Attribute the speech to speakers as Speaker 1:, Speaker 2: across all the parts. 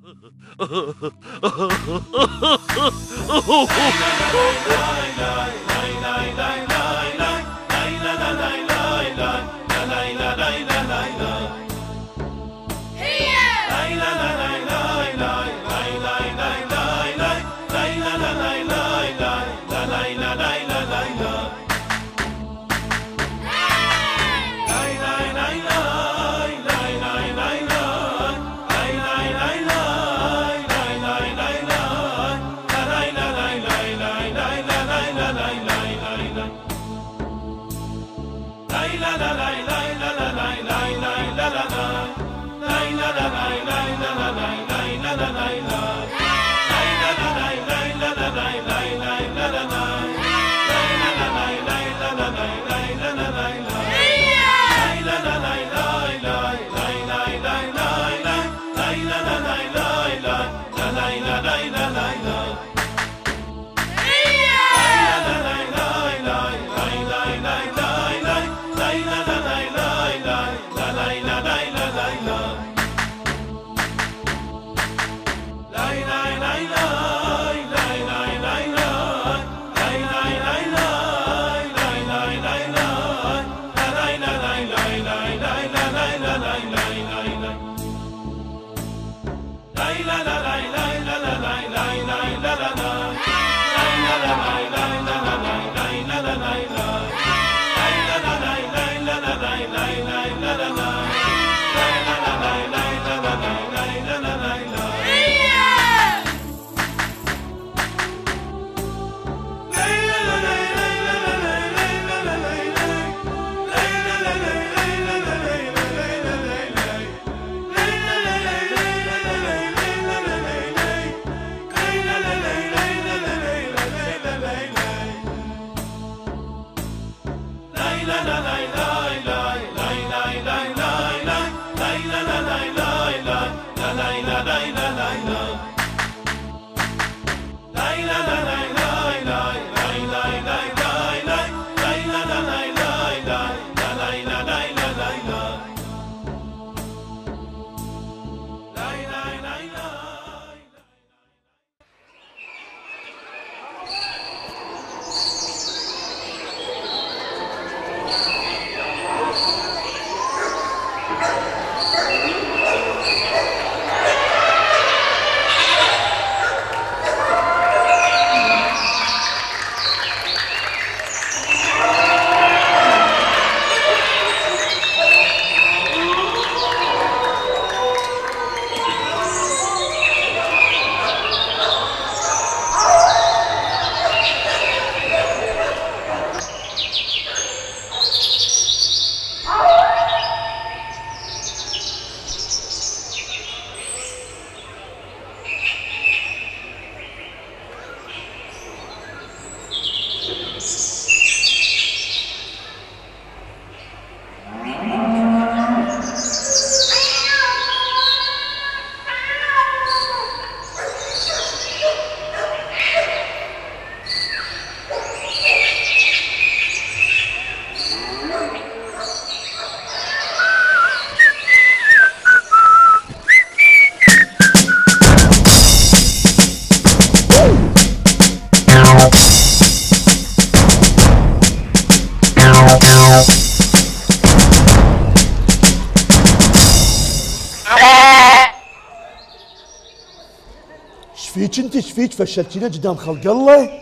Speaker 1: شفيك انت شفيك فشلتينا قدام خلق الله.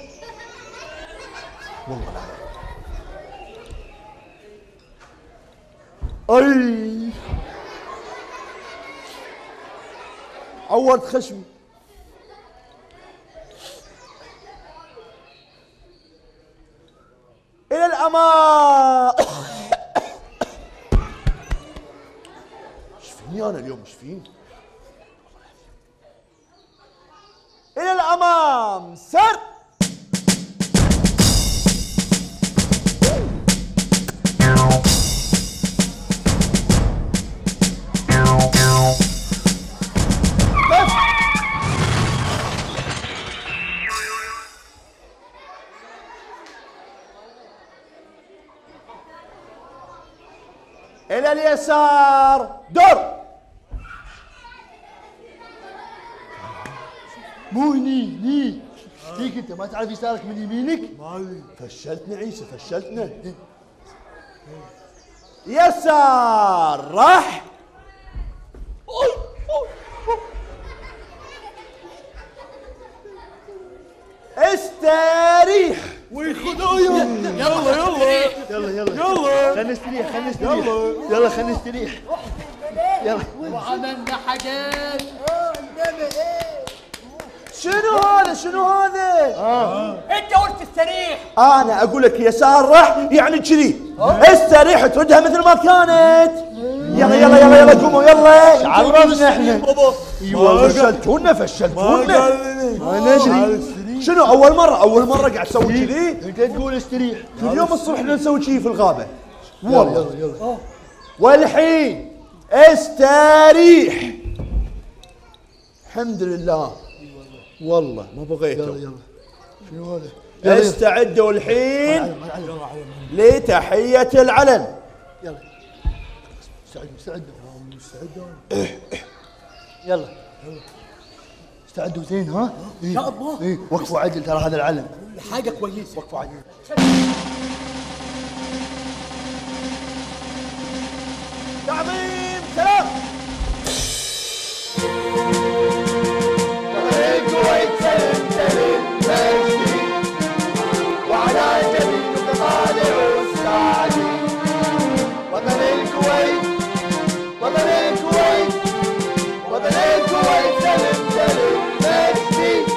Speaker 1: والله اي عورت خشمي. الى الامام. شفيني انا اليوم شفيني. إلى الأمام سر. إلى اليسار دور.
Speaker 2: مو هني ليك انت ما تعرف يسارك من يمينك؟
Speaker 1: فشلتنا عيسى فشلتنا. يسار راح استريح
Speaker 3: ويخذوا يلا
Speaker 2: خلينا نستريح يلا خلينا نستريح يلا.
Speaker 3: وعملنا حاجات.
Speaker 1: شنو هذا؟
Speaker 3: انت قلت استريح.
Speaker 1: انا اقول لك يسار راح يعني كذي استريح تردها مثل ما كانت. يلا قوموا يلا.
Speaker 2: عرفنا احنا
Speaker 1: ايوه فشلتونا
Speaker 2: ما ندري.
Speaker 1: شنو اول مره قاعد تسوي كذي؟
Speaker 2: انت تقول استريح.
Speaker 1: كل يوم الصبح نسوي كذي في الغابه والله.
Speaker 2: يلا
Speaker 1: والحين استريح. الحمد لله والله ما بغيته.
Speaker 2: يلا شنو هذا؟
Speaker 1: استعدوا الحين لتحية العلن.
Speaker 2: يلا استعدوا يلا استعدوا زين ها؟
Speaker 3: ان شاء الله.
Speaker 2: ايه وقفوا عدل ترى هذا العلم
Speaker 3: حاجه كويسه.
Speaker 2: وقفوا عدل.
Speaker 1: تعظيم سلام.
Speaker 2: الكويت سلم مجدي وعلى جبين طالع السعدي. وطن الكويت سلم مجدي.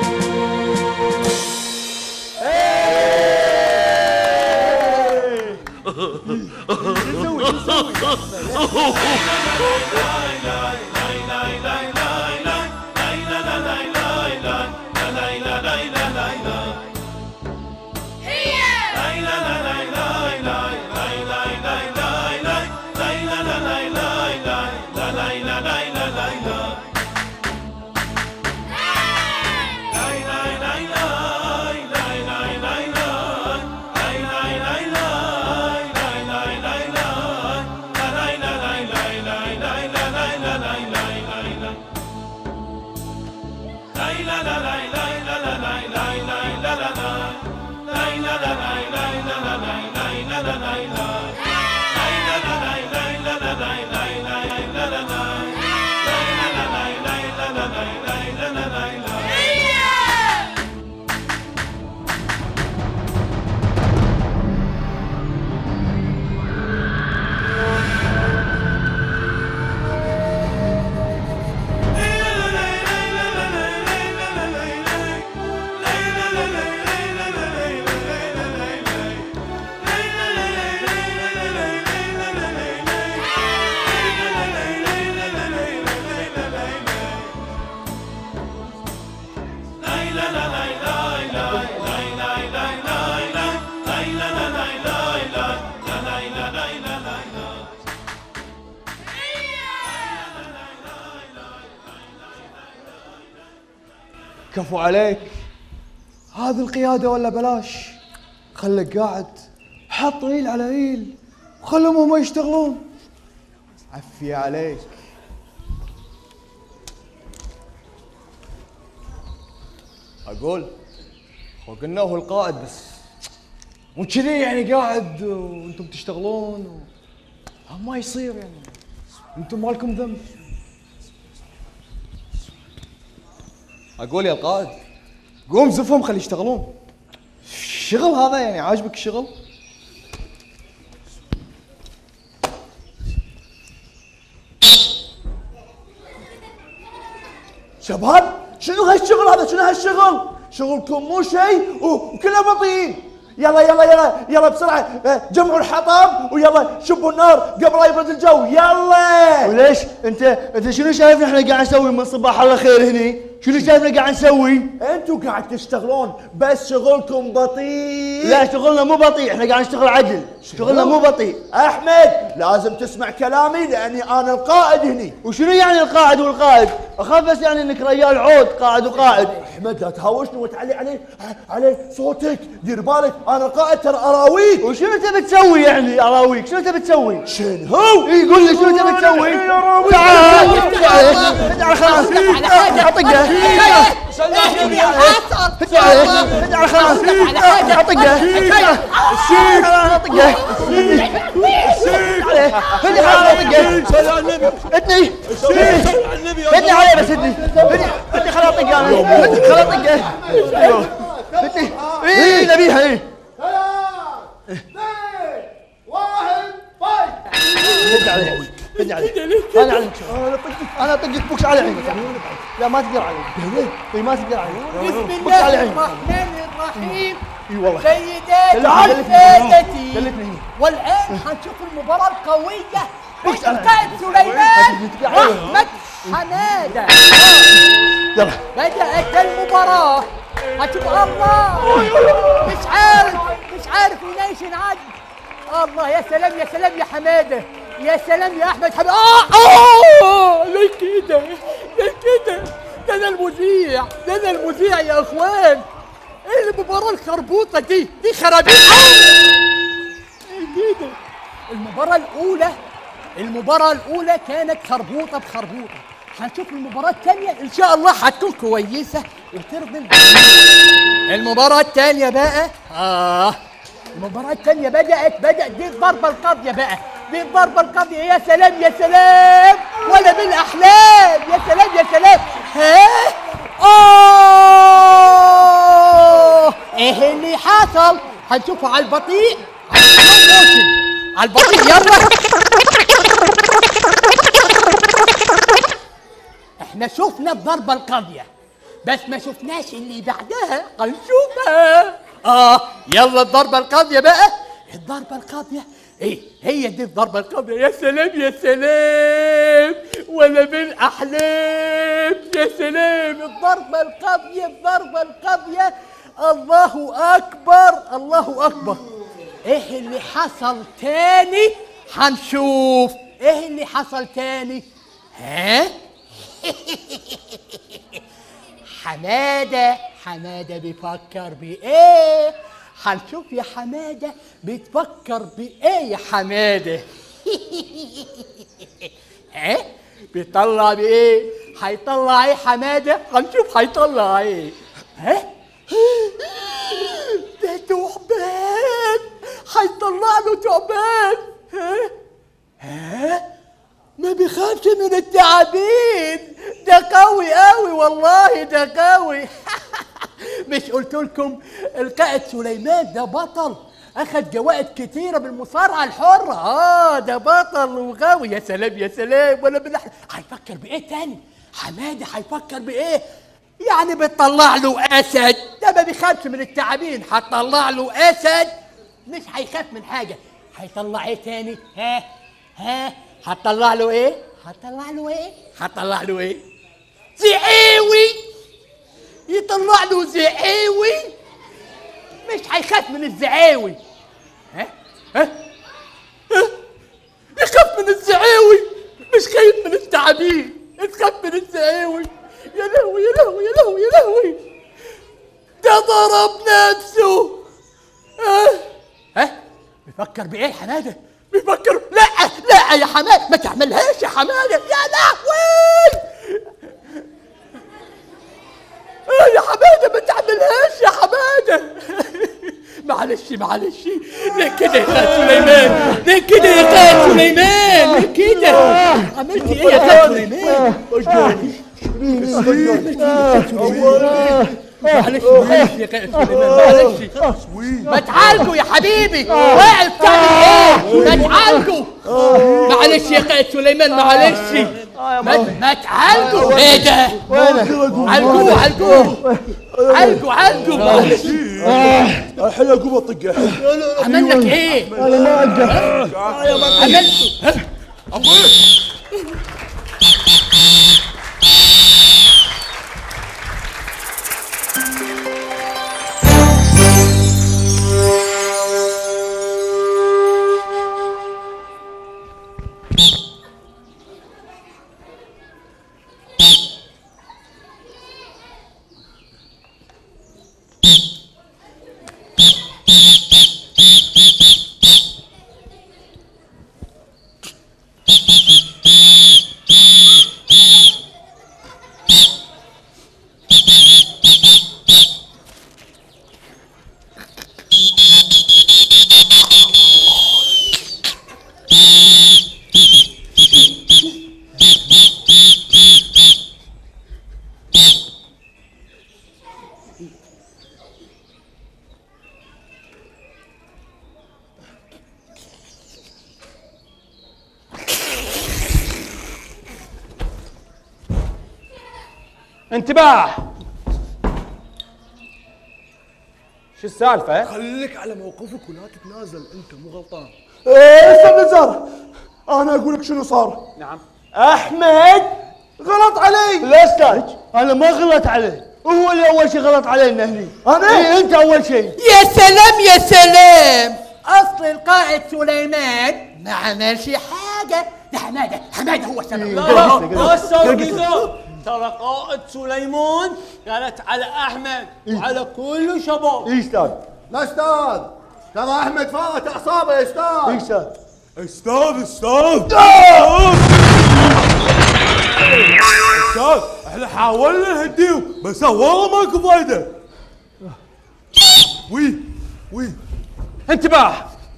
Speaker 4: كفو عليك. هذه القيادة ولا بلاش؟ خلك قاعد حط ايل على ايل وخلهم هم يشتغلون. عفي عليك. اقول هو قلنا هو القائد بس مو كذي يعني قاعد وانتم تشتغلون ما يصير يعني. انتم مالكم ذنب. اقول يا القائد قوم زفهم خلي يشتغلون. الشغل هذا يعني عاجبك الشغل؟
Speaker 1: شباب شنو هالشغل هذا؟ شنو هالشغل؟ شغلكم مو شيء وكله بطيء. يلا بسرعة جمعوا الحطب ويلا شبوا النار قبل لا يبرد الجو. يلا.
Speaker 2: وليش انت شنو شايفنا احنا قاعد نسوي من صباح الله خير هني؟ شنو شايفنا قاعد نسوي؟
Speaker 1: انتوا قاعد تشتغلون بس شغلكم بطيء.
Speaker 2: لا شغلنا مو بطيء، احنا قاعد نشتغل عدل. شغلنا مو بطيء.
Speaker 1: احمد لازم تسمع كلامي لاني انا القائد هني.
Speaker 2: وشنو يعني القائد والقائد؟ اخاف بس يعني انك ريال عود قائد وقائد.
Speaker 1: احمد لا تهاوشني وتعلي علي صوتك. دير بالك انا القائد ترى اراويك.
Speaker 2: وشنو تبي تسوي يعني اراويك؟ شنو تبي تسوي؟
Speaker 1: شنو؟
Speaker 2: يقول لي شنو تبي تسوي؟ تعال خلاص اطقه
Speaker 3: ايه اللي حصل؟
Speaker 2: هدي عليه خلاص اطقه اطقه هدي خلاص اطقه ادني هدي عليه بس هدي خلاص اطقه انا هدي خلاص اطقه هدي ايه نبيها ايه
Speaker 1: 3 2 1
Speaker 2: هدي عليه هدي عليه انا عليك انا اطقك بوكس على عينك لا ما تقدر علي اي ما تقدر علي
Speaker 3: بسم
Speaker 2: بوكس على
Speaker 3: الله
Speaker 2: عينك
Speaker 3: الرحمن الرحيم.
Speaker 2: اي والله
Speaker 3: سيداتي وسادتي، والان حنشوف المباراة القوية بين القائد سليمان واحمد حمادة.
Speaker 2: يلا
Speaker 3: بدأت المباراة. هتشوف الله، مش عارف ينايش ينعد. الله يا سلام يا سلام يا حمادة، يا سلام يا احمد حمادة. ليه كده؟ ليه كده؟ ده انا المذيع، ده انا المذيع يا اخوان. ايه المباراة الخربوطة دي خرابيط. ايه كده؟ المباراة الأولى كانت خربوطة بخربوطة. هنشوف المباراة الثانية إن شاء الله هتكون كويسة وترضي الجميع. المباراة الثانية بقى المباراة الثانية بدأت دي الضربة القاضية بقى، دي الضربة القاضية. يا سلام يا سلام، ولا بالأحلام. يا سلام يا سلام. إيه اللي حصل؟ هنشوفه على البطيء، على البطيء. يلا احنا شفنا الضربة القاضية بس ما شفناش اللي بعدها، هنشوفها. يلا الضربة القاضية بقى. الضربة القاضية ايه؟ هي دي الضربة القاضية. يا سلام يا سلام، ولا بالاحلام. يا سلام، الضربة القاضية، الضربة القاضية. الله اكبر الله اكبر. ايه اللي حصل تاني؟ هنشوف ايه اللي حصل تاني. حمادة بيفكر بإيه؟ هنشوف يا حمادة بتفكر بإيه يا حمادة. بيطلع بإيه؟ هيطلع إيه حمادة؟ هنشوف هيطلع إيه. ده تعبان، هيطلع له تعبان. ما بيخافش من التعابين، ده قوي قوي والله، ده قوي. مش قلت لكم القائد سليمان ده بطل، اخذ جوائز كتيره بالمصارعه الحره. ده بطل وقوي. يا سلام يا سلام، ولا بالاحلام. هيفكر بايه تاني حماده؟ هيفكر بايه؟ يعني بتطلع له اسد، ده ما بيخافش من التعابين. هتطلع له اسد، مش هيخاف من حاجه. هيطلع ايه تاني؟ هتطلع له ايه؟ هتطلع له ايه؟ زعاوي. يطلع له زعاوي، مش هيخاف من الزعاوي. يخاف من الزعاوي، مش خايف من التعابين، يخاف من الزعاوي. يا لهوي يا لهوي يا لهوي يا لهوي، ده ضرب نفسه. بيفكر بايه حماده؟ بيفكر لا يا حماده، ما تعملهاش يا حماده. يا لهوي يا حماده، ما تعملهاش يا حماده. معلش ليه كده يا خالد سليمان؟ ليه كده يا خالد سليمان؟ ليه كده؟ عملت ايه يا خالد سليمان؟ معلش يا خالد سليمان، معلش. ما تعالجوا يا حبيبي، واقف تعمل ايه؟ ما تعالجوا. معلش يا خالد سليمان، معلش. ما تعالجوا. ايه ده؟ عالجوا. معلش.
Speaker 1: الحين اقوم اطقه.
Speaker 3: عمل لك ايه؟
Speaker 2: انا ما اقدر.
Speaker 3: عملته
Speaker 5: انتباه. شو السالفة؟
Speaker 4: خليك على موقفك ولا تتنازل، انت مو غلطان.
Speaker 1: استاذ نزار، انا اقول لك شنو صار.
Speaker 5: نعم.
Speaker 1: احمد غلط علي.
Speaker 2: لا استاذ، انا ما غلط عليه، هو اللي اول شيء غلط علينا هني.
Speaker 1: انا؟
Speaker 2: إيه انت اول شيء.
Speaker 3: يا سلام يا سلام، اصل القائد سليمان ما عملش حاجه، ده حماده هو السبب.
Speaker 6: لا استاذ نزار، ترى قائد سليمان كانت على احمد وعلى كل شباب.
Speaker 2: اي استاذ.
Speaker 7: لا استاذ، ترى احمد فات اعصابه يا استاذ.
Speaker 2: اي استاذ.
Speaker 1: استاذ احنا حاولنا نهديه بس والله ماكو فايده. وي
Speaker 5: انتباه.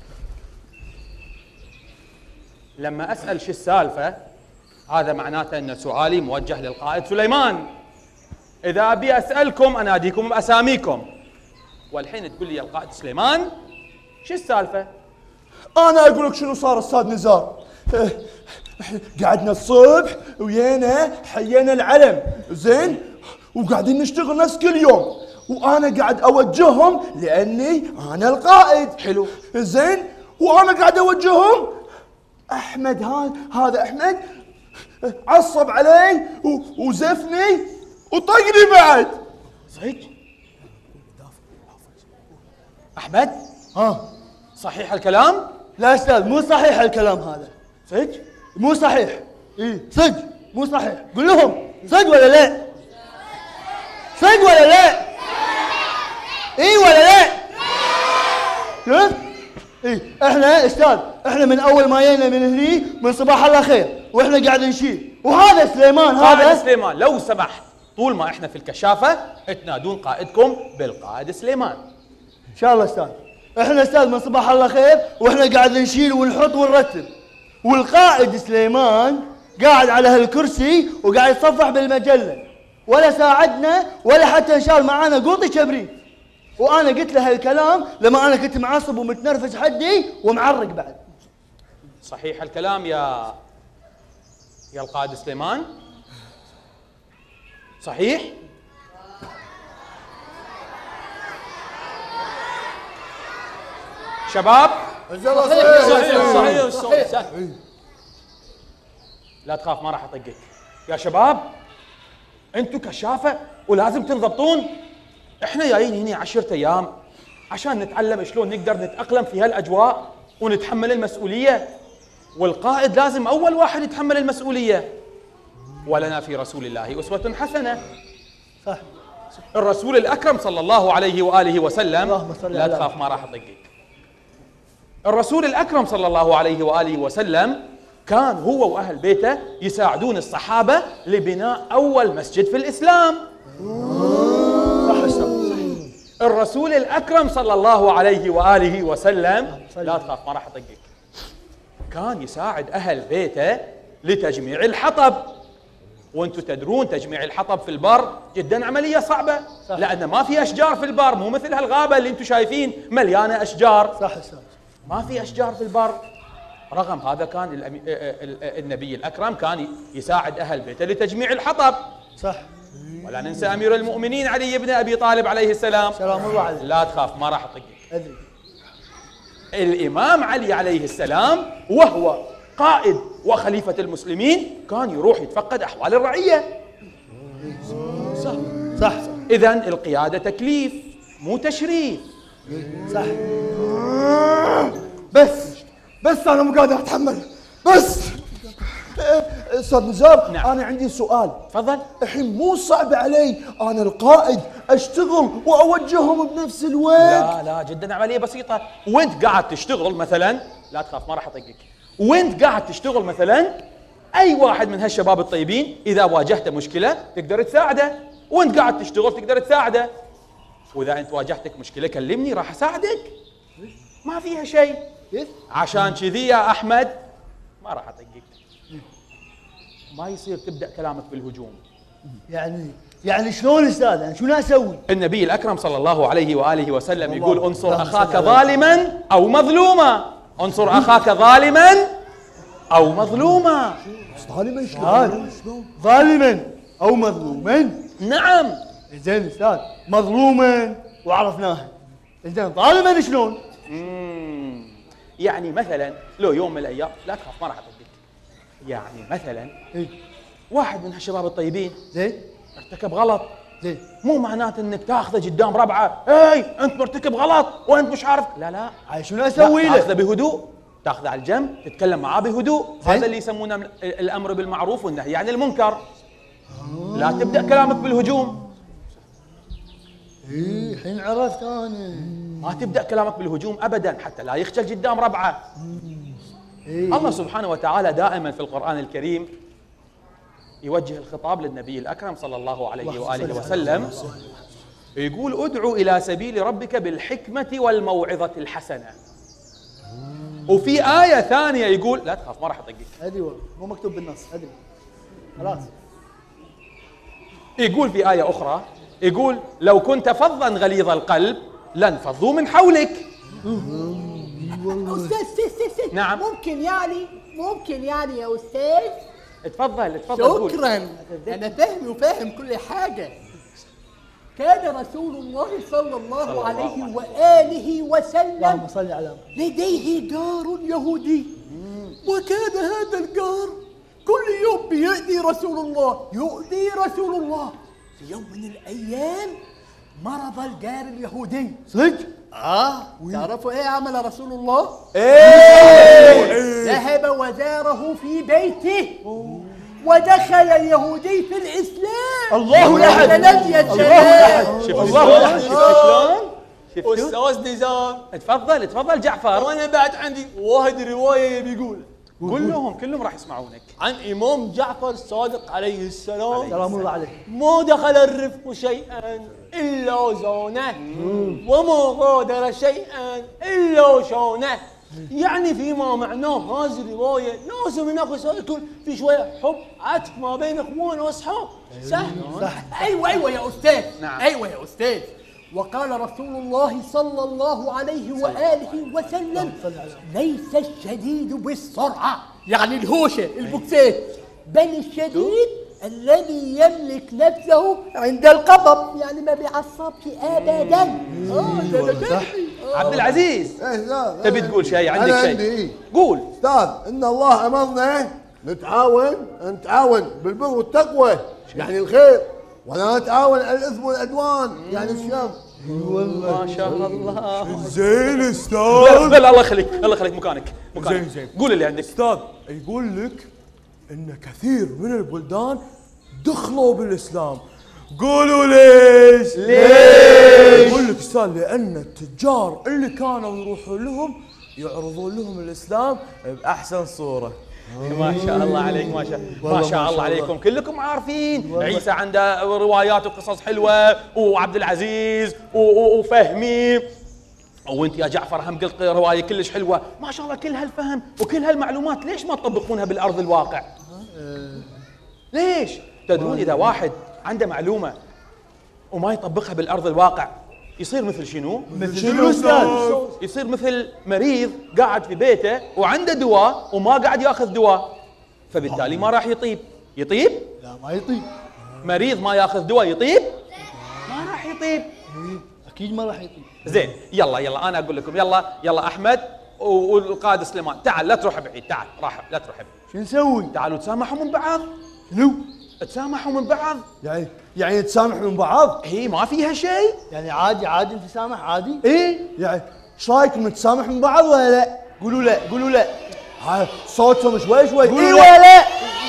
Speaker 5: لما اسال شو السالفه هذا معناته ان سؤالي موجه للقائد سليمان. اذا ابي اسالكم اناديكم باساميكم، والحين تقول لي القائد سليمان شو السالفه؟
Speaker 1: انا اقول لك شنو صار استاذ نزار. قعدنا الصبح ويانا حيينا العلم زين، وقاعدين نشتغل نفس كل يوم، وانا قاعد اوجههم لاني انا القائد.
Speaker 5: حلو
Speaker 1: زين، وانا قاعد اوجههم. احمد هذا احمد عصب علي وزفني وطقني بعد.
Speaker 5: صدق؟ احمد؟ صحيح الكلام؟
Speaker 2: لا استاذ، مو صحيح الكلام هذا.
Speaker 5: صدق؟
Speaker 2: مو صحيح. اي صدق مو صحيح. قول لهم صدق ولا لا؟ صدق ولا لا؟ اي ولا لا؟ شفت؟ اي احنا استاذ، احنا من اول ما جينا من هني من صباح الله خير واحنا قاعد نشيل، وهذا سليمان
Speaker 5: قائد
Speaker 2: هذا.
Speaker 5: سليمان لو سمحت طول ما احنا في الكشافه تنادون قائدكم بالقائد سليمان.
Speaker 2: ان شاء الله استاذ. احنا استاذ من صباح الله خير واحنا قاعد نشيل ونحط ونرتب، والقائد سليمان قاعد على هالكرسي وقاعد يتصفح بالمجله، ولا ساعدنا ولا حتى شال معانا قوطي كبريت. وانا قلت له هالكلام لما انا كنت معصب ومتنرفز حدي ومعرق بعد.
Speaker 5: صحيح الكلام يا القائد سليمان؟ صحيح؟ شباب
Speaker 6: صحيح.
Speaker 5: لا تخاف ما راح اطقك. يا شباب انتم كشافه ولازم تنضبطون. احنا جايين هنا 10 ايام عشان نتعلم شلون نقدر نتاقلم في هالاجواء ونتحمل المسؤوليه، والقائد لازم اول واحد يتحمل المسؤوليه. ولنا في رسول الله اسوه حسنه.
Speaker 2: صح.
Speaker 5: الرسول الاكرم صلى الله عليه واله وسلم.
Speaker 2: اللهم صل
Speaker 5: لا
Speaker 2: على
Speaker 5: تخاف ما راح اطقك. الرسول الأكرم صلى الله عليه وآله وسلم كان هو وأهل بيته يساعدون الصحابة لبناء أول مسجد في الإسلام. صح. الرسول الأكرم صلى الله عليه وآله وسلم لا تخاف ما راح أطقك كان يساعد أهل بيته لتجميع الحطب. وانتم تدرون تجميع الحطب في البر جدا عملية صعبة. صح. لأن ما في أشجار في البر، مو مثل هالغابة اللي انتم شايفين مليانة أشجار.
Speaker 2: صح.
Speaker 5: ما في أشجار في البر. رغم هذا كان النبي الأكرم كان يساعد أهل بيته لتجميع الحطب.
Speaker 2: صح.
Speaker 5: ولا ننسى أمير المؤمنين علي بن أبي طالب عليه السلام.
Speaker 2: سلام الله عليه.
Speaker 5: لا تخاف ما راح أطقك.
Speaker 2: أدري.
Speaker 5: الإمام علي عليه السلام وهو قائد وخليفة المسلمين كان يروح يتفقد أحوال الرعية.
Speaker 2: صح. صح.
Speaker 5: إذن القيادة تكليف مو تشريف.
Speaker 2: صح.
Speaker 1: بس انا مو قادر اتحمل. بس استاذ نزار،
Speaker 5: نعم.
Speaker 1: انا عندي سؤال.
Speaker 5: تفضل.
Speaker 1: الحين مو صعب علي انا القائد اشتغل واوجههم بنفس الوقت؟
Speaker 5: لا جدا عملية بسيطة. وانت قاعد تشتغل مثلا لا تخاف ما راح اطقك. وانت قاعد تشتغل مثلا اي واحد من هالشباب الطيبين اذا واجهته مشكلة تقدر تساعده، وانت قاعد تشتغل تقدر تساعده. واذا انت واجهتك مشكلة كلمني راح اساعدك، ما فيها شيء. عشان كذي يا احمد ما راح اطقك. ما يصير تبدا كلامك بالهجوم.
Speaker 2: يعني شلون استاذ؟ يعني شو اسوي؟
Speaker 5: النبي الاكرم صلى الله عليه واله وسلم يقول انصر اخاك ظالما او مظلوما. انصر اخاك ظالما او مظلوما.
Speaker 1: ظالما شلون؟
Speaker 2: ظالما او مظلوما.
Speaker 5: نعم.
Speaker 2: زين استاذ، مظلوما وعرفناها، زين ظالما شلون؟
Speaker 5: يعني مثلا لو يوم من الايام، لا تخاف ما راح اطقك، يعني مثلا
Speaker 2: إيه؟
Speaker 5: واحد من هالشباب الطيبين
Speaker 2: زين
Speaker 5: ارتكب غلط،
Speaker 2: زين
Speaker 5: مو معناته انك تاخذه قدام ربعه، اي انت مرتكب غلط وانت مش عارف، لا
Speaker 2: عاي شنو اسوي له؟
Speaker 5: تاخذه بهدوء، تاخذه على الجنب، تتكلم معاه بهدوء،
Speaker 2: زين.
Speaker 5: هذا اللي يسمونه الامر بالمعروف والنهي عن المنكر. لا تبدا كلامك بالهجوم،
Speaker 2: ايه الحين عرفت انا.
Speaker 5: ما تبدا كلامك بالهجوم ابدا حتى لا يخجل قدام ربعه.
Speaker 2: إيه؟
Speaker 5: الله سبحانه وتعالى دائما في القرآن الكريم يوجه الخطاب للنبي الأكرم صلى الله عليه وآله وسلم، يقول ادعو إلى سبيل ربك بالحكمة والموعظة الحسنة. وفي آية ثانية يقول لا تخاف ما راح أطقك،
Speaker 2: ادري والله مو مكتوب بالنص، ادري خلاص.
Speaker 5: يقول في آية أخرى يقول لو كنت فظا غليظ القلب لانفضوا من حولك.
Speaker 3: أستاذ
Speaker 5: نعم.
Speaker 3: ممكن يعني يا أستاذ.
Speaker 5: اتفضل قول.
Speaker 3: شكرا، أنا فاهم وفاهم كل حاجة. كان رسول الله صلى الله عليه وآله وسلم
Speaker 2: اللهم صل على
Speaker 3: لديه جار يهودي، وكان هذا الجار كل يوم بيؤذي رسول الله، في يوم من الأيام مرض الجار اليهودي.
Speaker 2: صدق؟
Speaker 3: تعرفوا ايه عمل رسول الله؟ ذهب وزاره في بيته ودخل اليهودي في الإسلام.
Speaker 2: الله
Speaker 3: يا
Speaker 2: أحد.
Speaker 3: سلام يا سلام.
Speaker 5: الله شلون؟
Speaker 6: استاذ نزار،
Speaker 5: اتفضل جعفر.
Speaker 6: وانا بعد عندي واحد روايه بيقول
Speaker 5: كلهم راح يسمعونك.
Speaker 6: عن امام جعفر الصادق عليه السلام،
Speaker 2: سلام الله عليه.
Speaker 6: ما دخل الرفق شيئا الا زانه، وما غادر شيئا الا شانه. يعني فيما معناه هذه الروايه لازم ناخذ يكون في شويه حب عطف ما بين اخوان واصحاب. صح؟
Speaker 3: ايوه يا استاذ.
Speaker 5: نعم.
Speaker 3: ايوه يا استاذ. وقال رسول الله صلى الله عليه وآله وسلم ليس الشديد بالسرعة، يعني الهوشة البوكسات، بل الشديد الذي يملك نفسه عند الغضب، يعني ما بيعصبش ابدا.
Speaker 2: صح.
Speaker 5: عبد العزيز
Speaker 7: ايه لا
Speaker 5: تبي تقول شيء؟ عندك
Speaker 7: أنا
Speaker 5: شيء؟
Speaker 7: عندي إيه؟
Speaker 5: قول.
Speaker 7: استاذ ان الله امرنا نتعاون بالبر والتقوى يعني الخير، ولا نتعاون على الاثم والعدوان يعني الشر.
Speaker 5: ما شاء الله.
Speaker 1: زين استاذ.
Speaker 5: لا الله يخليك مكانك.
Speaker 1: زين.
Speaker 5: قول اللي عندك.
Speaker 1: استاذ يقول لك ان كثير من البلدان دخلوا بالاسلام، قولوا ليش؟ يقول لك استاذ لان التجار اللي كانوا يروحوا لهم يعرضون لهم الاسلام باحسن صوره.
Speaker 5: ما شاء الله عليك، ما شاء الله عليكم كلكم عارفين عيسى عنده روايات وقصص حلوه، وعبد العزيز وفهمي، وانت يا جعفر هم قلت روايه كلش حلوه. ما شاء الله كل هالفهم وكل هالمعلومات ليش ما تطبقونها بالارض الواقع؟ ليش؟ تدرون اذا واحد عنده معلومه وما يطبقها بالارض الواقع يصير مثل شنو؟
Speaker 2: مثل شنو استاذ؟
Speaker 5: يصير مثل مريض قاعد في بيته وعنده دواء وما قاعد ياخذ دواء، فبالتالي ما راح يطيب.
Speaker 2: لا ما يطيب.
Speaker 5: مريض ما ياخذ دواء يطيب؟ ما راح يطيب.
Speaker 2: اكيد ما راح يطيب.
Speaker 5: زين يلا انا اقول لكم يلا احمد والقائد سليمان، تعال لا تروح بعيد، تعال لا تروح بعيد.
Speaker 2: شو نسوي؟
Speaker 5: تعالوا تسامحوا من بعض.
Speaker 2: شنو؟
Speaker 5: تسامحوا من بعض.
Speaker 1: يعني نتسامح من بعض؟
Speaker 5: هي ما فيها شيء.
Speaker 2: يعني عادي نتسامح عادي؟
Speaker 5: ايه
Speaker 1: يعني ايش رايكم نتسامح من بعض ولا لا؟
Speaker 2: قولوا لا.
Speaker 1: هاي صوتهم شوي
Speaker 2: قولوا
Speaker 1: اي
Speaker 2: لا.
Speaker 1: ولا لا؟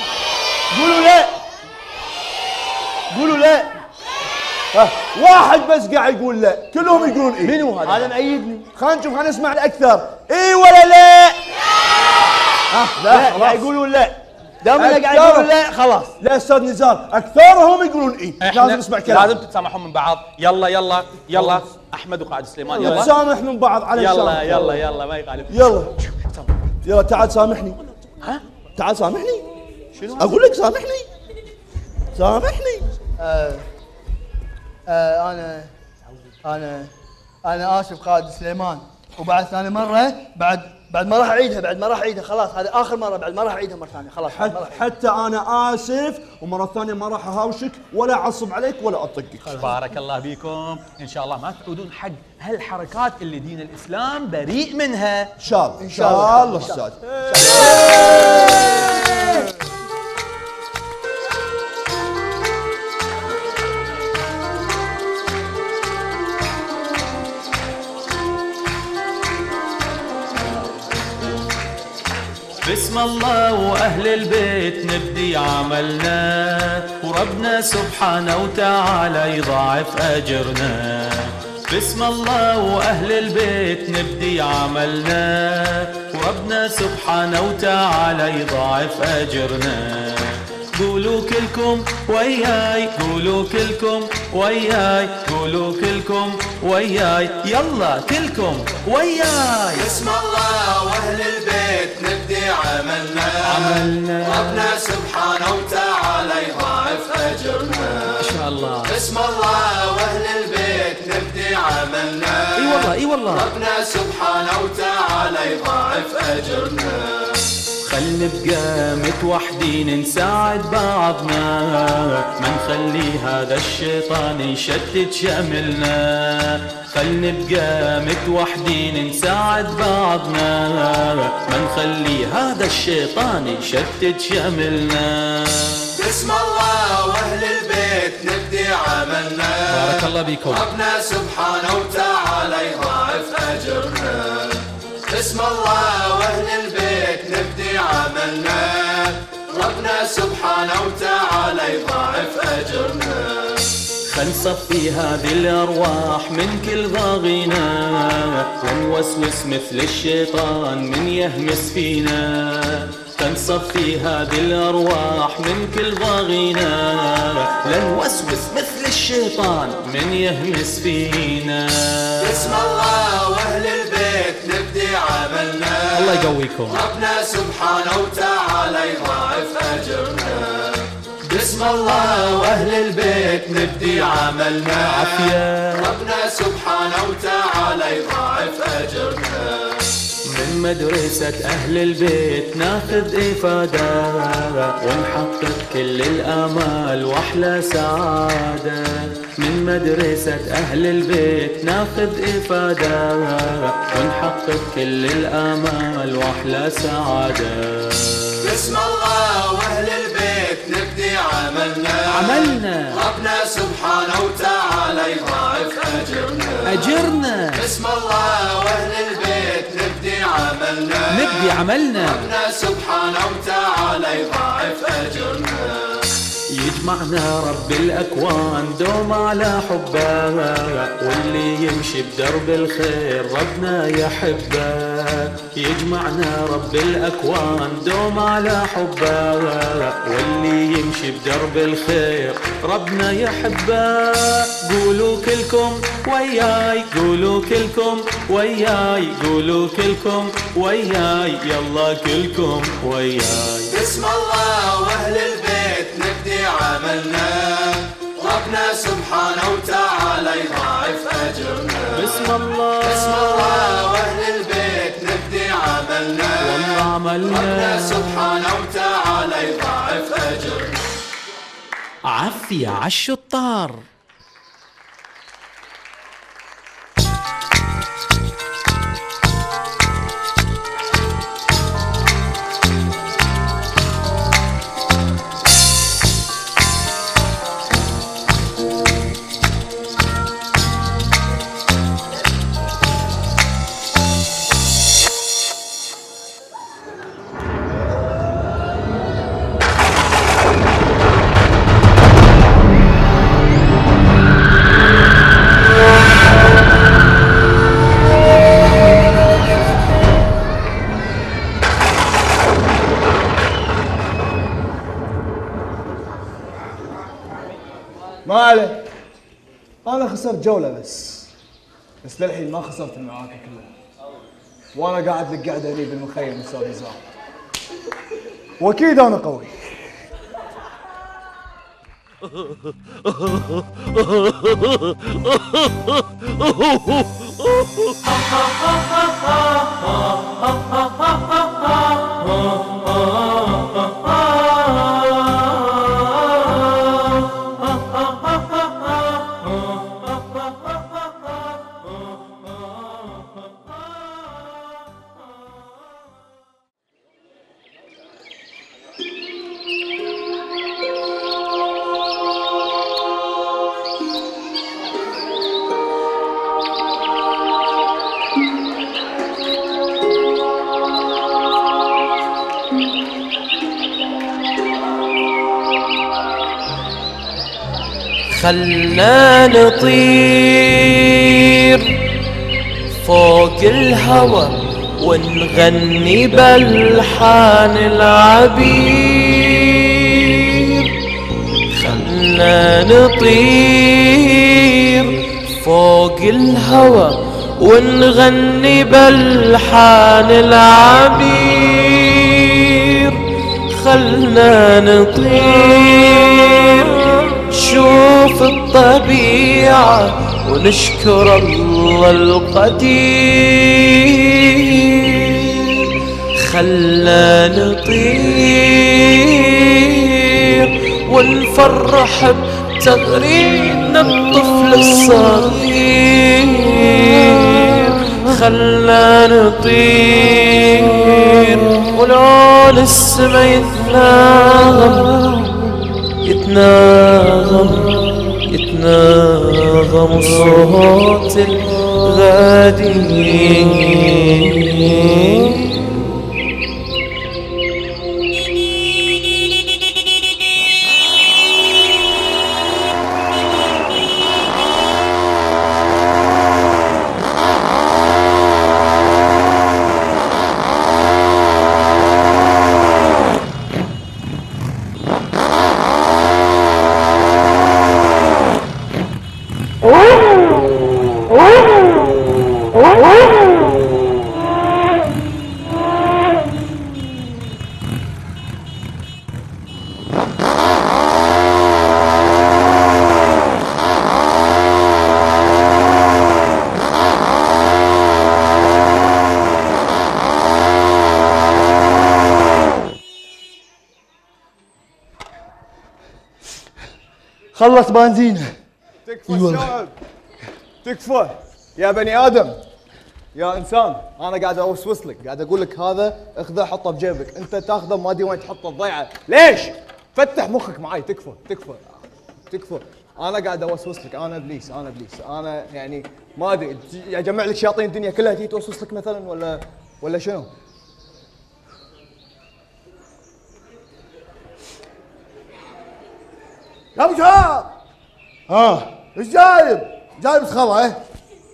Speaker 2: قولوا لا.
Speaker 1: واحد بس قاعد يقول لا، كلهم يقولون ايه.
Speaker 5: منو هذا؟
Speaker 2: هذا مأيدني.
Speaker 1: خلينا نشوف، خلينا نسمع الاكثر. اي ولا لا؟
Speaker 2: لا قاعد يقولون لا. دام انا قاعد يقولون لا خلاص.
Speaker 1: لا استاذ نزار، اكثرهم يقولون ايه. لازم نسمع كلام.
Speaker 5: لازم تتسامحوا من بعض. يلا احمد وقائد سليمان يلا
Speaker 1: نتسامح من بعض على
Speaker 5: يلا ما يغالب.
Speaker 1: يلا تعال سامحني.
Speaker 5: ها؟
Speaker 1: تعال سامحني.
Speaker 5: شنو؟
Speaker 1: اقول لك سامحني.
Speaker 2: انا اسف قائد سليمان، وبعد ثاني مره بعد بعد ما راح اعيدها خلاص، هذه اخر مره، بعد ما راح اعيدها مره ثانيه خلاص.
Speaker 1: حتى انا اسف، ومره ثانيه ما راح اهاوشك ولا اعصب عليك ولا اطقك.
Speaker 5: بارك الله بيكم، ان شاء الله ما تعودون حق هالحركات اللي دين الاسلام بريء منها.
Speaker 1: ان شاء الله ان شاء الله استاذ.
Speaker 8: بسم الله وأهل البيت نبدي عملنا، وربنا سبحانه وتعالى يضاعف أجرنا. بسم الله وأهل البيت نبدي عملنا، وربنا سبحانه وتعالى يضاعف أجرنا. قولوا كلكم وياي، قولوا كلكم وياي، قولوا كلكم وياي، يلا كلكم وياي.
Speaker 9: بسم الله واهل البيت نبدي عملنا، ربنا سبحانه وتعالى يضاعف اجرنا
Speaker 8: ان شاء الله.
Speaker 9: بسم الله واهل البيت نبدي عملنا،
Speaker 8: اي والله اي والله،
Speaker 9: ربنا سبحانه وتعالى يضاعف اجرنا.
Speaker 8: خل نبقى متوحدين نساعد بعضنا، ما نخلي هذا الشيطان يشتت شملنا. خل نبقى متوحدين نساعد بعضنا، ما نخلي هذا الشيطان يشتت شملنا.
Speaker 9: بسم الله واهل البيت نبدي عملنا،
Speaker 8: بارك الله بكم،
Speaker 9: ربنا سبحانه وتعالى يضاعف اجرنا. بسم الله واهل البيت نبدي عملنا، ربنا سبحانه وتعالى يضاعف اجرنا.
Speaker 8: خل نصفي هذه الارواح من كل ضاغينا، ونوسوس مثل الشيطان من يهمس فينا. خل نصفي هذه الارواح من كل ضاغينا، لنوسوس مثل الشيطان من يهمس فينا.
Speaker 9: بسم الله واهل البيت نبدي عملنا،
Speaker 8: الله يقويكم،
Speaker 9: ربنا سبحانه وتعالى يضاعف اجرنا. بسم الله واهل البيت نبدي عملنا،
Speaker 8: عافية،
Speaker 9: ربنا سبحانه وتعالى يضاعف اجرنا.
Speaker 8: من مدرسة أهل البيت ناخذ إفادة، ونحقق كل الآمال وأحلى سعادة. من مدرسة أهل البيت ناخذ إفادة، ونحقق كل الآمال وأحلى سعادة.
Speaker 9: بسم الله واهل البيت نبدي عملنا، ربنا سبحانه وتعالى يضاعف اجرنا. بسم الله واهل البيت نبدي عملنا، ربنا سبحانه وتعالى يضاعف اجرنا.
Speaker 8: يجمعنا رب الأكوان دوم على حبه، واللي يمشي بدرب الخير ربنا يحبه. يجمعنا رب الأكوان دوم على حبه، واللي يمشي بدرب الخير ربنا يحبه. قولوا كلكم وياي، قولوا كلكم وياي، قولوا كلكم وياي، يلا كلكم وياي.
Speaker 9: بسم الله واهل البيت نبدي عملنا، ربنا سبحانه وتعالى يضاعف اجرنا.
Speaker 8: بسم الله،
Speaker 9: بسم الله واهل البيت نبدي عملنا،
Speaker 8: والله عملنا،
Speaker 9: ربنا سبحانه وتعالى يضاعف اجرنا.
Speaker 8: عافية عالشطار.
Speaker 1: ما عليه، انا خسرت جوله بس للحين ما خسرت المعركه كلها، وانا قاعد لك قاعده هني بالمخيم استاذ نزار، واكيد انا قوي.
Speaker 10: خلنا نطير فوق الهوى ونغني بألحان العبير. خلنا نطير فوق الهوى ونغني بألحان العبير. خلنا نطير نشوف الطبيعة ونشكر الله القدير. خلنا نطير ونفرح بتغريدنا الطفل الصغير. خلنا نطير ولون السما يتناغم صوت الغادي.
Speaker 2: خلص بنزينه.
Speaker 4: تكفى الشعب، تكفى يا بني ادم، يا انسان. انا قاعد اوسوس لك، قاعد اقول لك هذا اخذه حطه بجيبك، انت تاخذه ما ادري وين تحطه تضيعه، ليش؟ فتح مخك معي. تكفى تكفى تكفى. انا قاعد اوسوس لك، انا ابليس، انا ابليس، انا يعني ما ادري اجمع لك شياطين الدنيا كلها تيجي توسوس لك مثلا ولا شنو؟
Speaker 7: يا ابو شهاب، ايش جايب؟ جايب سخوه ايه؟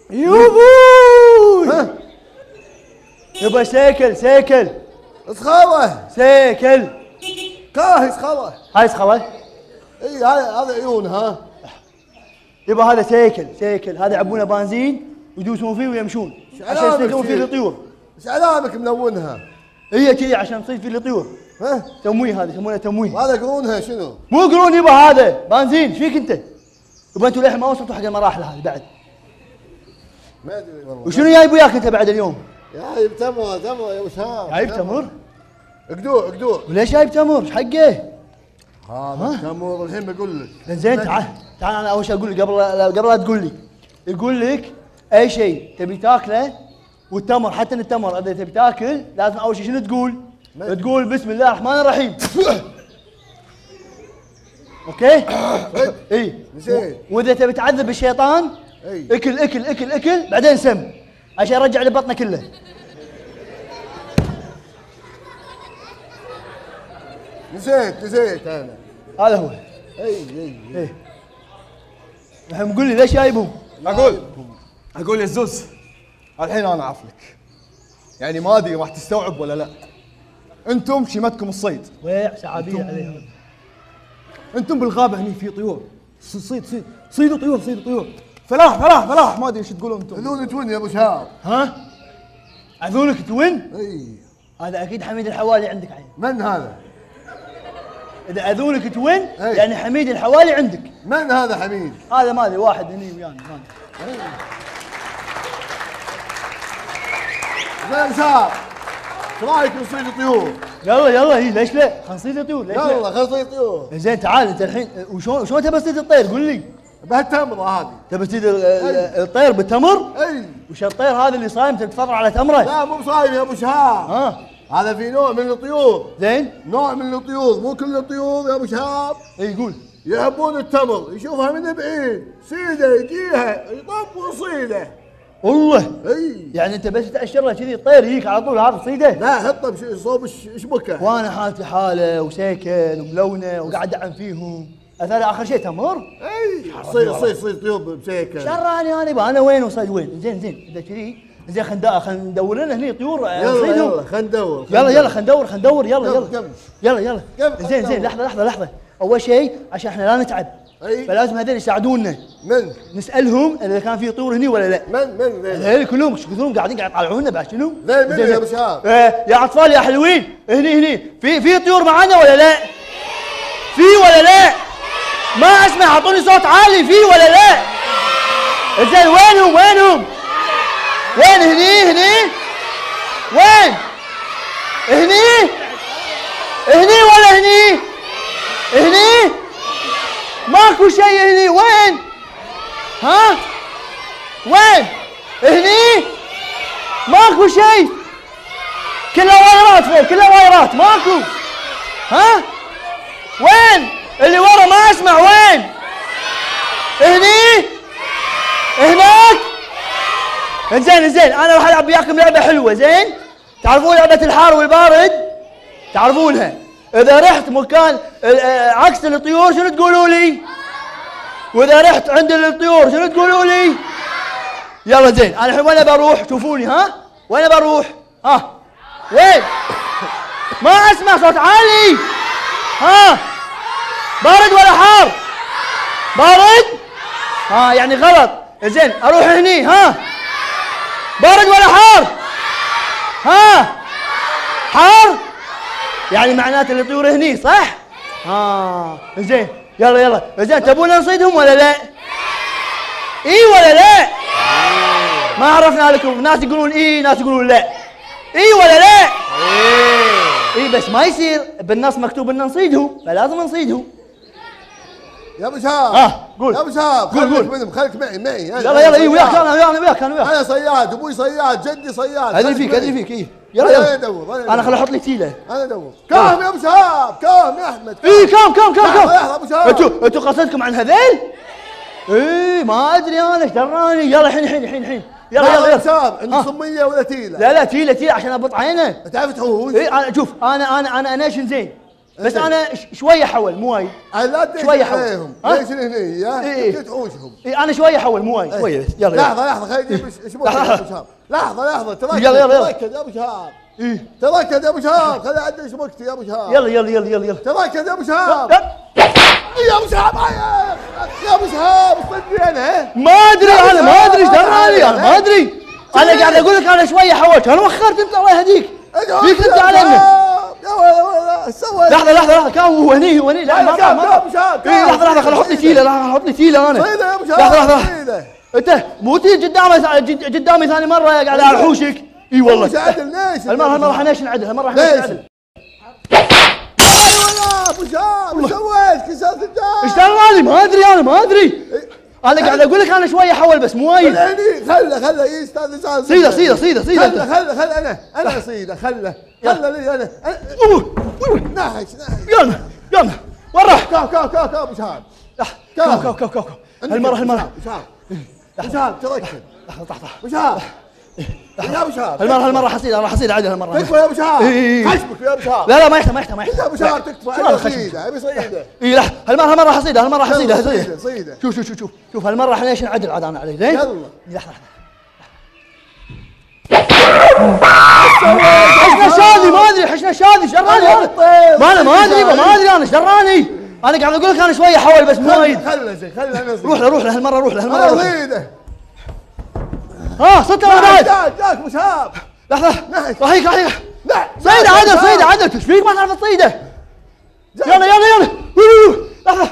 Speaker 2: يابوي يبا سيكل
Speaker 7: سخوه
Speaker 2: سيكل.
Speaker 7: كاهي سخوه.
Speaker 2: هاي سخوه؟
Speaker 7: اي هذا عيونها.
Speaker 2: يبا هذا سيكل هذا يعبونه بنزين ويدوسون فيه ويمشون عشان يصيدون فيه الطيور.
Speaker 7: ايش علامك منونها؟
Speaker 2: هي كذي عشان تصيد فيه الطيور. تمويه، هذا يسمونه تمويه.
Speaker 7: وهذا قرونها شنو؟
Speaker 2: مو قرون يبا، هذا بنزين. ايش فيك انت؟ يبا انتوا للحين ما وصلتوا حق المراحل هذه بعد.
Speaker 7: ما ادري والله.
Speaker 2: وشنو جايب وياك انت بعد اليوم؟
Speaker 7: جايب تمر يا ابو شهاب.
Speaker 2: جايب تمر؟
Speaker 7: اقدوع.
Speaker 2: وليش جايب تمر؟ ايش حقه؟
Speaker 7: هذا تمر الحين بقول لك.
Speaker 2: زين تعال انا اول شيء اقول لك قبل لا تقول لي. يقول لك اي شيء تبي تاكله والتمر، حتى التمر اذا تبي تاكل لازم اول شيء شنو تقول؟ تقول بسم الله الرحمن الرحيم. اوكي؟ اي
Speaker 7: زين.
Speaker 2: واذا تبي تعذب الشيطان اكل اكل اكل اكل بعدين سم عشان يرجع لبطنه كله.
Speaker 7: نسيت انا.
Speaker 2: هذا هو. اي الحين قول لي ليش جايبهم؟
Speaker 4: اقول يا زوز، الحين انا عافلك، يعني ما ادري راح تستوعب ولا لا. انتم شيمتكم الصيد،
Speaker 2: ويع سعابيه عليها.
Speaker 4: انتم بالغابه هني في طيور، صيدوا طيور. فلاح ما ادري ايش تقولون انتم.
Speaker 7: اذونك توين يا ابو شهاب.
Speaker 2: اذونك توين؟
Speaker 7: اي
Speaker 2: هذا اكيد حميد الحوالي عندك عين.
Speaker 7: من هذا؟
Speaker 2: اذا اذونك توين يعني حميد الحوالي عندك.
Speaker 7: من هذا حميد؟
Speaker 2: هذا مالي واحد هني ويانا مالي.
Speaker 7: يا شباب ايش رايك نصيد طيور؟
Speaker 2: يلا هي ليش لا؟ خلينا نصيد الطيور ليش لا؟
Speaker 7: يلا خلينا نصيد طيور.
Speaker 2: زين تعال انت الحين وشلون تبي تصيد الطير قول لي؟
Speaker 7: بهالتمره هذه.
Speaker 2: تبي تصيد الطير بالتمر؟
Speaker 7: اي.
Speaker 2: وش الطير هذا اللي صايم تتفرع على تمره؟
Speaker 7: لا مو بصايم يا ابو شهاب. هذا في نوع من الطيور.
Speaker 2: زين؟
Speaker 7: نوع من الطيور، مو كل الطيور يا ابو شهاب.
Speaker 2: اي قول.
Speaker 7: يحبون التمر، يشوفها من بعيد، صيده يجيها يطب وصيده.
Speaker 2: والله؟
Speaker 7: اي.
Speaker 2: يعني انت بس تاشر له كذي الطير يجيك على طول هذا صيده؟
Speaker 7: لا حطه صوب شبكه.
Speaker 2: وانا حالتي حاله وساكن وملونه وقاعد ادعم فيهم، اثر اخر شيء تمر؟
Speaker 7: اي صيد طيور بسيكل.
Speaker 2: شراني انا وين وصيد وين؟ زين اذا كذي زين خلينا ندور لنا هني طيور
Speaker 7: يلا خلينا ندور.
Speaker 2: يلا خلينا ندور يلا زين لحظه اول شيء عشان احنا لا نتعب فلازم هذول يساعدونا.
Speaker 7: من؟
Speaker 2: نسالهم اذا كان في طيور هني ولا لا.
Speaker 7: من
Speaker 2: هذول كلهم ايش كثرهم قاعدين يطالعونا بعد شنو؟
Speaker 7: من يا ابو شهاب؟
Speaker 2: يا اطفال يا حلوين هني في طيور معانا ولا لا؟ في ولا لا؟ ما اسمع اعطوني صوت عالي في ولا لا؟ زين وينهم؟ وين هني وين؟ هني ولا هني؟ ماكو شيء هني وين؟ ها؟ وين؟ هني؟ ماكو شيء كلها وايرات فوق كلها وايرات ماكو. ها؟ وين؟ اللي ورا ما اسمع وين؟ هني؟ هناك؟ زين انا راح العب وياكم لعبه حلوه. زين تعرفون لعبه الحار والبارد؟ تعرفونها؟ اذا رحت مكان عكس الطيور شنو تقولوا لي؟ واذا رحت عند الطيور شنو تقولوا لي؟ يلا زين انا الحين وين بروح؟ شوفوني ها؟ وين بروح؟ وين؟ ما اسمع صوت عالي. ها؟ بارد ولا حار؟ بارد؟ يعني غلط. زين اروح هني. ها؟ بارد ولا حار؟ حار؟ يعني معناته الطيور هني صح؟ زين يلا زين تبون نصيدهم ولا لا؟ اي ولا لا؟ ما عرفنا لكم ناس يقولون اي ناس يقولون لا. اي ولا لا؟ اي بس ما يصير بالنص مكتوب ان نصيدهم فلازم نصيدهم.
Speaker 7: يا ابو شهاب
Speaker 2: قول
Speaker 7: يا ابو شهاب
Speaker 2: قول
Speaker 7: خليك معي
Speaker 2: يلا اي وياك انا وياك
Speaker 7: انا صياد ابوي صياد جدي صياد.
Speaker 2: هذه فيك اي يلا انا خل احط لك تيله.
Speaker 7: انا ادور كام يا ابو شهاب كام يا احمد.
Speaker 2: اي كام
Speaker 7: لحظه ابو شهاب
Speaker 2: انتوا قصدكم عن هذيل؟ اي ما ادري انا ايش دراني. يلا الحين يلا
Speaker 7: ابو شهاب عندي صميه ولا تيله؟
Speaker 2: لا تيله عشان ابط عينه.
Speaker 7: تعرف تحوش؟
Speaker 2: اي انا شوف انا ناشن زين بس انا شويه حول مو وايد.
Speaker 7: لا
Speaker 2: شويه حول
Speaker 7: ليش هني يا تحوشهم؟
Speaker 2: اي انا شويه حول مو وايد شويه بس. يلا
Speaker 7: لحظه خليني اسمه يا ابو شهاب. لحظه تركز
Speaker 2: يلا
Speaker 7: تركز يا ابو شهاب. تركز يا ابو شهاب خلي عندي ايش وقتي يا ابو شهاب.
Speaker 2: يلا
Speaker 7: تركز يا ابو شهاب. يا ابو شهاب يا ابو شهاب صدقني انا
Speaker 2: ما ادري ايش دراني انا ما ادري. انا قاعد اقول لك انا شويه حولت انا وخرت انت الله يهديك. فيك انت علينا
Speaker 7: يا ولد سوي.
Speaker 2: لحظه كان هو هني لا ما
Speaker 7: ابو شهاب.
Speaker 2: لحظه خل احط لي تيله انا.
Speaker 7: صيده يا ابو شهاب
Speaker 2: لحظه انت مو تيجي قدامي ثاني مره قاعد احوشك. اي والله
Speaker 7: ليش
Speaker 2: المره راح نعدل المره راح نعدل.
Speaker 7: ابو شهاب ايش سويت؟ كسرت الدار.
Speaker 2: ايش دراني ما ادري انا قاعد اقول لك انا شويه حول بس مو وايد.
Speaker 7: خله يا استاذ لسان. صيده خله انا صيده خله لي انا نحش
Speaker 2: يلا ورا
Speaker 7: كاف ابو شهاب
Speaker 2: كاف هالمره
Speaker 7: ابو شهاب تركز ابو شهاب يا ابو شهاب
Speaker 2: هالمره راح اصيد عدل هالمره.
Speaker 7: تكفى يا ابو شهاب خشمك يا ابو شهاب.
Speaker 2: لا ما يحتاج
Speaker 7: يا ابو شهاب تكفى ابي صيده
Speaker 2: اي لا هالمره راح اصيده
Speaker 7: صيده.
Speaker 2: شوف هالمره احنا ايش نعدل عاد انا عليه. زين
Speaker 7: يلا
Speaker 2: لحظه حشنا شاذي ما ادري حشنا شاذي شراني ما ادري انا شراني. انا قاعد اقول لك انا شويه حول بس مو وايد.
Speaker 7: خله انا
Speaker 2: روح له هالمره
Speaker 7: انا صيده.
Speaker 2: صدق انا بعد
Speaker 7: جاك ابو شهاب.
Speaker 2: لحظه رايك صيده عدل ايش فيك ما تعرف تصيده؟ يلا لحظه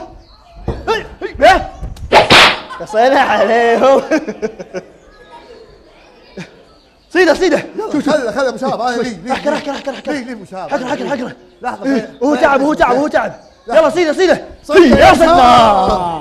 Speaker 2: قصينا عليهم. صيده
Speaker 7: خلي ابو شهاب هذا لي
Speaker 2: احكر
Speaker 7: لي ابو شهاب
Speaker 2: حكره
Speaker 7: لحظه
Speaker 2: هو تعب يلا صيده يا صدنا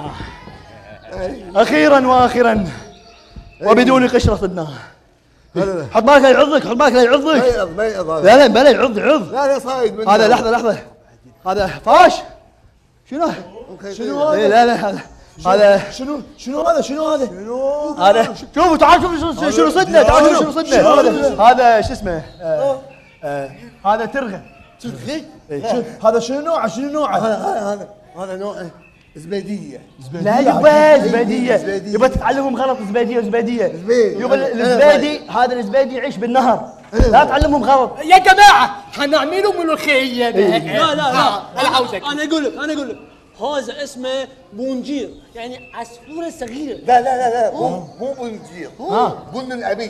Speaker 2: اخيرا واخرا وبدون قشره صدناه. حط بالك لا يعضك
Speaker 7: ما يعض
Speaker 2: لا بلا يعض
Speaker 7: لا صايد من
Speaker 2: هذا لحظه هذا فاش شنو لا هذا
Speaker 1: شنو هذا
Speaker 2: شوفوا تعال شنو صدنا هذا شو اسمه هذا ترغه
Speaker 1: هذا شنو نوعه
Speaker 7: هذا نوعه زبيديه
Speaker 2: لا يبا زبيديه يبا تتعلمهم غلط زبيديه يبا الزبيدي هذا الزبيدي يعيش بالنهر لا تعلمهم غلط
Speaker 3: يا جماعه حنعملوا ملوخيه.
Speaker 6: لا
Speaker 3: انا عاوزك.
Speaker 6: انا اقول لك هذا اسمه بونجير، يعني عصفوره صغيره.
Speaker 7: لا مو بنجير بن العبيد.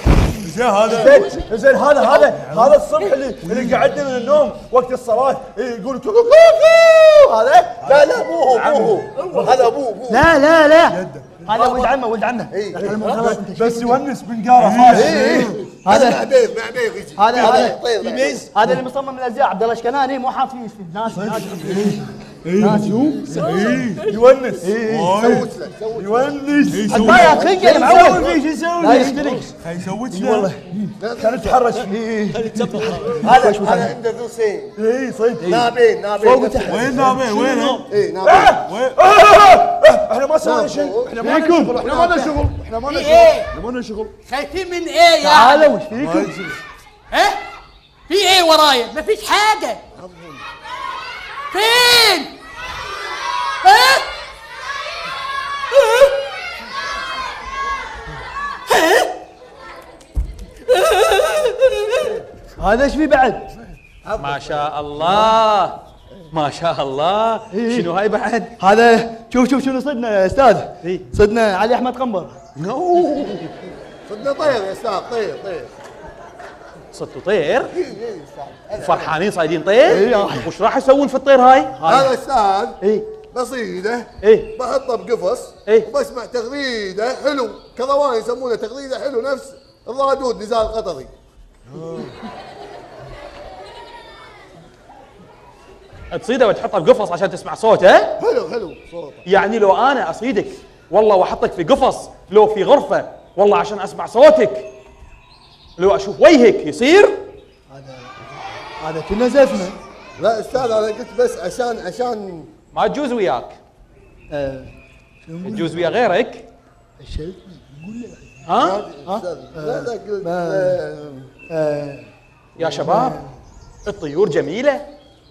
Speaker 1: زين هذا الصبح اللي قعدنا من النوم وقت الصلاه يقول كوكو هذا
Speaker 7: لا مو هو هذا ابوه
Speaker 2: لا هذا ولد عمه
Speaker 1: بس يونس بنقاره
Speaker 7: هذا مع بيض
Speaker 2: هذا اللي مصمم الازياء عبد الله الشكناني مو حاط فيه ناس
Speaker 1: يونس
Speaker 2: البايع خنقه معود فيه شو يسوي لا يختلق
Speaker 1: يسوي والله كان يتحرش
Speaker 7: هذا عنده ذوسين
Speaker 1: صيد
Speaker 7: نابين
Speaker 1: فوق وتحت وين نابين احنا ما سوينا شيء احنا ما لنا شغل
Speaker 3: خايفين من ايه يا
Speaker 2: تعالوا وش فيكم
Speaker 3: في ايه ورايا؟ مفيش حاجه. فين؟
Speaker 2: هذا ايش فيه بعد؟
Speaker 5: ما شاء الله شنو هاي بعد؟
Speaker 2: هذا شوف شنو صدنا يا استاذ صدنا علي احمد قنبر.
Speaker 7: صدنا طير يا استاذ طير
Speaker 5: صدتوا طير؟ فرحانين صايدين طير؟ وش راح يسوون في الطير هاي؟
Speaker 7: هذا استاذ بصيده بحطه بقفص وبسمع تغريده حلو كروان يسمونه تغريده حلو نفس الرادود نزال القطري.
Speaker 5: تصيده وتحطه بقفص عشان تسمع صوته؟
Speaker 7: حلو صوته.
Speaker 5: يعني لو انا اصيدك والله واحطك في قفص لو في غرفه والله عشان اسمع صوتك لو اشوف وجهك يصير؟
Speaker 2: هذا كنا زفنا.
Speaker 7: لا استاذ انا قلت بس عشان
Speaker 5: ما تجوز وياك. تجوز ويا غيرك؟ ها؟
Speaker 7: لا قلت
Speaker 5: يا شباب الطيور جميله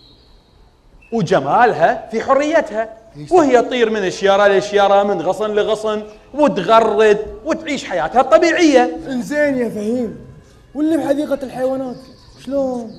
Speaker 5: وجمالها في حريتها وهي تطير من شياره لشياره من غصن لغصن وتغرد وتعيش حياتها الطبيعيه.
Speaker 4: انزين يا فهيم واللي بحديقه الحيوانات شلون؟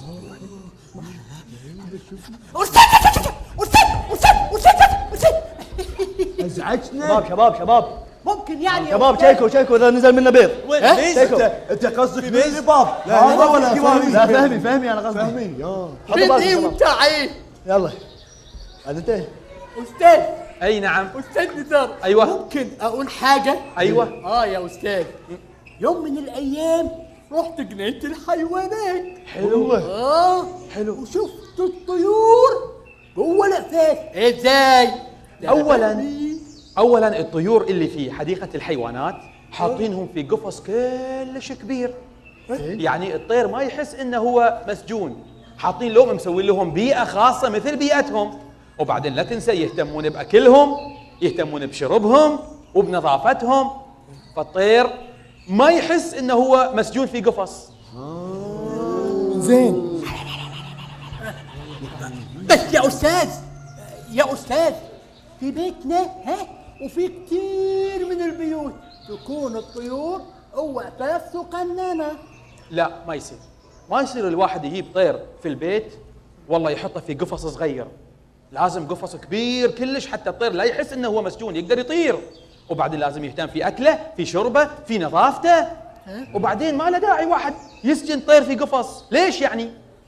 Speaker 1: ازعجتنا.
Speaker 2: شباب
Speaker 3: ممكن يعني
Speaker 2: شباب شيكو اذا نزل منه بيض.
Speaker 1: انت قصدك بيض؟ لا ولا
Speaker 2: لا فهمي انا قصدي
Speaker 3: فين ايه وبتاع ايه؟
Speaker 2: يلا هذا انت
Speaker 3: استاذ.
Speaker 5: اي نعم
Speaker 3: استاذ نزار.
Speaker 5: ايوه
Speaker 3: ممكن اقول حاجه؟
Speaker 5: ايوه
Speaker 3: يا استاذ يوم من الايام رحت جنينه الحيوانات.
Speaker 5: حلو
Speaker 3: حلو وشفت الطيور جوه القفاز. ازاي؟
Speaker 5: اولا الطيور اللي في حديقه الحيوانات حاطينهم في قفص كلش كبير يعني الطير ما يحس انه هو مسجون حاطين لهم مسوين لهم بيئه خاصه مثل بيئتهم وبعدين لا تنسى يهتمون باكلهم يهتمون بشربهم وبنظافتهم فالطير ما يحس انه هو مسجون في قفص.
Speaker 4: زين
Speaker 3: بس يا استاذ في بيتنا وفي كتير من البيوت تكون الطيور وقفاز قنانه.
Speaker 5: لا ما يصير الواحد يجيب طير في البيت والله يحطه في قفص صغير لازم قفص كبير كلش حتى الطير لا يحس انه هو مسجون يقدر يطير وبعدين لازم يهتم في اكله في شربه في نظافته وبعدين ما له داعي واحد يسجن طير في قفص ليش يعني؟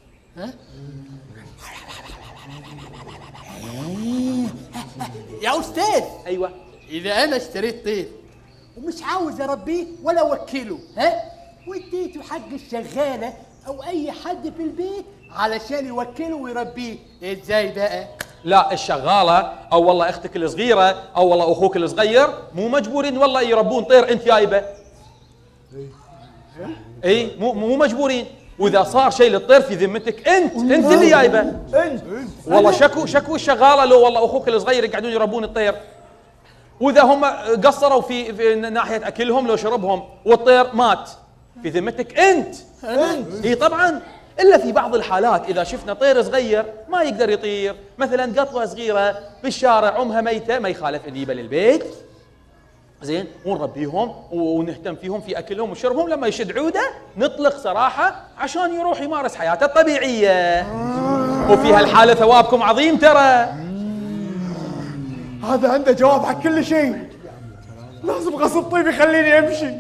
Speaker 3: يا استاذ
Speaker 5: ايوه
Speaker 3: اذا انا اشتريت طير ومش عاوز اربيه ولا اوكله واديته حق الشغاله او اي حد في البيت علشان يوكله ويربيه. ازاي بقى؟
Speaker 5: لا، الشغاله او والله اختك الصغيره او والله اخوك الصغير مو مجبورين والله يربون طير انت جايبه. اي مو مجبورين. واذا صار شيء للطير في ذمتك انت اللي جايبه.
Speaker 1: انت
Speaker 5: والله شكو الشغاله لو والله اخوك الصغير يقعدون يربون الطير، واذا هم قصروا في ناحيه اكلهم لو شربهم والطير مات في ذمتك انت. اي طبعا، الا في بعض الحالات اذا شفنا طير صغير ما يقدر يطير، مثلا قطوه صغيره بالشارع امها ميته، ما يخالف نجيبها للبيت زين ونربيهم ونهتم فيهم في اكلهم وشربهم، لما يشد عوده نطلق سراحه عشان يروح يمارس حياته الطبيعيه. وفي هالحاله ثوابكم عظيم ترى.
Speaker 1: هذا عنده جواب حق كل شيء. لازم غصب طيب يخليني امشي.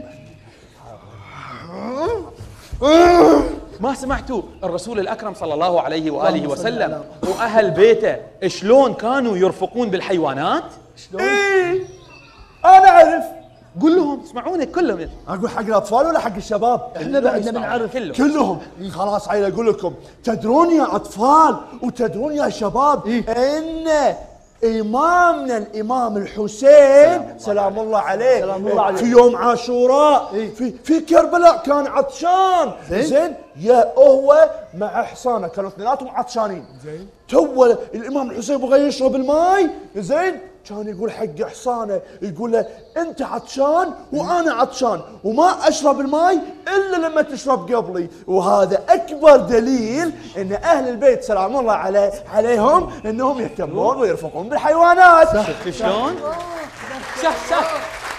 Speaker 5: ما سمعتوا الرسول الأكرم صلى الله عليه وآله وسلم وأهل بيته شلون كانوا يرفقون بالحيوانات؟
Speaker 1: ايه انا اعرف.
Speaker 5: قول لهم اسمعونك كلهم.
Speaker 1: اقول حق الاطفال ولا حق الشباب؟
Speaker 2: احنا بعدنا بنعرف
Speaker 1: كلهم. خلاص عيل اقول لكم، تدرون يا اطفال وتدرون يا شباب ان إمامنا الإمام الحسين سلام الله عليه في يوم عاشوراء في كربلاء كان عطشان. زين يا هو مع حصانه كانوا اثنيناتهم عطشانين. زين تو الإمام الحسين بغى يشرب الماي، زين كان يقول حق حصانه، يقول له انت عطشان وانا عطشان وما اشرب الماي الا لما تشرب قبلي. وهذا اكبر دليل ان اهل البيت سلام الله عليهم انهم يهتمون ويرفقون بالحيوانات.
Speaker 5: شفت شلون؟
Speaker 6: صح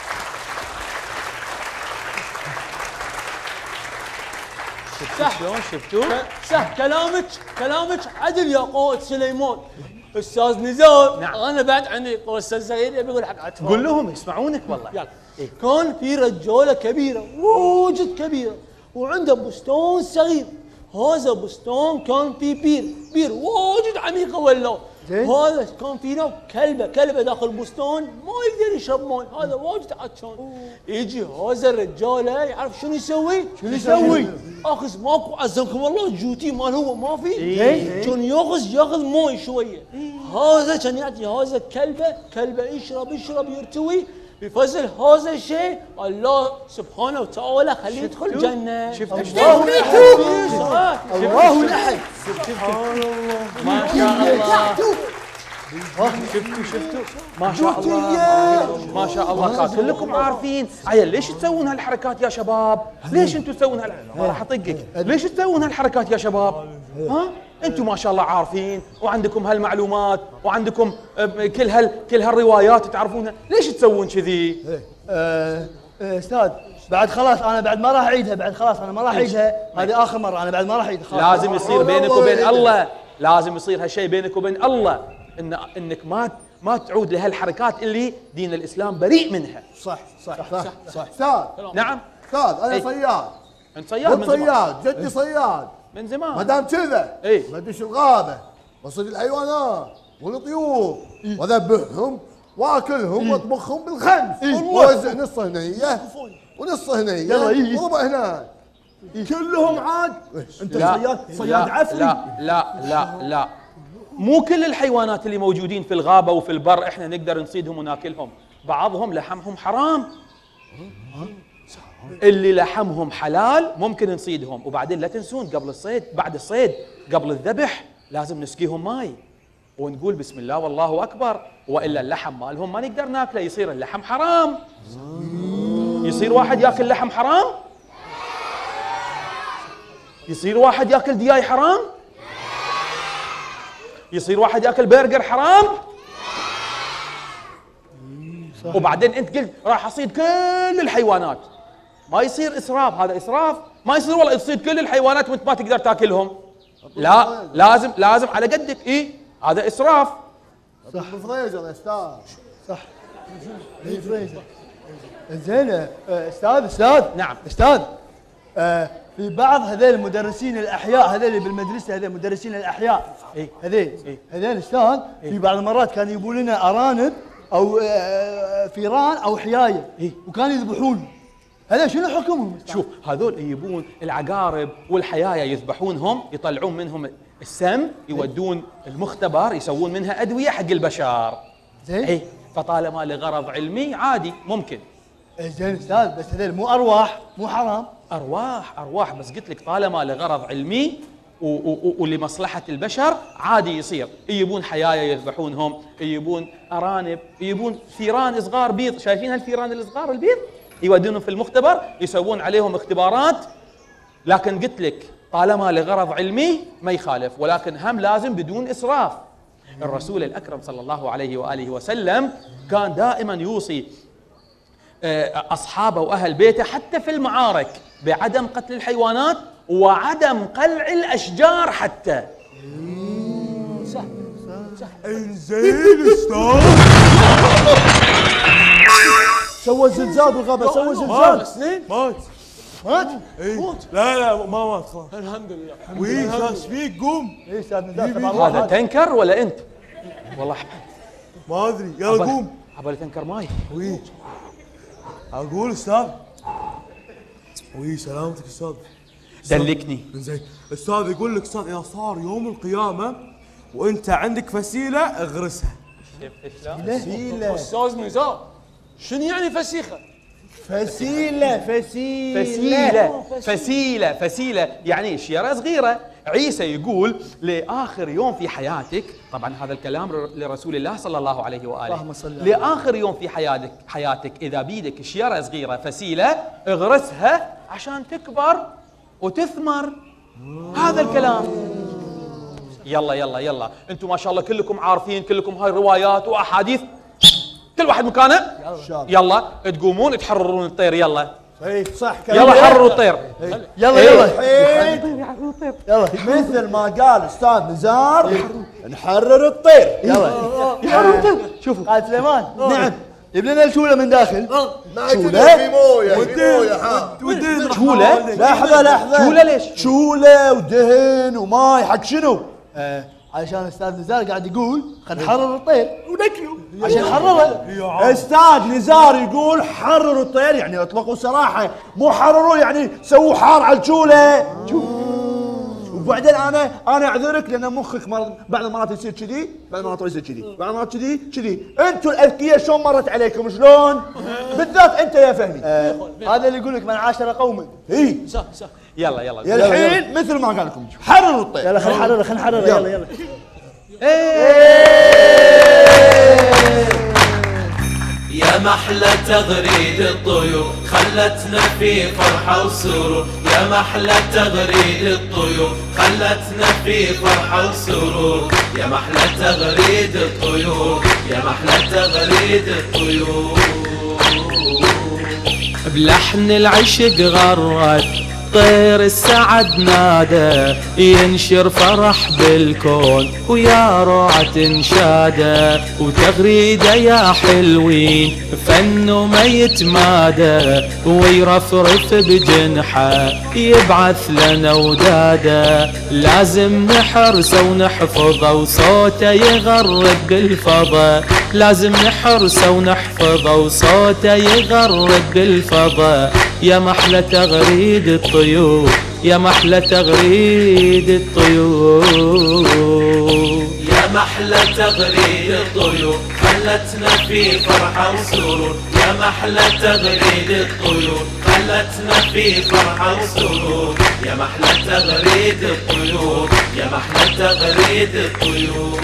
Speaker 5: شلون شفتوا؟
Speaker 6: صح كلامك عدل يا قائد سليمان. استاذ نزار،
Speaker 5: نعم.
Speaker 6: انا بعد عندي استاذ صغير يبي يقول حق اطفال.
Speaker 5: قول لهم يسمعونك والله.
Speaker 6: يلا. كان في رجاله كبيره واجد كبيره وعنده بستان صغير. هذا بستان كان في بير واجد عميقه ولا هذا كان في نوع كلبه داخل البستان ما يقدر يشرب ماء، هذا واجد عطشان. يجي هذا الرجاله يعرف شنو يسوي؟ اخذ ماكو عزمكم والله جوتي مال هو ما في. كان ياخذ ماي شويه. هذا كان يعطي هذا كلبه يشرب يرتوي. بفضل هذا الشيء الله سبحانه وتعالى خليه يدخل الجنه.
Speaker 5: شفت
Speaker 6: الله الاحد.
Speaker 5: سبحان الله ما شاء الله. شفتوا ما شاء الله. كلكم عارفين عيل ليش تسوون هالحركات يا شباب؟ ليش انتم تسوون راح اطقك. ليش تسوون هالحركات يا شباب؟ ها؟ انتم ما شاء الله عارفين وعندكم هالمعلومات وعندكم كل هالروايات تعرفونها، ليش تسوون كذي؟
Speaker 2: استاذ بعد خلاص انا بعد ما راح اعيدها، بعد خلاص انا ما راح اعيدها، هذه اخر مره انا بعد ما راح اعيدها.
Speaker 5: لازم يصير بينك وبين الله، لازم يصير هالشيء بينك وبين الله، انك ما تعود لهالحركات اللي دين الاسلام بريء منها.
Speaker 7: صح استاذ.
Speaker 5: نعم
Speaker 7: استاذ انا صياد.
Speaker 5: انت صياد من زمان.
Speaker 7: صياد جدي صياد
Speaker 5: من زمان.
Speaker 7: ما دام كذا بدش الغابه واصيد الحيوانات والطيور واذبحهم واكلهم واطبخهم بالخنز ووزع نصه هنيه ونصه هنيه وربع هناك
Speaker 1: كلهم عاد. انت صياد عفري.
Speaker 5: لا مو كل الحيوانات اللي موجودين في الغابه وفي البر احنا نقدر نصيدهم وناكلهم، بعضهم لحمهم حرام. اللي لحمهم حلال ممكن نصيدهم. وبعدين لا تنسون قبل الصيد بعد الصيد قبل الذبح لازم نسقيهم ماي ونقول بسم الله والله اكبر، والا اللحم مالهم ما نقدر ناكله، يصير اللحم حرام. يصير واحد ياكل لحم حرام؟ يصير واحد ياكل دياي حرام؟ يصير واحد ياكل برجر حرام؟ وبعدين انت قلت راح اصيد كل الحيوانات، ما يصير اسراف، هذا اسراف. ما يصير والله تصيد كل الحيوانات وانت ما تقدر تاكلهم. لا لازم على قدك. هذا اسراف.
Speaker 7: صح بالفريزر يا استاذ.
Speaker 2: صح بالفريزر. زين استاذ
Speaker 5: نعم
Speaker 2: استاذ. في بعض هذول المدرسين الاحياء هذول اللي بالمدرسه هذول مدرسين الاحياء هذول استاذ في بعض المرات كانوا يجيبوا لنا ارانب او فيران او حيايه وكانوا يذبحون هذا شنو حكمهم؟
Speaker 5: شوف هذول يجيبون العقارب والحيايا يذبحونهم، يطلعون منهم السم، يودون المختبر يسوون منها ادويه حق البشر.
Speaker 2: زين.
Speaker 5: اي فطالما لغرض علمي عادي ممكن.
Speaker 2: زين استاذ، بس هذول مو ارواح، مو حرام؟
Speaker 5: ارواح بس قلت لك طالما لغرض علمي ولمصلحه البشر عادي يصير. يجيبون حيايا يذبحونهم، يجيبون ارانب، يجيبون ثيران صغار بيض، شايفين هالثيران الصغار البيض؟ يودونهم في المختبر يسوون عليهم اختبارات. لكن قلت لك طالما لغرض علمي ما يخالف، ولكن هم لازم بدون اسراف. الرسول الاكرم صلى الله عليه واله وسلم كان دائما يوصي اصحابه واهل بيته حتى في المعارك بعدم قتل الحيوانات وعدم قلع الاشجار حتى.
Speaker 1: انزين استاذ. سوى زلزال بالغابة، سوى زلزال.
Speaker 7: مات؟
Speaker 1: ايه
Speaker 7: لا ما مات خلاص.
Speaker 6: الحمد لله.
Speaker 7: وي ايش فيك؟ قوم.
Speaker 2: اي استاذ نزار
Speaker 5: هذا تنكر ولا انت؟ والله
Speaker 7: ما ادري، يلا قوم.
Speaker 5: عبالي تنكر ماي.
Speaker 7: وي اقول استاذ. وي سلامتك استاذ.
Speaker 5: دلكني.
Speaker 7: زين استاذ يقول لك استاذ اذا صار يوم القيامه وانت عندك فسيله اغرسها.
Speaker 1: فسيلة
Speaker 6: استاذ نزار شنو يعني فسيخه؟
Speaker 5: فسيلة يعني شيرة صغيرة. عيسى يقول لآخر يوم في حياتك، طبعا هذا الكلام لرسول الله صلى الله عليه وآله، لآخر يوم في حياتك إذا بيدك شيرة صغيرة فسيلة اغرسها عشان تكبر وتثمر. هذا الكلام. يلا انتم ما شاء الله كلكم عارفين، كلكم هاي روايات وأحاديث، كل واحد مكانه. يلا تقومون تحررون الطير. يلا
Speaker 1: اي صح.
Speaker 5: يلا حرروا الطير.
Speaker 2: يلا
Speaker 1: يلا مثل ما قال استاذ نزار نحرر الطير.
Speaker 2: يلا
Speaker 5: يحرروا الطير. شوفوا
Speaker 2: قائد سليمان. نعم. جيب لنا الشوله من داخل.
Speaker 7: شوله؟ في مويه ودهن.
Speaker 5: شوله؟
Speaker 1: لحظة
Speaker 5: شوله ليش؟
Speaker 1: شوله ودهن وماي حق شنو؟
Speaker 2: علشان استاذ نزار قاعد يقول خلينا نحرر الطير وناكله عشان نحرره.
Speaker 1: استاذ نزار يقول حرروا الطير يعني اطلقوا سراحه، مو حرروا يعني سووا حار على الجوله. وبعدين انا اعذرك لان مخك بعض المرات يصير كذي، بعض المرات يصير كذي، بعض المرات كذي. انتم الاذكياء شلون مرت عليكم شلون؟ بالذات انت يا فهمي.
Speaker 2: هذا اللي يقول لك من عاشر قوما.
Speaker 1: اي
Speaker 5: يلا
Speaker 1: الحين مثل ما قال لكم حرروا الطير.
Speaker 2: يلا خلينا نحرره يلا.
Speaker 8: يا محلى تغريد الطيور خلتنا في فرحة وسرور، يا محلى تغريد الطيور خلتنا في فرحة وسرور، يا محلى تغريد الطيور، يا محلى تغريد الطيور. بلحن العشق غرد طير السعد نادى ينشر فرح بالكون ويا روعة انشاده، وتغريده يا حلوين فنه ما يتمادى ويرفرف بجنحه يبعث لنا وداده، لازم نحرسه ونحفظه وصوته يغرد بالفضا، لازم نحرسه ونحفظه وصوته يغرد بالفضا، يا محلى تغريد الطيور، يا محلى تغريد الطيور، يا محلى تغريد الطيور خلتنا في فرحة وسرور، يا محلى تغريد الطيور خلتنا في فرحة وسرور، يا محلى تغريد الطيور، يا محلى تغريد الطيور.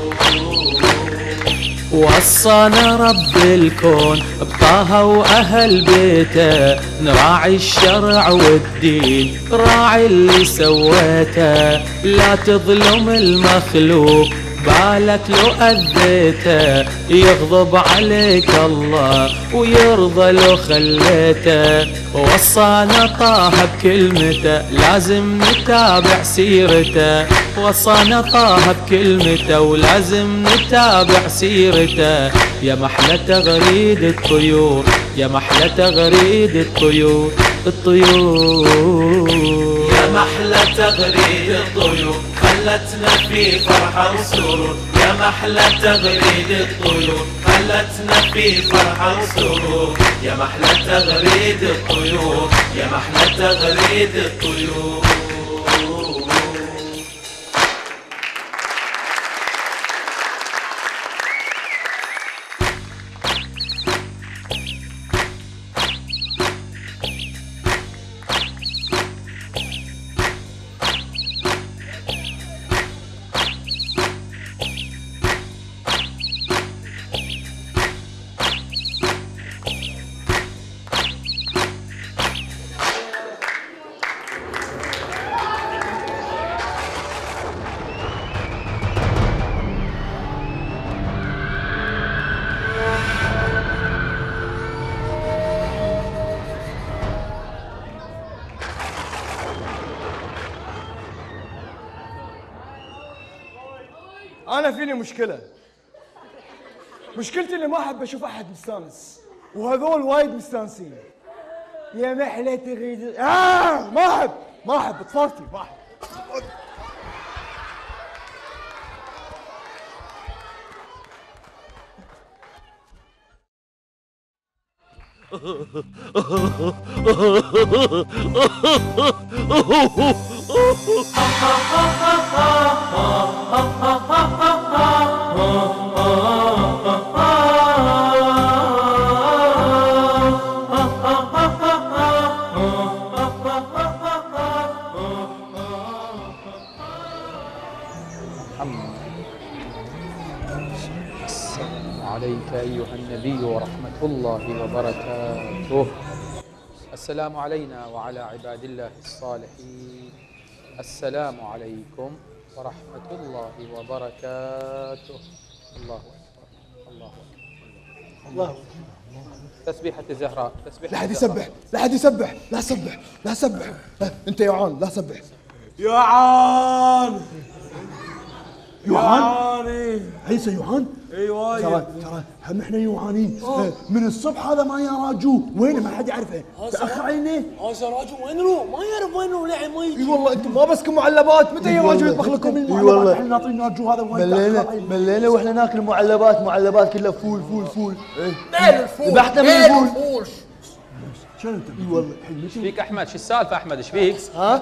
Speaker 8: وصانا رب الكون بطه وأهل بيته نراعي الشرع والدين، راعي اللي سويته لا تظلم المخلوق بالك لو أذيته يغضب عليك الله ويرضى لو خليته، وصانا طه بكلمته لازم نتابع سيرته، وصانا طه بكلمته ولازم نتابع سيرته، يا محلى تغريد الطيور، يا محلى تغريد الطيور، الطيور، يا محلى تغريد الطيور خلتنا في فرحة وسرور، يا محلى تغريد الطيور
Speaker 10: محلتنا في فرحة وسرور، يا محلى تغريد الطيور، يا محلى تغريد الطيور.
Speaker 4: انا فيني مشكله. مشكلتي اني ما احب اشوف احد مستانس، وهذول وايد مستانسين. يا محلة تغيد ما احب طفرتي ما احب.
Speaker 5: عليك أيها النبي ورحمة الله وبركاته. السلام علينا وعلى عباد الله الصالحين. السلام عليكم ورحمة الله وبركاته. الله أكبر الله أكبر الله أكبر. تسبيحة الزهراء. تسبيحة
Speaker 4: لا حد يسبح، لا حد يسبح، لا سبح، لا سبح. انت يوعان لا سبح.
Speaker 1: يوعان
Speaker 4: يوعان
Speaker 1: عيسى يوعان.
Speaker 4: ايوه
Speaker 1: ترى هم احنا يوعانين من الصبح. هذا ما يا راجو وينه ما حد يعرفه. تاخر علينا.
Speaker 6: هذا راجو وين روح؟ ما يعرف وين روح لعب ما يجي.
Speaker 4: اي والله انتم ما بسكم معلبات. متى يا راجو يطبخ لكم؟
Speaker 2: اي والله
Speaker 1: احنا ناطرين راجو هذا وايد.
Speaker 2: ملينا واحنا ناكل معلبات كلها فول فول فول.
Speaker 3: مال الفول
Speaker 2: ذبحنا من الفول.
Speaker 1: شنو انت؟
Speaker 2: اي والله.
Speaker 5: ايش فيك احمد؟ شو السالفه احمد؟ ايش فيك؟
Speaker 2: ها؟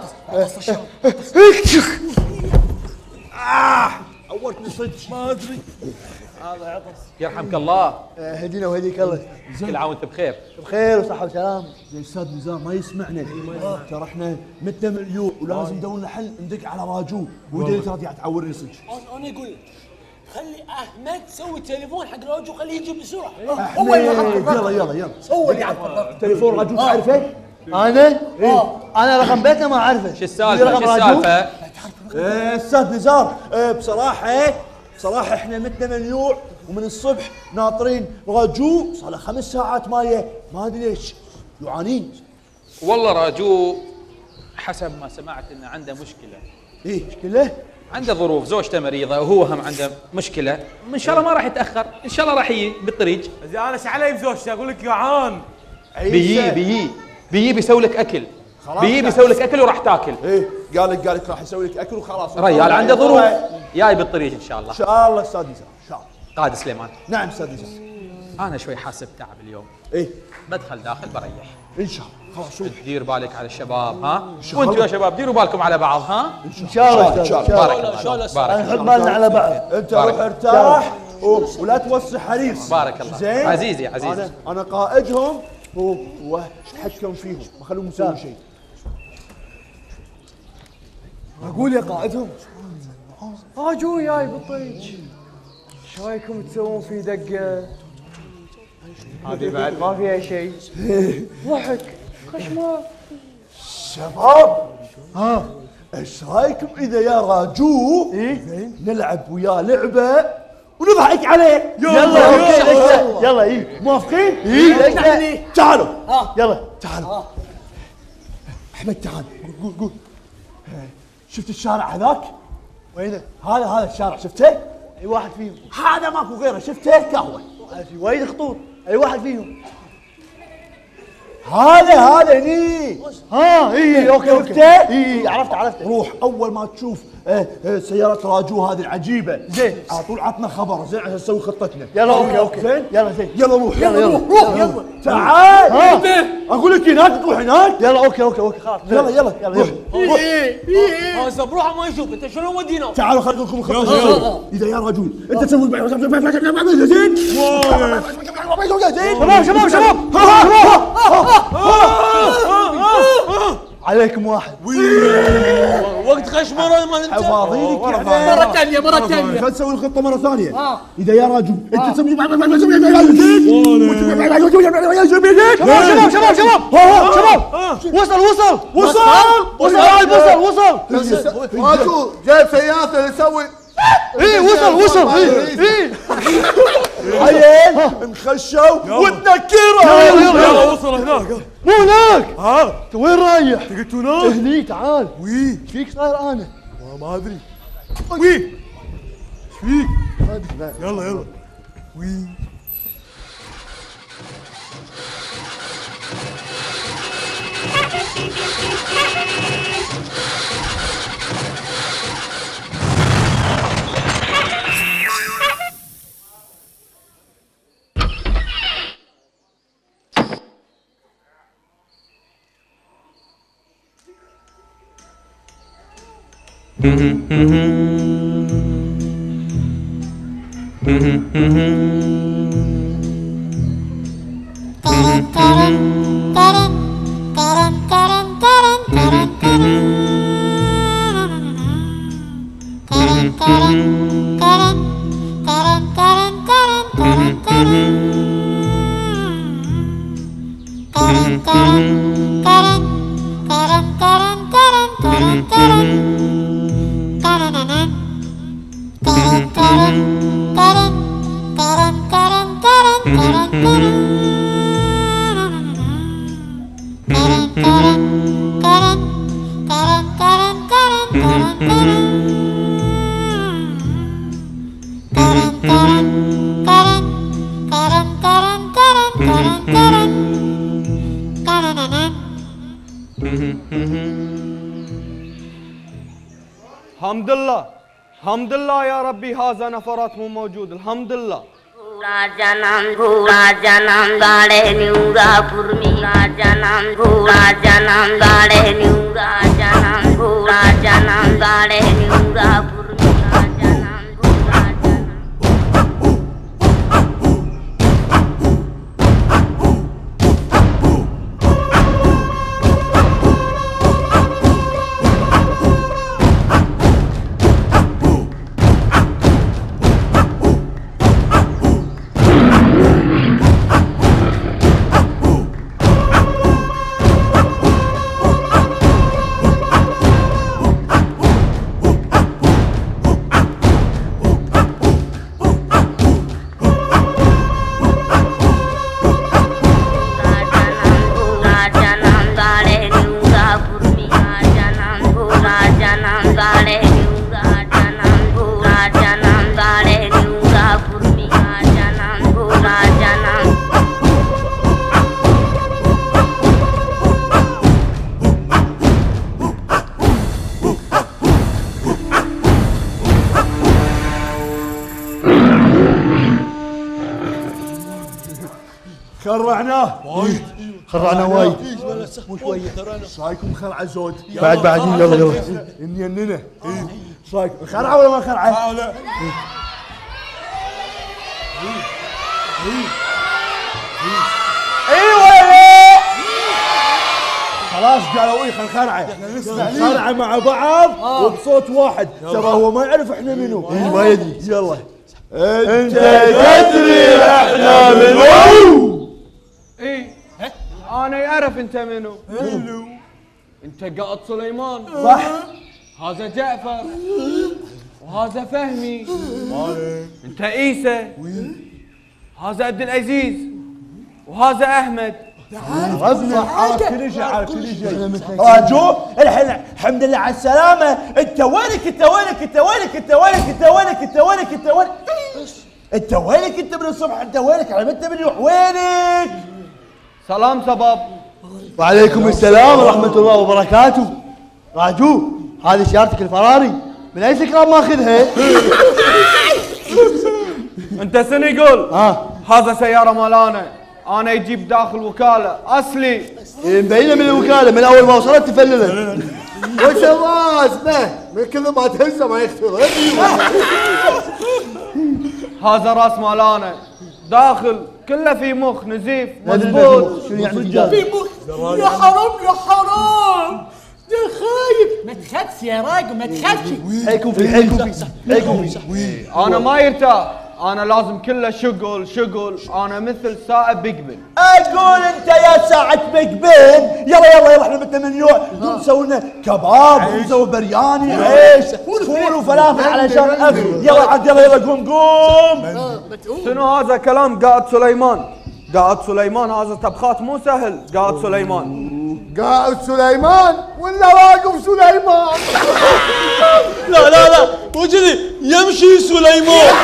Speaker 1: عورتني صدق ما ادري.
Speaker 2: هذا عطس.
Speaker 5: يرحمك الله.
Speaker 2: هدينا وهديك الله.
Speaker 5: كل عام وانت بخير.
Speaker 2: بخير وصحة وسلام.
Speaker 1: زي استاذ نزار ما يسمعنا. ترى احنا متنا مليون ولازم ندور لنا حل. ندق على راجو ودي ترى قاعد تعورني صدق.
Speaker 6: انا اقول لك خلي احمد سوي تليفون حق راجو خليه يجي بسرعه.
Speaker 1: هو يلا
Speaker 6: هو اللي يعرف
Speaker 1: تليفون راجو تعرفه؟
Speaker 2: انا رقم بيتنا ما اعرفه.
Speaker 5: شو السالفه؟ شو السالفه؟
Speaker 1: استاذ نزار بصراحه احنا متنا مليوع ومن الصبح ناطرين راجو. صار له 5 ساعات مايه ما ادري ليش يعانين.
Speaker 5: والله راجو حسب ما سمعت انه عنده مشكله.
Speaker 1: ايه مشكله؟
Speaker 5: عنده ظروف، زوجته مريضه وهو هم عنده مشكله. ان شاء الله ما راح يتاخر، ان شاء الله راح يجي بالطريق.
Speaker 6: زين انا ايش علي بزوجتي؟ اقول لك جوعان.
Speaker 5: بيجي بيسوي لك اكل. بيجي بيسوي لك اكل وراح تاكل.
Speaker 1: ايه قال لك راح يسوي لك اكل وخلاص.
Speaker 5: ريال عنده ظروف جاي بالطريق ان شاء الله.
Speaker 1: ان شاء الله استاذ نزار ان شاء الله.
Speaker 5: قائد سليمان.
Speaker 1: نعم استاذ نزار.
Speaker 5: انا شوي حاسب تعب اليوم.
Speaker 1: ايه
Speaker 5: بدخل داخل بريح.
Speaker 1: ان شاء الله. خلاص
Speaker 5: تدير بالك على الشباب ها؟ وانتم يا شباب ديروا بالكم على بعض ها؟
Speaker 2: ان شاء الله ان شاء الله.
Speaker 5: بارك الله بارك
Speaker 2: نحط بالنا على بعض.
Speaker 1: انت روح ارتاح ولا توسع حريص.
Speaker 5: بارك الله.
Speaker 1: زين
Speaker 5: عزيزي
Speaker 1: انا قائدهم واتحكم فيهم ما خلوهم يسوون شيء.
Speaker 4: اقول يا قائدهم راجو جاي بالطريق. ايش رايكم تسوون في دقه؟ هذه بعد ما فيها شيء. ضحك خشمه.
Speaker 1: شباب ايش رايكم اذا يا راجو نلعب وياه لعبه ونضحك عليه؟
Speaker 2: يلا
Speaker 1: موافقين؟ تعالوا
Speaker 2: يلا
Speaker 1: تعالوا. احمد تعال قول. شفت الشارع هذاك؟
Speaker 2: وينه؟
Speaker 1: هذا الشارع شفته؟
Speaker 2: اي واحد فيهم.
Speaker 1: هذا ماكو غيره شفته؟ قهوه.
Speaker 2: في وايد خطوط. اي واحد فيهم.
Speaker 1: هذا هني.
Speaker 2: اي اوكي
Speaker 1: شفته؟
Speaker 2: اي عرفت
Speaker 1: روح اول ما تشوف سيارة راجو هذه العجيبة
Speaker 2: زين
Speaker 1: على طول عطنا خبر زين عشان نسوي خطتنا.
Speaker 2: يلا اوكي
Speaker 1: زين
Speaker 2: يلا زين
Speaker 1: يلا روح
Speaker 2: يلا
Speaker 1: تعال. اقول لك هناك تروح هناك.
Speaker 2: يلا اوكي خلاص
Speaker 1: يلا روح.
Speaker 6: هذا بروحه ما يشوف انت شلون ودينا.
Speaker 1: تعالوا خلينا لكم الخطة. اذا يا رجل انت تسوي زين
Speaker 2: شباب عليكم واحد
Speaker 6: وقت خشمره ما انت
Speaker 1: حفاظينك
Speaker 3: مرة ثانية
Speaker 1: خلينا نسوي الخطة مرة ثانية. إذا يا رجل أنت تسوي
Speaker 2: شباب وصل
Speaker 7: راجو جايب سيارته يسوي
Speaker 2: وصل
Speaker 1: عيل مخشوا وتنكروا.
Speaker 2: يلا وصل هناك مو هناك. انت وين رايح؟ قلت هناك هني تعال. ايش فيك صاير انا؟
Speaker 7: ما ادري
Speaker 2: ايش فيك؟
Speaker 7: يلا
Speaker 11: الحمد لله يا ربي هذا نفرات مو موجود الحمد لله.
Speaker 12: Rajanam gade niuga purmi rajanam gade niuga rajanam gade niuga purmi rajanam
Speaker 1: خرعنا وايد مو شويه. ايش رايكم خرعه زود؟
Speaker 2: بعد يلا
Speaker 1: نيننا. ايش رايكم خرعه ولا ما خرعه؟
Speaker 7: لا
Speaker 1: ايوه خلاص قالوا ايه خرعه خرعه مع بعض وبصوت واحد. ترى هو ما يعرف احنا منو.
Speaker 2: ما يدري.
Speaker 1: يلا
Speaker 2: انت تدري احنا منو؟
Speaker 11: ايه انا اعرف انت منو. انت قائد سليمان
Speaker 1: صح.
Speaker 11: هذا جعفر وهذا فهمي. انت عيسى. هذا عبد العزيز وهذا احمد.
Speaker 1: عرف كل شيء عرف كل شيء. راجو الحين الحمد لله على السلامة. انت وينك انت وينك انت من الصبح انت وينك على متى بنروح وينك؟
Speaker 11: سلام شباب
Speaker 2: وعليكم السلام ورحمة الله وبركاته. راجو، هذه سيارتك الفراري، من أي سكران ماخذها؟
Speaker 11: انت شنو يقول؟ هذا سيارة مال انا يجيب داخل وكالة اصلي.
Speaker 2: مبينة من الوكالة، من اول ما وصلت تفللت.
Speaker 7: وش الراس به؟ من كل ما تهزه ما يخترق.
Speaker 11: هذا راس مال انا داخل كله في مخ نزيف مضبوط.
Speaker 2: شنو يعني رجال؟
Speaker 3: في مخ. يا حرام يا حرام، ده خايف. ما تخافش يا راجل، ما تخافش.
Speaker 2: حيكون في
Speaker 11: انا ما يرتاح، انا لازم كله شغل. انا مثل سائق بيج بن.
Speaker 1: اقول انت يا ساعة بيج بن، يلا احنا بدنا من نوع نقوم نسوي لنا كباب ونسوي برياني عيش فول وفلافل علشان الاكل. يلا عاد يلا قوم.
Speaker 11: شنو هذا كلام قائد سليمان؟ قائد سليمان هذا طبخات مو سهل. قائد سليمان
Speaker 7: قائد سليمان ولا واقف سليمان؟
Speaker 6: لا مو كذي، يمشي سليمان.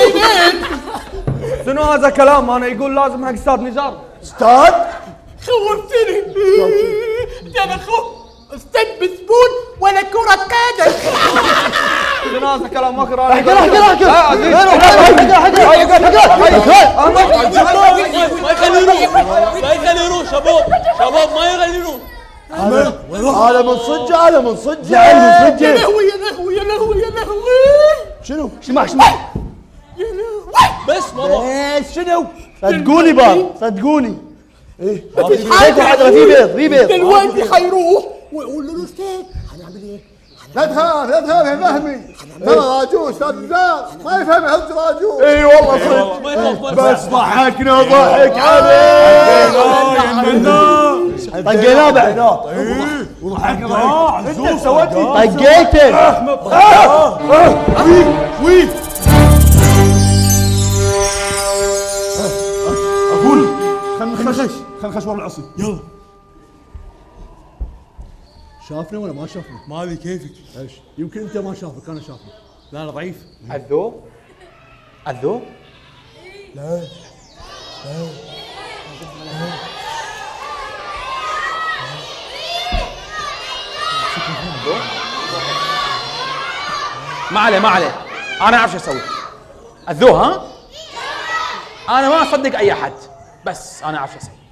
Speaker 11: شنو هذا كلام؟ انا يقول لازم حق استاذ نزار.
Speaker 1: استاذ؟
Speaker 3: خوفتني. انا خوف استاذ بسبون ولا كرة قدم.
Speaker 11: شنو هذا كلام ما اقرا.
Speaker 3: ما
Speaker 6: يخلي يروح شباب ما يخلي يروح.
Speaker 1: هذا من صدق، هذا من صدق.
Speaker 3: يا لهوي
Speaker 1: شنو؟
Speaker 2: اسمع
Speaker 3: يا لهوي.
Speaker 6: بس ماما
Speaker 1: شنو؟
Speaker 2: صدقوني صدقوني.
Speaker 1: ايه
Speaker 2: في بيض.
Speaker 3: دلوقتي حيروح ويقول له الاستاذ هنعمل ايه؟
Speaker 7: لا تخاف يا فهمي، ترى راجو استاذ نزار ما يفهم هز راجو.
Speaker 1: اي والله صدق، بس ضحكنا ضحك عليه.
Speaker 2: طقيناه بعد.
Speaker 1: وضحكنا. انت سويت
Speaker 2: طقيته.
Speaker 1: وي اقول خل نخش ورا العصي. يلا. شافنا ولا ما شافنا؟
Speaker 6: ما ادري كيفك.
Speaker 1: ايش؟ يمكن انت ما شافك، انا شافك.
Speaker 6: لا انا ضعيف.
Speaker 5: الذوق
Speaker 1: لا
Speaker 5: ما عليه انا اعرف شو اسوي. الذوق ها؟ انا ما اصدق اي احد، بس انا اعرف شو اسوي.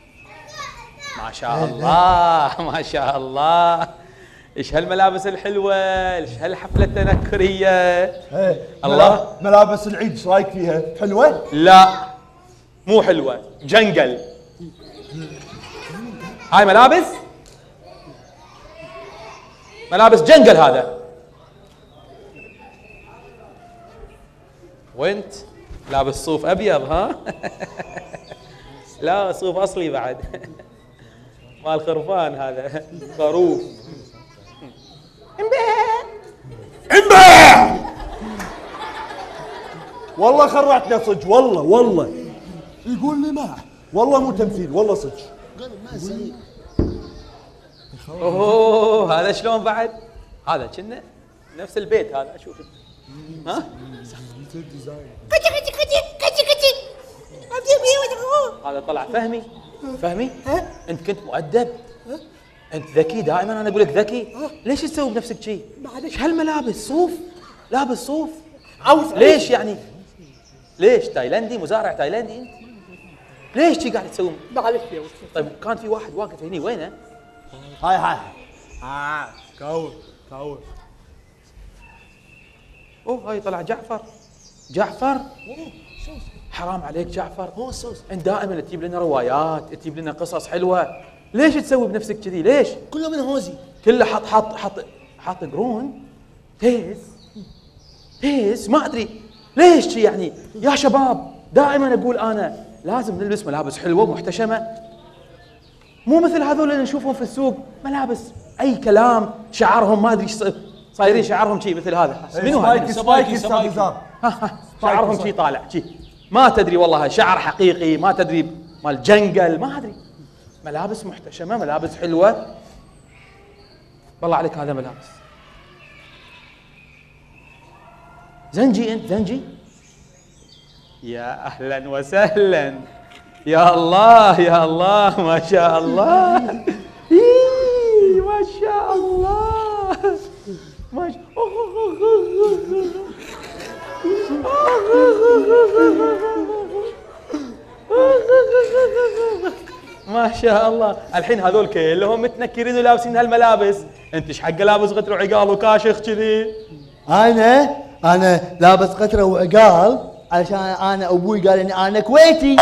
Speaker 5: ما شاء الله ايش هالملابس الحلوه، ايش هالحفله التنكريه. الله،
Speaker 1: ملابس العيد ايش رايك فيها؟ حلوه؟
Speaker 5: لا مو حلوه، جنقل. هاي ملابس جنقل هذا. وانت لابس صوف ابيض ها؟ لا صوف اصلي بعد. مال خرفان هذا، خروف.
Speaker 1: انبه والله خرعتنا صدق. والله يقول لي ما والله مو تمثيل، والله صدق.
Speaker 5: اوه هذا شلون بعد؟ هذا كنا نفس البيت هذا. اشوف ها؟ هذا طلع فهمي. انت كنت مؤدب، انت ذكي. دائما انا اقول لك ذكي. ليش تسوي بنفسك شيء؟ ايش هالملابس؟ صوف، لابس صوف. ليش يعني؟ ليش تايلندي، مزارع تايلندي انت؟ ليش شي قاعد تسوي؟
Speaker 3: معلش يا استاذ.
Speaker 5: طيب كان في واحد واقف هني، وينه؟
Speaker 1: هاي
Speaker 6: كاور
Speaker 5: اوه هاي طلع جعفر. حرام عليك جعفر. انت دائما تجيب لنا روايات، تجيب لنا قصص حلوه. ليش تسوي بنفسك كذي؟ ليش؟
Speaker 6: كله من هوزي.
Speaker 5: كله حط قرون. تيز ما ادري ليش شي يعني. يا شباب دائما اقول انا لازم نلبس ملابس حلوه محتشمه، مو مثل هذول اللي نشوفهم في السوق ملابس اي كلام، شعرهم ما ادري صايرين شعرهم شي مثل هذا. منو هذا؟
Speaker 1: سبايكي.
Speaker 5: شعرهم شي طالع شي، ما تدري والله شعر حقيقي، ما تدري مال جنقل، ما ادري. ملابس محتشمه، ملابس حلوه. بالله عليك هذا ملابس زنجي. انت زنجي؟ يا اهلا وسهلا. يا الله يا الله ما شاء الله. ما شاء الله ما شاء ما شاء الله. الحين هذول كلهم متنكرين ولابسين هالملابس، انت ايش حق لابس غتره وعقال وكاشخ كذي؟
Speaker 2: انا لابس قطره وعقال علشان انا ابوي قال اني انا كويتي.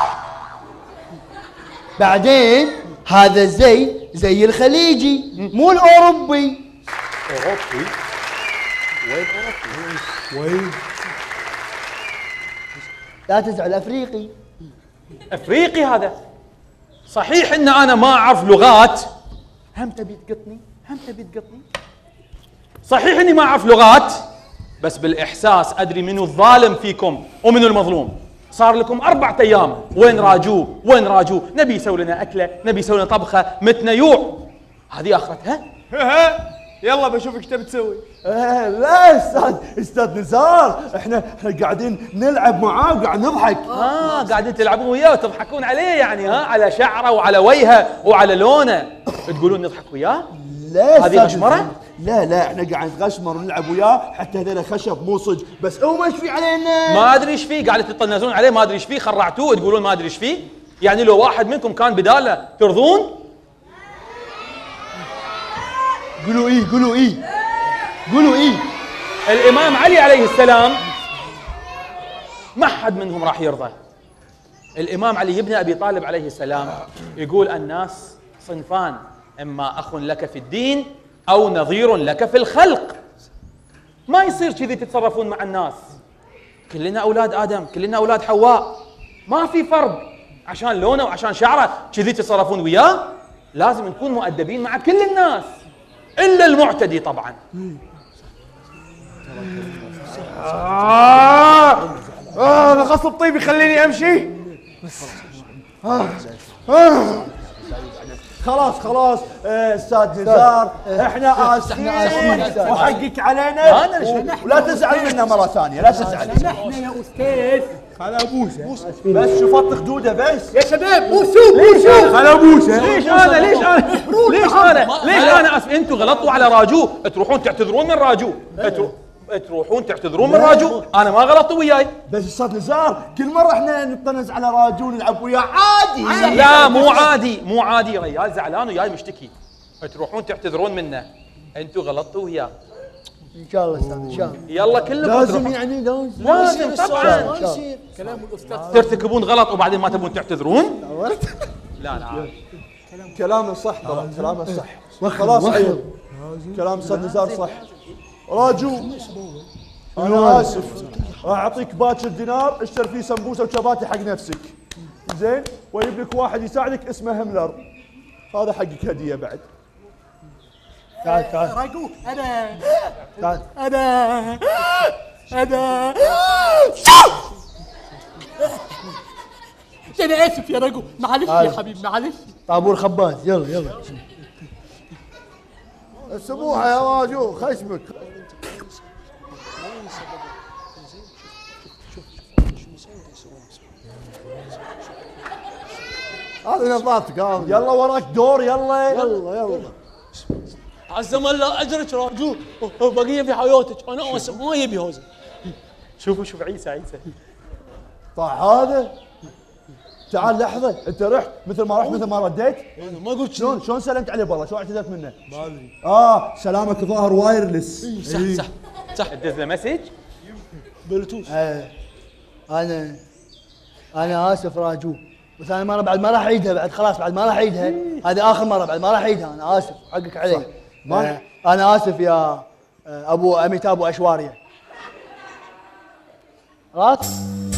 Speaker 2: بعدين هذا الزي زي الخليجي مو الاوروبي.
Speaker 5: اوروبي؟ وين اوروبي؟ وين؟
Speaker 2: لا تزعل، افريقي.
Speaker 5: افريقي هذا؟ صحيح ان انا ما اعرف لغات. هم تبي تقطني؟ هم تبي تقطني؟ صحيح اني ما اعرف لغات، بس بالاحساس ادري منو الظالم فيكم ومنو المظلوم. صار لكم 4 ايام، وين راجو؟ وين راجو؟ نبي يسوي لنا اكله، نبي يسوي لنا طبخه، متنا يوع. هذه اخرتها؟
Speaker 11: يلا بشوفك ايش تبي تسوي.
Speaker 1: لا استاذ نزار، احنا قاعدين نلعب معاه وقاعد نضحك.
Speaker 5: قاعدين تلعبون وياه وتضحكون عليه يعني، على شعره وعلى وجهه وعلى لونه تقولون نضحك وياه؟
Speaker 1: لا
Speaker 5: هذه غشمره؟
Speaker 1: لا احنا قاعد نغشمر ونلعب وياه، حتى هذول خشب مو صج، بس هو ما ايش فيه علينا.
Speaker 5: ما ادري ايش فيه، قاعد تطنزون عليه، ما ادري ايش فيه، خرعتوه تقولون ما ادري ايش فيه. يعني لو واحد منكم كان بداله ترضون؟
Speaker 2: قولوا ايه قولوا ايه قولوا ايه.
Speaker 5: الامام علي عليه السلام ما حد منهم راح يرضى. الامام علي ابن ابي طالب عليه السلام يقول الناس صنفان، اما اخ لك في الدين او نظير لك في الخلق. ما يصير كذي تتصرفون مع الناس. كلنا اولاد ادم، كلنا اولاد حواء، ما في فرق عشان لونه وعشان شعره كذي تتصرفون وياه. لازم نكون مؤدبين مع كل الناس الا المعتدي طبعا.
Speaker 11: انا غصب طيب يخليني امشي.
Speaker 1: خلاص استاذ نزار، احنا اسفين وحقك علينا، ولا تزعل منا مره ثانيه، لا تزعل.
Speaker 3: احنا يا استاذ
Speaker 1: خلبوسه بس شفط خدوده بس
Speaker 3: يا شباب. بوسوا
Speaker 1: خلبوسه.
Speaker 5: ليش انا اسف؟ انتم غلطتوا على راجو، تروحون تعتذرون من راجو، تروحون تعتذرون من راجو. انا ما غلطت وياي.
Speaker 1: بس استاذ نزار كل مره احنا نطنز على راجو نلعب وياه عادي.
Speaker 5: لا مو عادي ريال زعلان وياي مشتكي، تروحون تعتذرون منه. انتم غلطتوا وياه.
Speaker 2: ان شاء الله استاذ ان شاء الله.
Speaker 5: يلا كلكم
Speaker 1: لازم يعني
Speaker 5: لازم طبعا
Speaker 3: كلام الاستاذ.
Speaker 5: ترتكبون غلط وبعدين ما تبون تعتذرون؟ لا
Speaker 1: كلامه صح طبعا، كلامه صح. خلاص عيب كلام استاذ نزار صح. راجو انا اسف، راح اعطيك باكر دينار اشتري فيه سمبوسه وشباتي حق نفسك، زين؟ واجيب لك واحد يساعدك اسمه هملر، هذا حقك هديه بعد.
Speaker 2: تعال
Speaker 3: راجو انا
Speaker 2: تعال.
Speaker 3: انا اسف يا راجو، معلش يا حبيبي معلش.
Speaker 2: طابور خباز يلا
Speaker 7: السموحه يا راجو خشمك. هذه نظارتك.
Speaker 1: يلا وراك دور، يلا
Speaker 6: عزم الله اجرك راجو، بقيه في حياتك. انا اسف ما يبي هذا.
Speaker 5: شوف عيسى
Speaker 1: طاح هذا. تعال لحظه، انت رحت مثل ما رحت مثل ما رديت.
Speaker 6: انا ما قلت
Speaker 1: شلون سلمت عليه بالله؟ شلون اعتذرت منه؟ ما ادري. سلامك ظاهر وايرلس.
Speaker 6: صح
Speaker 5: دز له مسج
Speaker 6: بلوتوث.
Speaker 2: انا اسف راجو، بس انا مره بعد ما راح اعيدها، بعد خلاص بعد ما راح اعيدها. هذه اخر مره بعد ما راح اعيدها. انا اسف حقك علي. انا اسف يا ابو اميتاب واشواريا. خلاص.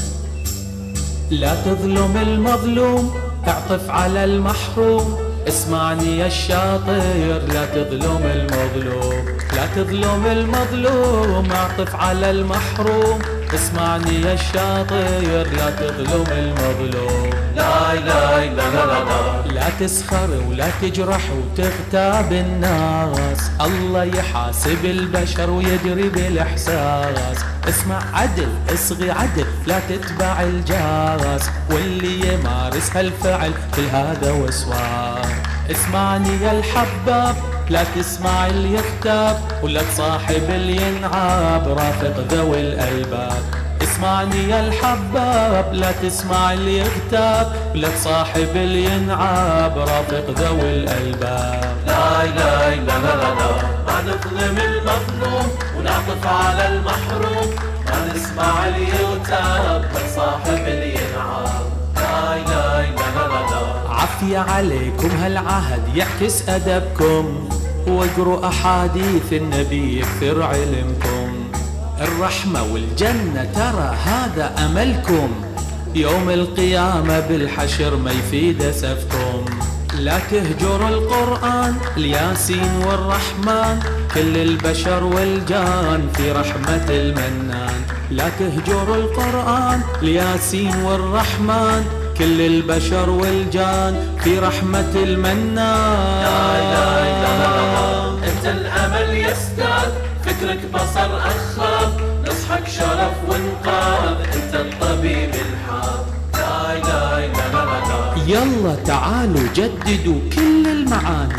Speaker 8: لا تظلم المظلوم، اعطف على المحروم. اسمعني يا الشاطر، لا تظلم المظلوم، لا تظلم المظلوم، اعطف على المحروم. اسمعني يا الشاطر لا تظلم المظلوم. لا لا لا لا لا لا تسخر ولا تجرح وتغتاب الناس، الله يحاسب البشر ويدري بالاحساس. اسمع عدل اصغي عدل لا تتبع الجاس، واللي يمارس هالفعل كل هذا وسواس. اسمعني يا الحباب لا تسمع اللي يغتاب، ولا تصاحب اللي ينعاب رافق ذوي الألباب. اسمعني يا الحباب لا تسمع اللي يغتاب، ولا تصاحب اللي ينعاب رافق ذوي الألباب. لا لا لا لا لا ما نظلم المظلوم ونعطف على المحروم، ما نسمع اللي يغتاب ونصاحب اللي ينعاب. لا لا لا لا لا عافية عليكم هالعهد يعكس أدبكم، واقروا أحاديث النبي يكثر علمكم. الرحمة والجنة ترى هذا أملكم، يوم القيامة بالحشر ما يفيد سفكم. لا تهجر القرآن الياسين والرحمن، كل البشر والجان في رحمة المنان. لا تهجر القرآن الياسين والرحمن، كل البشر والجان في رحمة المنان. لا لا لا لا انت الامل يزداد، فكرك بصر اخاب، نصحك شرف وانقاذ، انت الطبيب الحاد. لا لا لا لا يلا تعالوا جددوا كل المعاني،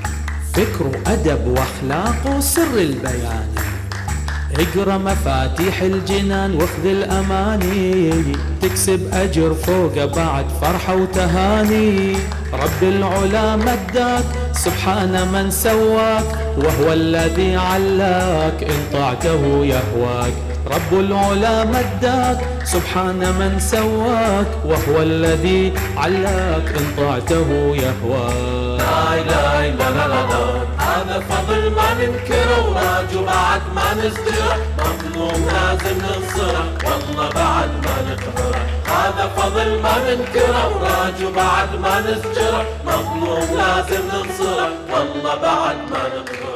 Speaker 8: فكر وادب واخلاق وسر البيان. اقرا مفاتيح الجنان واخذ الاماني، تكسب اجر فوق بعد فرحه وتهاني. رب العلا مداك سبحان من سواك، وهو الذي علاك ان طعته يهواك. رب العلا مداك سبحان من سواك، وهو الذي علاك ان طعته يهواك. لا لا لا لا لا هذا فضل ما ننكره، وراجو بعد ما نزجره، مظلوم لازم ننصره والله بعد ما نقهره. هذا فضل ما ننكره، وراجو بعد ما نزجره، مظلوم لازم ننصره والله بعد ما نقهره.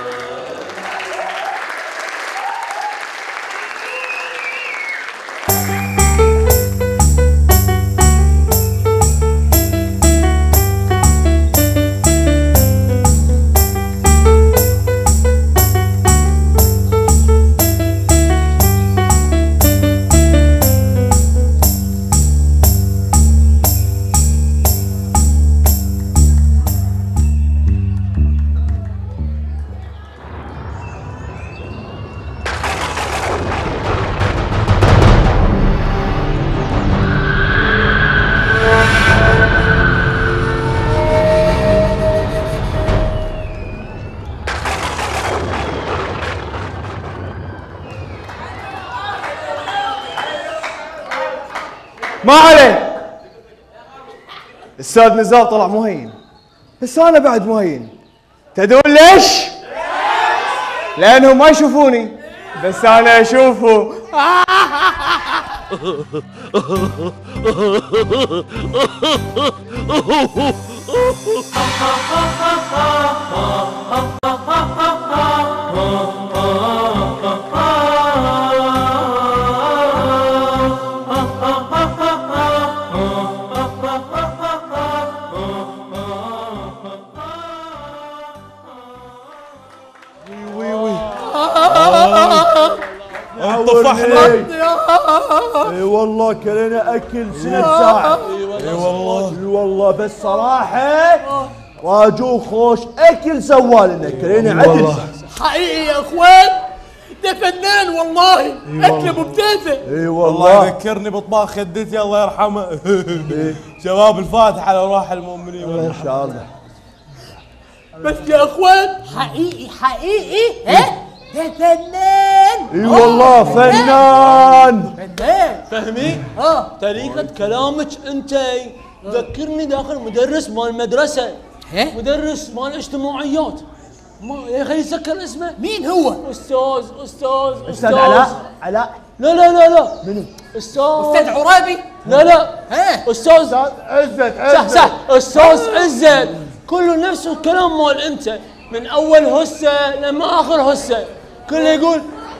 Speaker 11: ما عليه. استاذ نزار طلع مهين، بس انا بعد مهين. تدرون ليش؟ لانهم ما يشوفوني بس انا اشوفه.
Speaker 1: طفحنا. اي والله كلنا اكل سنة ساعة. اي والله بس صراحة راجو خوش اكل سوالنا كلنا عدل.
Speaker 3: حقيقي يا اخوان ده فنان والله، اكله ممتازة.
Speaker 1: اي والله
Speaker 13: يذكرني بطباخ خدتي الله يرحمه. شباب الفاتحة على ارواح المؤمنين
Speaker 1: ان شاء الله.
Speaker 3: بس يا اخوان حقيقي ده فنان.
Speaker 1: اي والله فنان.
Speaker 6: فهمي؟ طريقة كلامك انت ذكرني داخل مدرس مال مدرسة، مدرس مال اجتماعيات. يا اخي يسكر اسمه.
Speaker 3: مين هو؟
Speaker 6: استاذ
Speaker 1: علاء.
Speaker 6: لا
Speaker 1: منو؟
Speaker 3: استاذ عرابي.
Speaker 6: لا استاذ عزت. صح استاذ عزت. كله نفس الكلام مال انت، من اول هسه لما اخر هسه كله يقول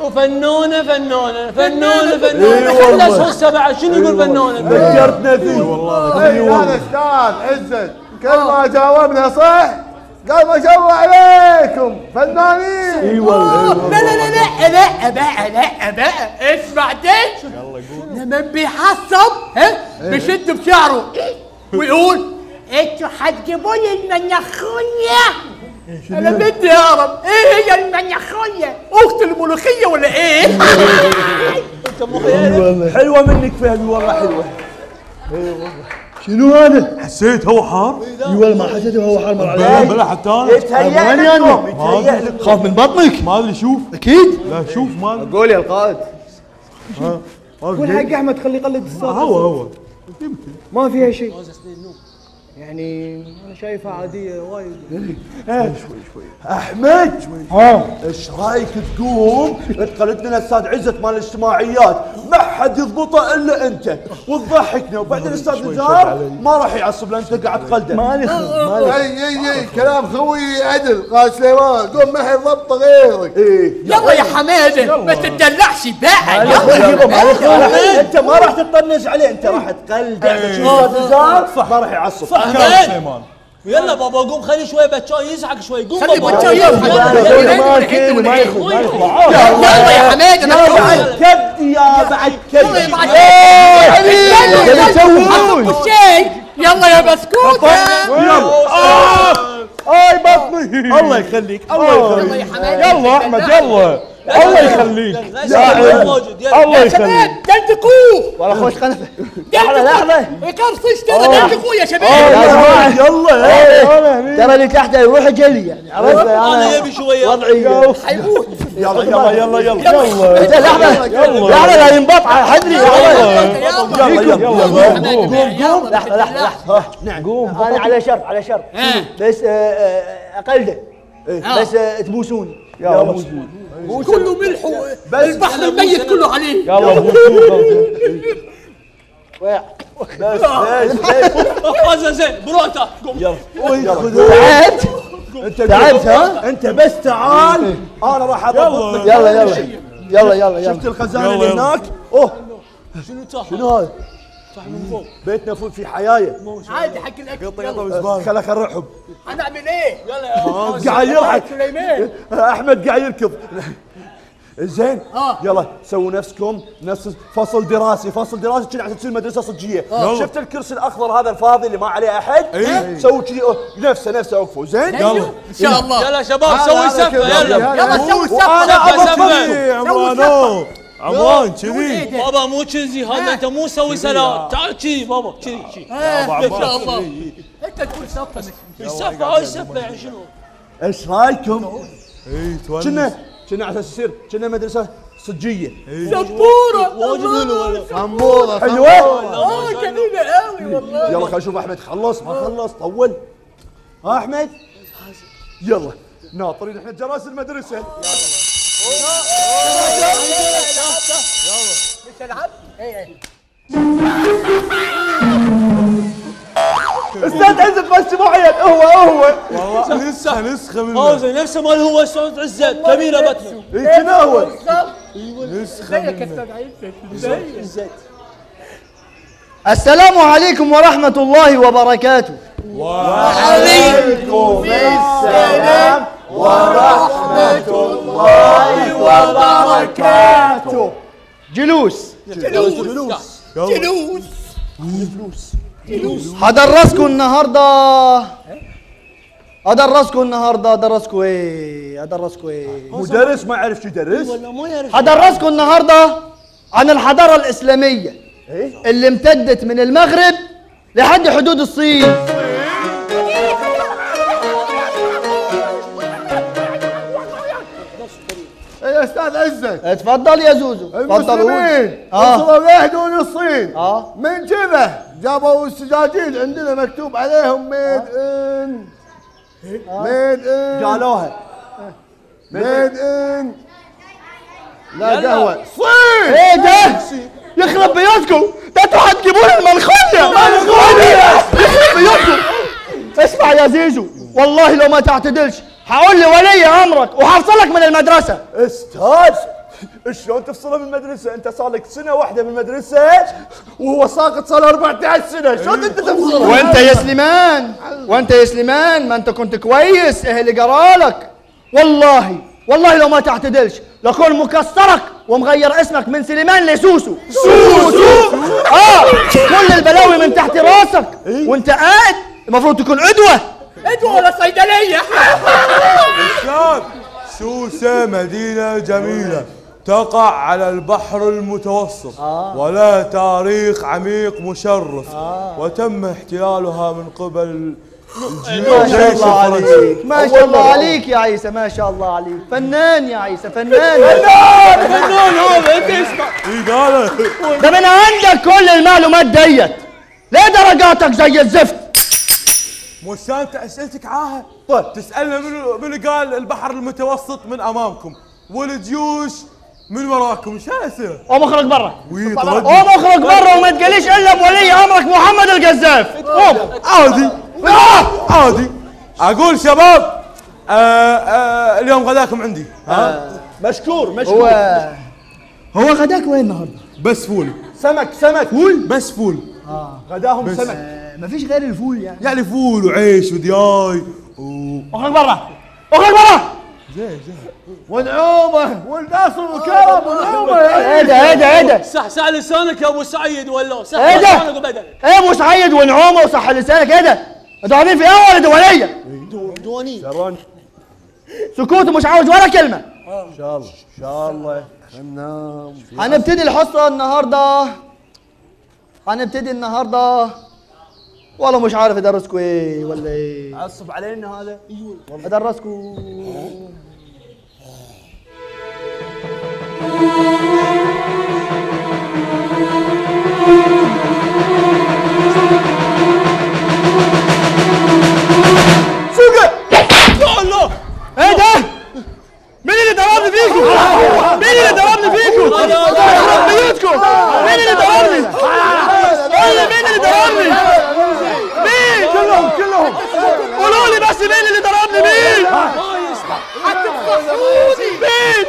Speaker 6: وفنونه فنونه فنونه فنونه خلص هسه بعد شنو يقول فنونه؟
Speaker 1: ذكرتنا فيه والله.
Speaker 7: هذا استاذ عزت كل ما جاوبنا صح قال ما شاء الله عليكم فنانين.
Speaker 3: اي والله. لا لا لا لا لا بقى لا بقى اسمع ده. يلا قول. لما بيحصب بيشد بشعره ويقول انتوا هتجيبوا لي المناخية؟ انا بدي اعرف ايه هي المناخية؟ اخت الملوخية ولا ايه؟
Speaker 1: انت مو خيالك حلوة منك فهمي والله حلوة. اي والله.
Speaker 2: شنو هذا؟
Speaker 13: حسيت هو حار؟
Speaker 2: اي والله ما حسيت هو حار مر علي.
Speaker 13: بلا حتى انا
Speaker 1: يتهيأ لكم يتهيأ لكم.
Speaker 2: خاف من بطنك؟
Speaker 13: ما ادري شوف
Speaker 2: اكيد؟
Speaker 13: لا شوف ما ادري.
Speaker 11: قول يا القائد.
Speaker 13: قول
Speaker 11: حق احمد خليه يقلد الصوت.
Speaker 13: هو يمكن
Speaker 11: ما فيها شيء. يعني انا شايفها عاديه وايد.
Speaker 1: شوي احمد ايش رايك تقوم تقلد لنا الاستاذ عزت مال الاجتماعيات؟ ما حد يضبطه الا انت وتضحكنا، وبعدين الاستاذ نزار ما راح يعصب لان انت قاعد تقلده.
Speaker 2: مالي
Speaker 7: اي كلام خوي عدل. قال سليمان قوم ما حد ضبطه غيرك.
Speaker 3: يلا يا حماده ما تدلعش بقى.
Speaker 1: يلا انت ما راح تطنز عليه، انت راح تقلده. الاستاذ نزار ما راح يعصب.
Speaker 6: صح سليمان. يلا بابا قوم خلي شوي بتشاي يزعق شوي. قوم
Speaker 3: خلي
Speaker 6: بابا.
Speaker 3: بتشاي يزعق.
Speaker 2: ما يخرج.
Speaker 3: يلا يا حماده
Speaker 1: بعد كبدي يا بعد كبدي.
Speaker 3: ايش تسوون؟ يلا يا بسكوت.
Speaker 13: اي بطني. الله يخليك الله يخليك. يلا احمد يلا الله يخليك. الله يخليك.
Speaker 3: دلدقوه
Speaker 2: والله خوش قنفه.
Speaker 3: لحظه قرصش ترى دلدقوه يا شباب.
Speaker 2: يلا ترى اللي تحته يروح جلي يعني عرفت.
Speaker 6: انا يبي شويه
Speaker 2: وضعي
Speaker 3: حيموت.
Speaker 13: يلا يلا يلا يلا
Speaker 2: لحظه لحظه لا ينبطع حدري.
Speaker 3: يلا
Speaker 2: لحظه نعم قوم. انا على شرط على شرط بس اقلده بس تبوسوني.
Speaker 1: يلا بوسوني
Speaker 3: كله ملح البحر الميت كله عليه.
Speaker 13: يلا بوسوه.
Speaker 6: بس زين بروتا.
Speaker 2: تعبت تعبت ها؟
Speaker 1: انت بس تعال انا راح اضبط لك.
Speaker 2: يلا يلا يلا يلا
Speaker 1: شفت الخزانه اللي هناك؟ اوه
Speaker 6: شنو تاخذ؟
Speaker 1: شنو هذا؟
Speaker 6: صح من فوق.
Speaker 1: بيتنا فوق في حيايه.
Speaker 3: عادي حق الاكل.
Speaker 1: خلك نرحب.
Speaker 3: هنعمل ايه؟
Speaker 6: يلا
Speaker 1: قاعد يضحك
Speaker 3: سليمان.
Speaker 1: احمد قاعد يركض. زين يلا سووا نفسكم نفس فصل دراسي كنا عشان تصير مدرسه صجيه. شفت الكرسي الاخضر هذا الفاضي اللي ما عليه احد؟ سووا كذي نفسه اوقفوا. زين
Speaker 3: يلا ان شاء الله.
Speaker 6: يلا شباب سوي سفه.
Speaker 3: يلا سوي
Speaker 6: سفه.
Speaker 13: عمران كذي
Speaker 6: بابا مو كذي هذا انت مو سوي سلام. تعال كذي بابا كذي
Speaker 3: ان شاء الله. انت تقول سفه
Speaker 6: السفه هاي السفه يعني شنو؟
Speaker 1: ايش رايكم؟
Speaker 2: كنا على اساس يصير كنا مدرسه صجيه.
Speaker 3: سبوره
Speaker 6: واجد حلوه.
Speaker 2: سموره
Speaker 1: حلوه
Speaker 3: جميله قوي والله.
Speaker 1: يلا خلينا نشوف احمد خلص ما خلص طول. ها احمد يلا ناطرين احنا جراس المدرسه.
Speaker 3: مش العب.
Speaker 1: استاذ عزت بس معين هو
Speaker 13: والله لسه نسخه منه.
Speaker 6: هذا نفسه مال هو استاذ عزت كبيره بطنه.
Speaker 1: شنو هو؟
Speaker 13: نسخه منه.
Speaker 6: عزت.
Speaker 2: السلام عليكم ورحمة الله وبركاته.
Speaker 1: وعليكم السلام ورحمة الله وبركاته.
Speaker 2: جلوس.
Speaker 3: جلوس.
Speaker 2: هدرسكم النهارده ادرسكم ايه؟
Speaker 1: مدرس ما يعرف شو يدرس؟
Speaker 2: هدرسكم النهارده عن الحضاره الاسلاميه اللي امتدت من المغرب لحد حدود الصين.
Speaker 7: يا استاذ عزت
Speaker 2: اتفضل يا زوزو.
Speaker 7: المسلمين وصلوا يهدون الصين. من كذا جابوا السجاجيد عندنا مكتوب عليهم ميد ان
Speaker 1: قالوها
Speaker 7: ميد ان لا قهوه
Speaker 2: صين. ايه ده؟ يخرب بيوتكم ده انتوا هتجيبوا لي الملخيه. يخرب بيوتكم. اسمع يا زيزو والله لو ما تعتدلش هقول لولي امرك وهفصلك من المدرسه.
Speaker 1: استاذ شلون تفصله من المدرسه؟ انت صار لك سنه واحده بالمدرسه وهو ساقط صار له 14 سنه، شلون انت تفصله؟
Speaker 2: وانت يا سليمان، وانت يا سليمان ما انت كنت كويس، اللي قرالك والله لو ما تعتدلش لكون مكسرك ومغير اسمك من سليمان لسوسو. سوسو؟ كل البلاوي من تحت راسك وانت قاعد، المفروض تكون عدوه
Speaker 3: ولا صيدليه.
Speaker 13: شباب، سوسة مدينة جميلة تقع على البحر المتوسط ولا تاريخ عميق مشرف وتم احتلالها من قبل
Speaker 2: ما شاء الله عليك، ما شاء الله عليك يا عيسى، ما شاء الله عليك، فنان يا عيسى، فنان
Speaker 6: هذا انت اسمع.
Speaker 13: اي قاله
Speaker 2: ده من عندك كل المعلومات ديت، ليه درجاتك زي الزفت؟
Speaker 13: مو انت اسئلتك عاهه. طيب تسالنا من قال البحر المتوسط من امامكم والجيوش من وراكم، شو اسئله؟
Speaker 2: قوم اخرج برا، قوم اخرج برا وما تقليش الا بولي امرك محمد القذاف. قوم.
Speaker 13: عادي. اقول شباب اليوم غداكم عندي.
Speaker 1: مشكور.
Speaker 2: هو غداك وين النهارده؟
Speaker 13: بس فول.
Speaker 1: سمك.
Speaker 13: فول؟ بس فول.
Speaker 1: غداهم سمك.
Speaker 2: مفيش غير الفول
Speaker 13: يعني فول وعيش ودياي
Speaker 2: اخرج برا.
Speaker 13: زين.
Speaker 1: ونعومه والناصر وكرم ونعومه.
Speaker 2: ايه ده
Speaker 6: صح لسانك يا ابو سعيد ولا صح
Speaker 2: ايه
Speaker 6: لسانك وبدنك.
Speaker 2: ايه ابو سعيد ونعومه وصح لسانك، ايه ده؟ انتوا قاعدين في ايه ولا ديوانيه؟
Speaker 6: دواني.
Speaker 2: سكوت ومش عاوز ولا كلمه.
Speaker 1: ان شاء الله.
Speaker 2: هنبتدي الحصه النهارده والله مش عارف ادرسكم ايه ولا ايه.
Speaker 1: عصب علينا هذا.
Speaker 2: ايوه ادرسكم.
Speaker 1: سوقه.
Speaker 6: يا الله
Speaker 2: ايه ده؟ مين اللي ضربني فيكم؟ يخرب بيوتكم! مين اللي ضربني؟ قول لي مين اللي ضربني؟ مين؟
Speaker 1: كلهم
Speaker 2: قولوا لي بس مين اللي ضربني؟ مين؟ مين؟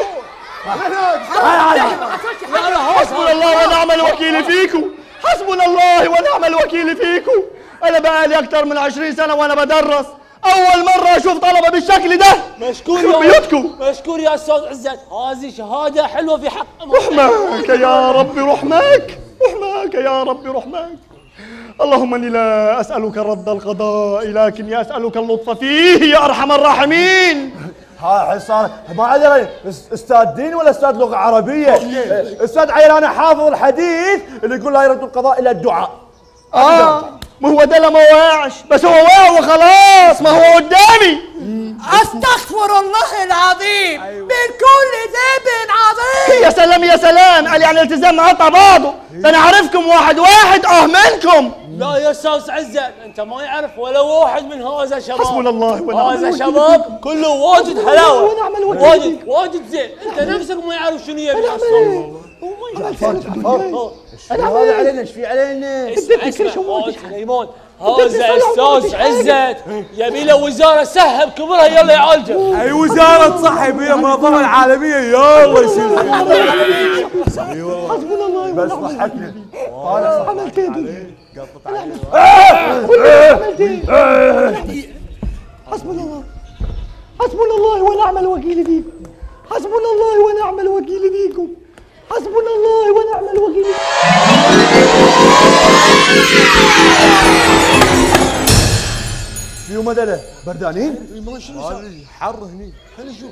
Speaker 2: حسبنا الله ونعم الوكيل فيكم، حسبنا الله ونعم الوكيل فيكم. انا بقالي اكتر من 20 سنه وانا بدرس، اول مره اشوف طلبه بالشكل ده.
Speaker 6: مشكور يا استاذ عزت، هذه شهاده حلوه في حق
Speaker 2: رحمك يا ربي، رحمك يا ربي، رحمك. اللهم اني لا اسالك رد القضاء لكني اسالك اللطف فيه يا ارحم الراحمين.
Speaker 1: ها صار ما ادري استاذ دين ولا استاذ لغه عربيه. استاذ عيل انا حافظ الحديث اللي يقول لا يرد القضاء الا الدعاء.
Speaker 2: ما هو ده ما واعش، بس هو واع وخلاص، ما هو قدامي.
Speaker 3: استغفر الله العظيم من كل ذنب عظيم.
Speaker 2: يا سلام يا سلام، قال يعني الالتزام مقطع بعضه، ده انا عارفكم واحد منكم.
Speaker 6: لا يا استاذ عزت، انت ما يعرف ولا واحد من هذا الشباب.
Speaker 2: حسبنا الله ونعم الوكيل.
Speaker 6: هذا شباب كله واجد حلاوه، واجد زين. انت نفسك ما يعرف شنو يبي اصلا.
Speaker 1: هذا علينا ايش في علينا؟
Speaker 6: اسمع سليمان، هذا استاذ عزت يبي له وزاره سهب كبرها يلا يعالجه.
Speaker 13: اي وزاره صحي بها المنظمه العالميه يلا يصير.
Speaker 2: اي والله حسبنا الله
Speaker 1: بس ضحكنا.
Speaker 2: عملت ايه؟
Speaker 1: قطت عليه.
Speaker 2: حسبنا الله ونعم الوكيل فيكم، حسبنا الله ونعم الوكيل فيكم، حسبنا الله ونعم الوكيل.
Speaker 1: في مدلة بردانين؟
Speaker 13: حر هني.
Speaker 6: خلينا نشوف.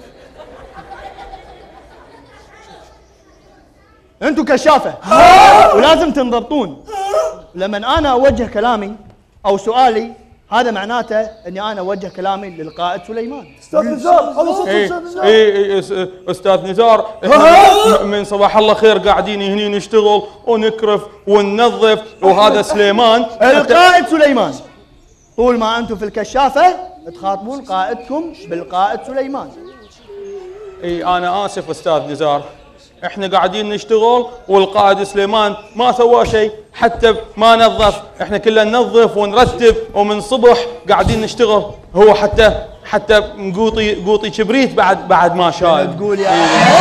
Speaker 2: انتوا كشافه ولازم تنضبطون. لما انا اوجه كلامي او سؤالي هذا معناته اني انا اوجه كلامي للقائد سليمان.
Speaker 1: استاذ نزار، هذا صوت استاذ نزار.
Speaker 5: اي استاذ نزار، من صباح الله خير قاعدين هني نشتغل ونكرف وننظف، وهذا سليمان
Speaker 2: القائد سليمان. طول ما انتم في الكشافه تخاطبون قائدكم بالقائد سليمان.
Speaker 5: اي انا اسف استاذ نزار، احنا قاعدين نشتغل والقائد سليمان ما سوى شيء، حتى ما نظف، احنا كلنا ننظف ونرتب ومن صبح قاعدين نشتغل، هو حتى قوطي كبريت بعد ما شال.
Speaker 2: تقول يا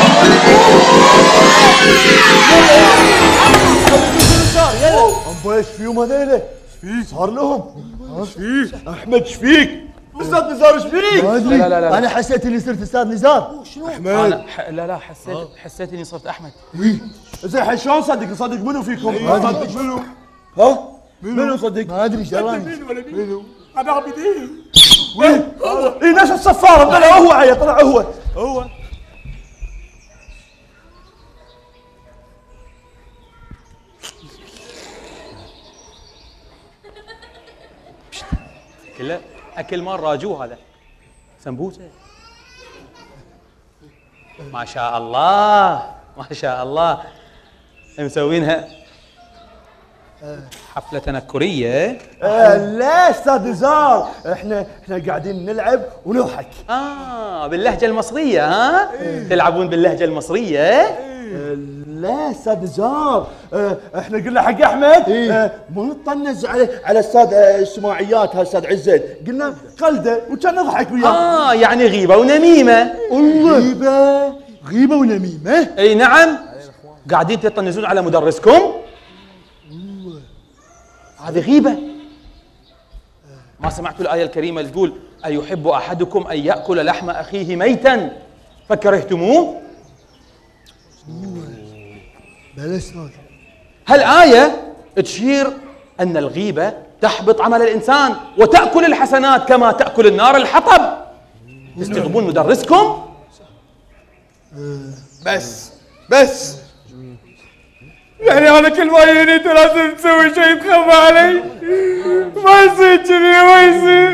Speaker 1: أمبا ايش فيهم هذيلا؟ صار لهم؟ احمد ايش فيك؟ استاذ نزار ايش فيك؟
Speaker 2: ما ادري.
Speaker 5: لا.
Speaker 2: انا حسيت اني صرت استاذ نزار.
Speaker 5: انا لا حسيت اني صرت احمد.
Speaker 1: زين شلون صدق منو فيكم؟ صدق منو؟ ها؟ منو صدق؟
Speaker 2: ما ادري ايش دراني.
Speaker 1: منو؟ انا عبدين. وين؟ اي ناس الصفاره طلع هو عيا طلع هو.
Speaker 5: كله اكل مال راجو هذا سمبوسه. ما شاء الله ما شاء الله مسوينها حفله تنكريه.
Speaker 1: لا استاذ نزار، احنا قاعدين نلعب ونضحك.
Speaker 5: باللهجه المصريه ها؟ تلعبون باللهجه المصريه؟
Speaker 1: لا استاذ نزار، احنا قلنا حق احمد ما نطنز على استاذ السماعيات استاذ عزت، قلنا قلده وكان نضحك وياه.
Speaker 5: يعني غيبه ونميمه.
Speaker 1: والله
Speaker 2: غيبه ونميمه؟
Speaker 5: اي نعم. قاعدين تطنزون على مدرسكم؟ هذه غيبه. ما سمعتوا الايه الكريمه اللي تقول ايحب احدكم ان ياكل لحم اخيه ميتا فكرهتموه؟
Speaker 2: بلا استاذ.
Speaker 5: هالآية تشير أن الغيبة تحبط عمل الإنسان وتأكل الحسنات كما تأكل النار الحطب. تستغيبون مدرسكم؟
Speaker 13: بس يعني انا كل ما يجيني انت لازم تسوي شيء تخبى علي. ما يصير كذي ما يصير.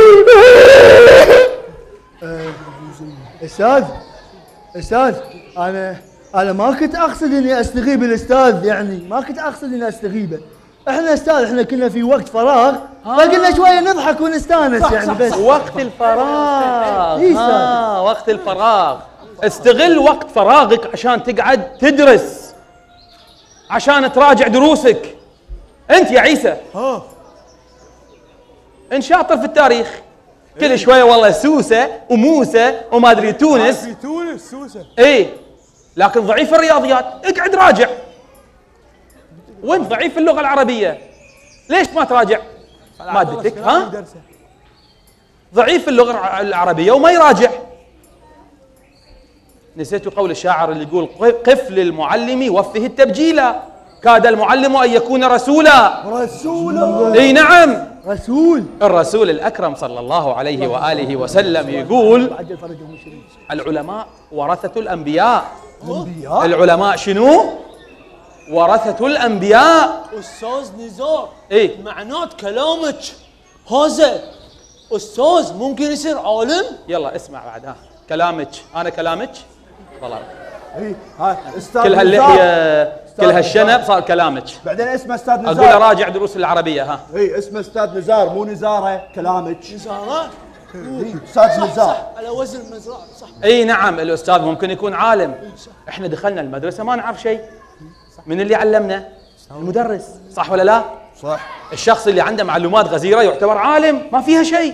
Speaker 2: استاذ انا ما كنت اقصد اني استغيب الاستاذ، يعني ما كنت اقصد اني استغيبه. احنا استاذ احنا كنا في وقت فراغ فقلنا شويه نضحك ونستانس يعني بس.
Speaker 5: وقت الفراغ.
Speaker 2: إيه استاذ.
Speaker 5: وقت الفراغ. استغل وقت فراغك عشان تقعد تدرس، عشان تراجع دروسك. انت يا عيسى انت شاطر في التاريخ، كل شويه والله سوسه وموسى وما ادري تونس.
Speaker 13: في تونس سوسه.
Speaker 5: ايه لكن ضعيف في الرياضيات، اقعد راجع. وانت ضعيف في اللغه العربيه، ليش ما تراجع مادتك؟ ها؟ ضعيف في اللغه العربيه وما يراجع. نسيتوا قول الشاعر اللي يقول قف للمعلم وفه التبجيلا، كاد المعلم ان يكون رسولا. اي نعم الرسول الاكرم صلى الله عليه واله وسلم يقول العلماء ورثة الانبياء. العلماء شنو؟ ورثة الانبياء.
Speaker 6: استاذ نزار
Speaker 5: ايه
Speaker 6: معنات كلامك هذا استاذ ممكن يصير عالم؟
Speaker 5: يلا اسمع بعد كلامك. انا كلامك طلع
Speaker 1: استاذ
Speaker 5: كل هاللحيه كل هالشنب صار كلامك.
Speaker 1: بعدين اسمه استاذ نزار.
Speaker 5: اقول له راجع دروس العربيه.
Speaker 1: اي اسمه استاذ نزار مو نزاره كلامك.
Speaker 6: نزاره؟
Speaker 1: استاذ نزار
Speaker 6: على وزن مزرعه صح.
Speaker 5: اي نعم الاستاذ ممكن يكون عالم. احنا دخلنا المدرسه ما نعرف شيء. من اللي علمنا؟ المدرس، صح ولا لا؟
Speaker 1: صح.
Speaker 5: الشخص اللي عنده معلومات غزيره يعتبر عالم، ما فيها شيء.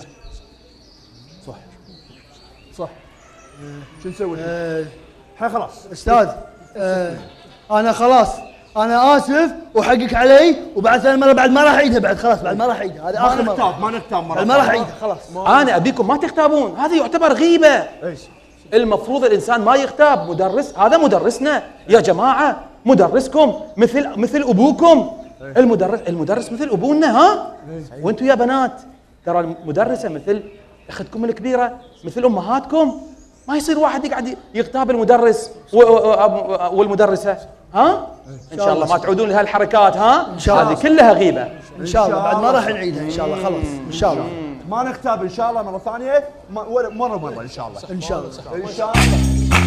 Speaker 1: صح. شو نسوي؟ الحين خلاص
Speaker 2: استاذ انا خلاص انا اسف وحقك علي، وبعد ثاني مره بعد ما راح اعيدها، بعد خلاص بعد ما راح اعيدها، هذا اخر مره.
Speaker 1: ما نكتاب مره
Speaker 2: ما راح اعيدها خلاص.
Speaker 5: انا ابيكم ما تغتابون، هذا يعتبر غيبه.
Speaker 1: ايش؟
Speaker 5: المفروض الانسان ما يغتاب. مدرس، هذا مدرسنا يا جماعه، مدرسكم مثل ابوكم. المدرس مثل ابونا. ها؟ وانتم يا بنات ترى المدرسه مثل اختكم الكبيره، مثل امهاتكم. ما يصير واحد يقعد يغتاب المدرس والمدرسه. ها؟ ان شاء الله ما تعودون لهالحركات. ها؟
Speaker 2: ان شاء الله.
Speaker 5: هذه كلها غيبه.
Speaker 2: ان شاء الله بعد ما راح نعيدها ان شاء الله خلاص ان شاء الله.
Speaker 1: ما نغتاب ان شاء الله مره ثانيه، مره ان شاء الله.
Speaker 2: ان شاء الله
Speaker 1: ان شاء الله.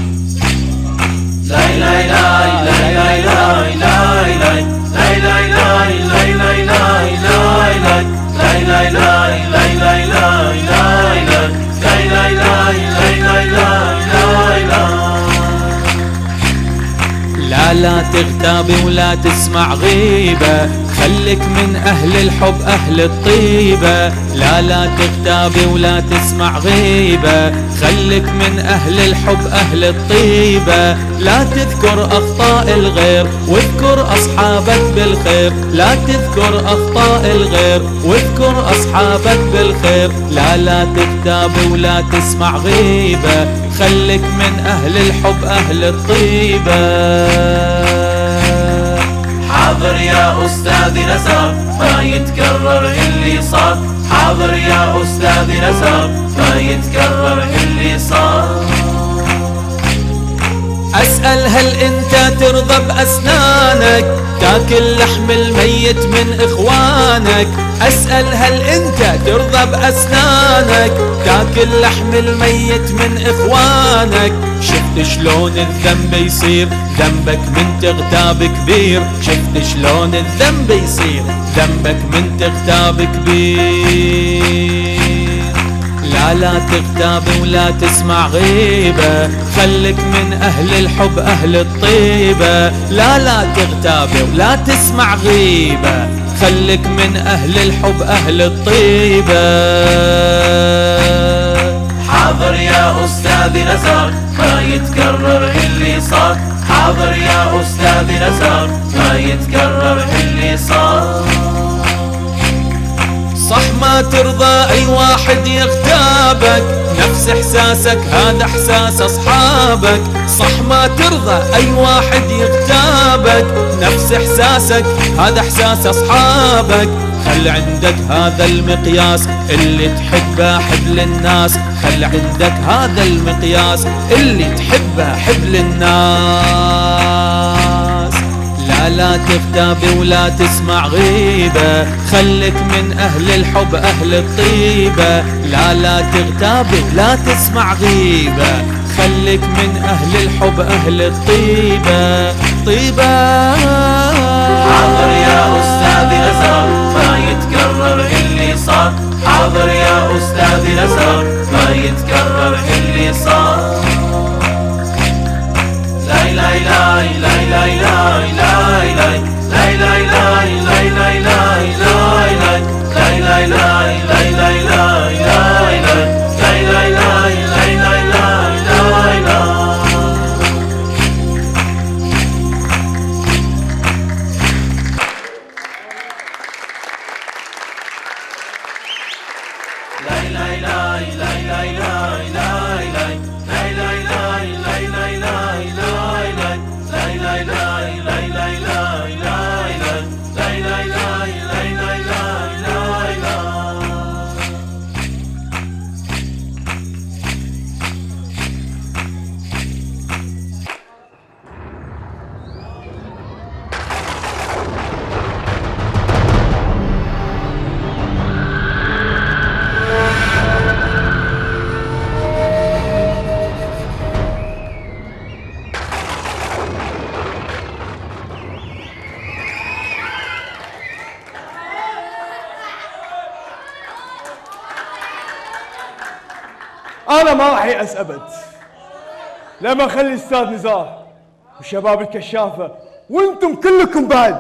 Speaker 10: لا لا لا لا لا لا لا لا لا لا لا لا لا لا
Speaker 8: تغتاب ولا تسمع غيبة، خلك من أهل الحب أهل الطيبة. لا تغتاب ولا تسمع غيبة، خلك من أهل الحب أهل الطيبة. لا تذكر أخطاء الغير واذكر أصحابك بالخير، لا تذكر أخطاء الغير واذكر أصحابك بالخير. لا تغتاب ولا تسمع غيبة، خلك من أهل الحب أهل الطيبة.
Speaker 10: حاضر يا أستاذ نزار ما يتكرر اللي صار، حاضر يا أستاذ نزار ما يتكرر اللي صار.
Speaker 8: أسأل هل أنت ترضى بأسنانك تاكل لحم الميت من إخوانك؟ أسأل هل أنت ترضى بأسنانك تاكل لحم الميت من إخوانك؟ شفت شلون الذنب يصير ذنبك من تغتاب كبير، شفت شلون الذنب يصير ذنبك من تغتاب كبير. لا تغتاب ولا تسمع غيبة، خلك من أهل الحب أهل الطيبة. لا تغتاب ولا تسمع غيبة، خلك من أهل الحب أهل الطيبة.
Speaker 10: حاضر يا أستاذ نزار ما يتكرر اللي صار، حاضر يا أستاذ نزار ما يتكرر اللي صار.
Speaker 8: صح ما ترضى أي واحد يغتابك، نفس إحساسك هذا إحساس أصحابك. صح ما ترضى أي واحد يغتابك، نفس إحساسك هذا إحساس أصحابك. خل عندك هذا المقياس اللي تحبه حب للناس، خل عندك هذا المقياس اللي تحبه حب للناس. لا تغتاب ولا تسمع غيبة، خلك من أهل الحب أهل الطيبة. لا تغتاب ولا تسمع غيبة، خلك من أهل الحب أهل الطيبة. طيبة
Speaker 10: حاضر يا أستاذ نزار ما يتكرر اللي صار، حاضر يا أستاذ نزار ما يتكرر اللي صار. لا لا لا لا لا لا لا لا لا لا
Speaker 13: انا ما راح يأس ابد لما اخلي الاستاذ نزار وشباب الكشافه وانتم كلكم بعد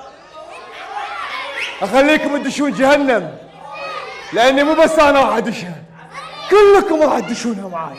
Speaker 13: اخليكم تدشون جهنم، لاني مو بس انا راح ادشها، كلكم راح تدشونها معاي.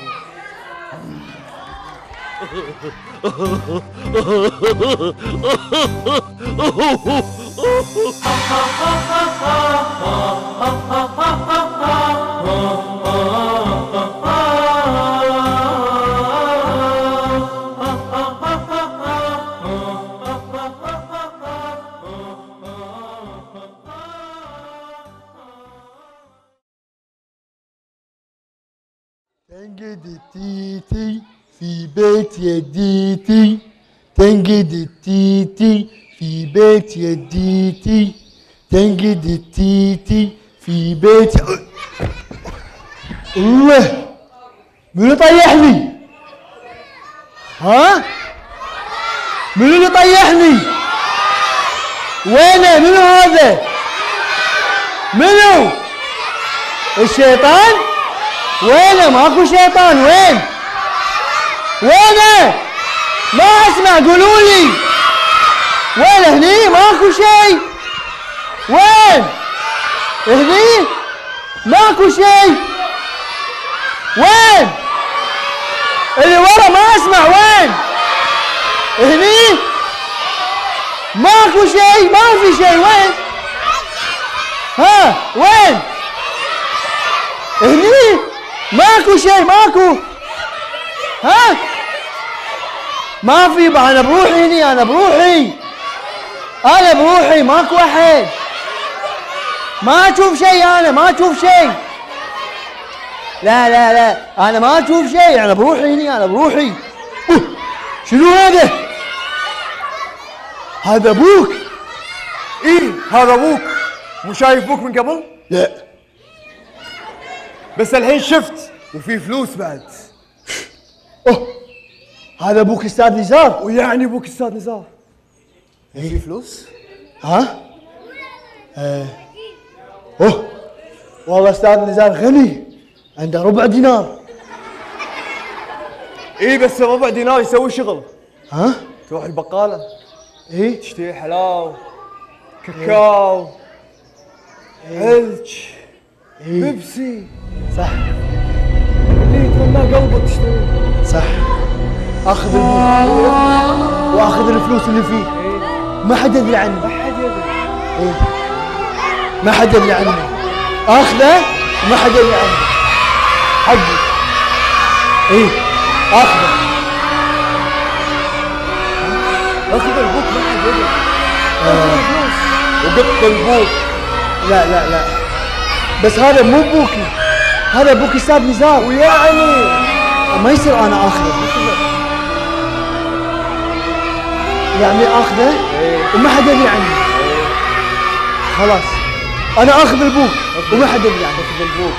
Speaker 2: تنقد التيتي في بيت يديتي، تنقد التيتي في بيت يديتي، تنقد التيتي في بيت. الله، منو طيحني؟ ها؟ منو اللي طيحني؟ وينه؟ منو هذا؟ منو؟ الشيطان؟ وينه؟ ماكو شيطان، وين؟ وينه؟ ما اسمع، قولوا لي وين هني؟ ماكو شيء. وين؟ هني؟ ماكو شيء. وين؟ اللي ورا ما اسمع. وين؟ هني؟ ماكو شيء، ما في شيء. وين؟ ها وين؟ هني؟ ماكو شيء، ماكو. ها؟ ما في. انا بروحي هني، انا بروحي، انا بروحي، ماكو احد. ما اشوف شيء، انا ما اشوف شيء. لا لا لا، انا ما اشوف شيء، انا بروحي هني، انا بروحي. شنو هذا؟ هذا ابوك؟
Speaker 11: ايه هذا ابوك. مو شايف ابوك من قبل؟
Speaker 2: لا
Speaker 11: بس الحين شفت وفي فلوس بعد.
Speaker 2: هذا ابوك استاذ نزار؟
Speaker 11: ويعني ابوك استاذ نزار في فلوس؟
Speaker 2: ها؟ والله استاذ نزار غني، عنده ربع دينار.
Speaker 11: ايه بس ربع دينار يسوي شغل.
Speaker 2: ها؟
Speaker 11: تروح البقالة
Speaker 2: ايه
Speaker 11: تشتري حلاوة، كاكاو، علج، بيبسي.
Speaker 2: صح
Speaker 11: اللي يتمنى قلبك تشتري.
Speaker 2: صح. اخذ البوك واخذ الفلوس اللي فيه. ما حد يدري عنه.
Speaker 11: ما حد يدري.
Speaker 2: إيه؟ ما حد يدري عنه. اخذه وما حد يدري عنه. حقي. ايه اخذه.
Speaker 11: اخذ البوك ما حد يدري. اخذ الفلوس وقط البوك.
Speaker 2: لا لا لا، بس هذا مو بوكي، هذا ابوك استاذ نزار.
Speaker 11: ويعني
Speaker 2: ما يصير انا اخذه. يعني اخذه وما حد يدري عنه. خلاص انا اخذ البوك وما حد يدري عنه.
Speaker 11: اخذ البوك.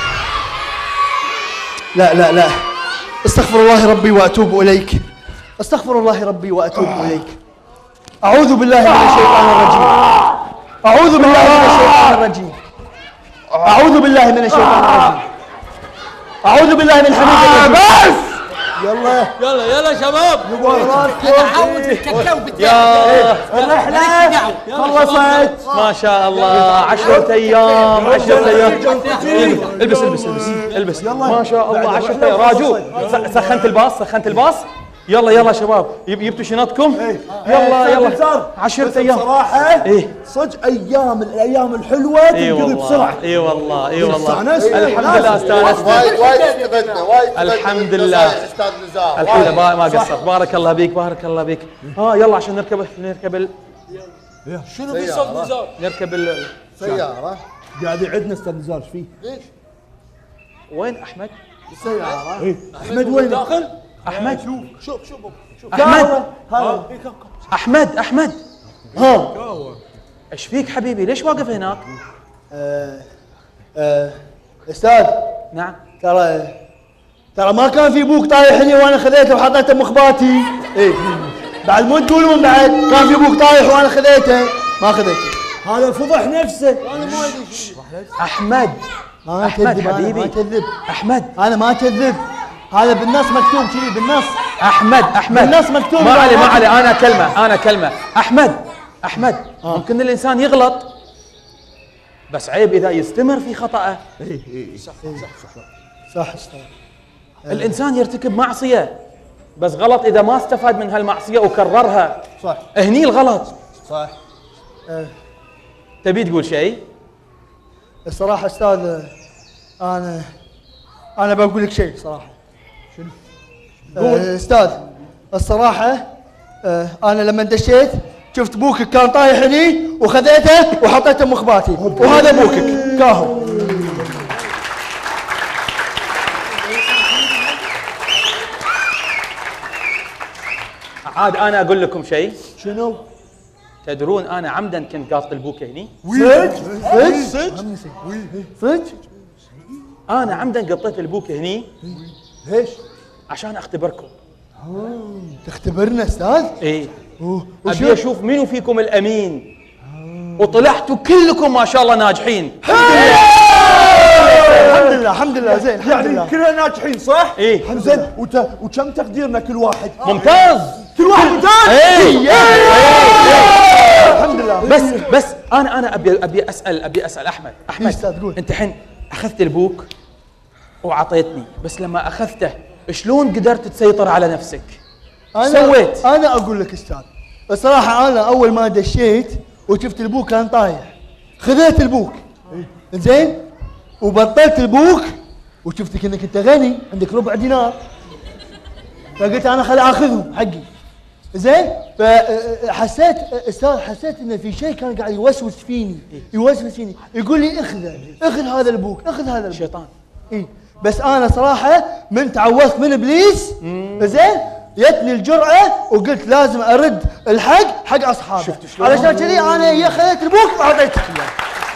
Speaker 2: لا لا لا، استغفر الله ربي واتوب اليك. استغفر الله ربي واتوب اليك. اعوذ بالله من الشيطان الرجيم. اعوذ بالله من الشيطان الرجيم. اعوذ بالله من الشيطان الرجيم. اعوذ بالله من حميد الرجيم. بس
Speaker 3: يلا يلا يلا شباب.
Speaker 1: انا
Speaker 3: عاود الكاكاو
Speaker 5: يا
Speaker 1: الرحلة خلصت.
Speaker 5: ما شاء الله 10 ايام 10 ايام. البس البس البس البس. ما شاء الله 10 ايام. راجو سخنت الباص، سخنت الباص. يلا يلا شباب، جبتوا شنطكم؟ يلا يلا 10 ايام
Speaker 1: صراحة
Speaker 5: ايه
Speaker 1: صدق ايام من الايام الحلوة تنقضي بسرعة.
Speaker 5: اي والله اي والله.
Speaker 1: الحمد
Speaker 5: لله استانست.
Speaker 7: وايد استفدنا، وايد استفدنا.
Speaker 5: الحمد لله.
Speaker 7: استاذ نزار
Speaker 5: الحمد لله ما قصرت. بارك الله بيك، بارك الله بيك. يلا عشان نركب
Speaker 3: شنو بيصير نزار؟
Speaker 5: نركب
Speaker 7: سيارة.
Speaker 1: قاعد يعدنا استاذ نزار ايش فيه؟
Speaker 7: ليش؟
Speaker 5: وين احمد؟
Speaker 7: السيارة.
Speaker 1: احمد وين؟
Speaker 3: داخل؟
Speaker 5: احمد
Speaker 3: شوف
Speaker 5: احمد
Speaker 1: هذا
Speaker 5: احمد
Speaker 2: ها
Speaker 5: ايش فيك حبيبي؟ ليش واقف هناك؟
Speaker 2: استاذ
Speaker 5: نعم.
Speaker 2: ترى ما كان في بوك طايحني وانا خذيته وحطيته مخباتي. ايه بعد مو تقولون بعد كان في بوك طايح وانا خذيته ما خذيته.
Speaker 1: هذا فضح نفسه.
Speaker 3: انا ما ادري
Speaker 5: احمد
Speaker 2: ما
Speaker 5: أحمد
Speaker 2: كذب.
Speaker 5: حبيبي.
Speaker 2: انا ما كذب.
Speaker 5: احمد
Speaker 2: انا ما كذب. هذا بالنص مكتوب كذي بالنص.
Speaker 5: احمد
Speaker 2: بالنص مكتوب.
Speaker 5: ما علي انا كلمه احمد ممكن الانسان يغلط، بس عيب اذا يستمر في خطأه.
Speaker 2: صح.
Speaker 5: الانسان يرتكب معصيه بس غلط اذا ما استفاد من هالمعصيه وكررها.
Speaker 2: صح.
Speaker 5: هني الغلط.
Speaker 2: صح.
Speaker 5: تبي تقول شيء؟
Speaker 2: الصراحه استاذ انا بقول لك شيء صراحه. شنو؟ استاذ الصراحه انا لما دشيت شفت بوكك كان طايح هني وخذيته وحطيته مخباتي وهذا بوكك كاهو.
Speaker 5: عاد انا اقول لكم شيء.
Speaker 1: شنو؟
Speaker 5: تدرون انا عمدا كنت قاط البوكه هني؟
Speaker 2: صدق؟
Speaker 5: انا عمدا قطيت البوكه هني
Speaker 1: ليش؟
Speaker 5: عشان اختبركم.
Speaker 2: تختبرنا استاذ؟
Speaker 5: ايه ابي اشوف منو فيكم الامين. وطلعتوا كلكم ما شاء الله ناجحين.
Speaker 2: الحمد لله زين. الحمد
Speaker 1: يعني
Speaker 2: لله
Speaker 1: كلنا ناجحين صح؟
Speaker 5: ايه
Speaker 1: زين وكم تقديرنا كل واحد؟
Speaker 5: ممتاز.
Speaker 1: كل واحد ممتاز؟
Speaker 5: ايه
Speaker 2: الحمد لله.
Speaker 5: بس انا ابي اسال احمد. انت الحين اخذت البوك وعطيتني، بس لما اخذته شلون قدرت تسيطر على نفسك؟ سويت؟
Speaker 2: انا اقول لك استاذ، الصراحه انا اول ما دشيت وشفت البوك كان طايح، خذيت البوك زين وبطلت البوك وشفتك انك انت غني عندك ربع دينار، فقلت انا خلي اخذهم حقي زين. فحسيت استاذ، حسيت ان في شيء كان قاعد يوسوس فيني يقول لي اخذ هذا البوك، اخذ هذا البوك.
Speaker 5: شيطان.
Speaker 2: اي بس انا صراحه من تعوذت من ابليس زين جتني الجرأة وقلت لازم ارد الحق حق اصحابي.
Speaker 5: شفت شلون؟
Speaker 2: علشان كذي انا خذيت البوك واعطيتك اياه.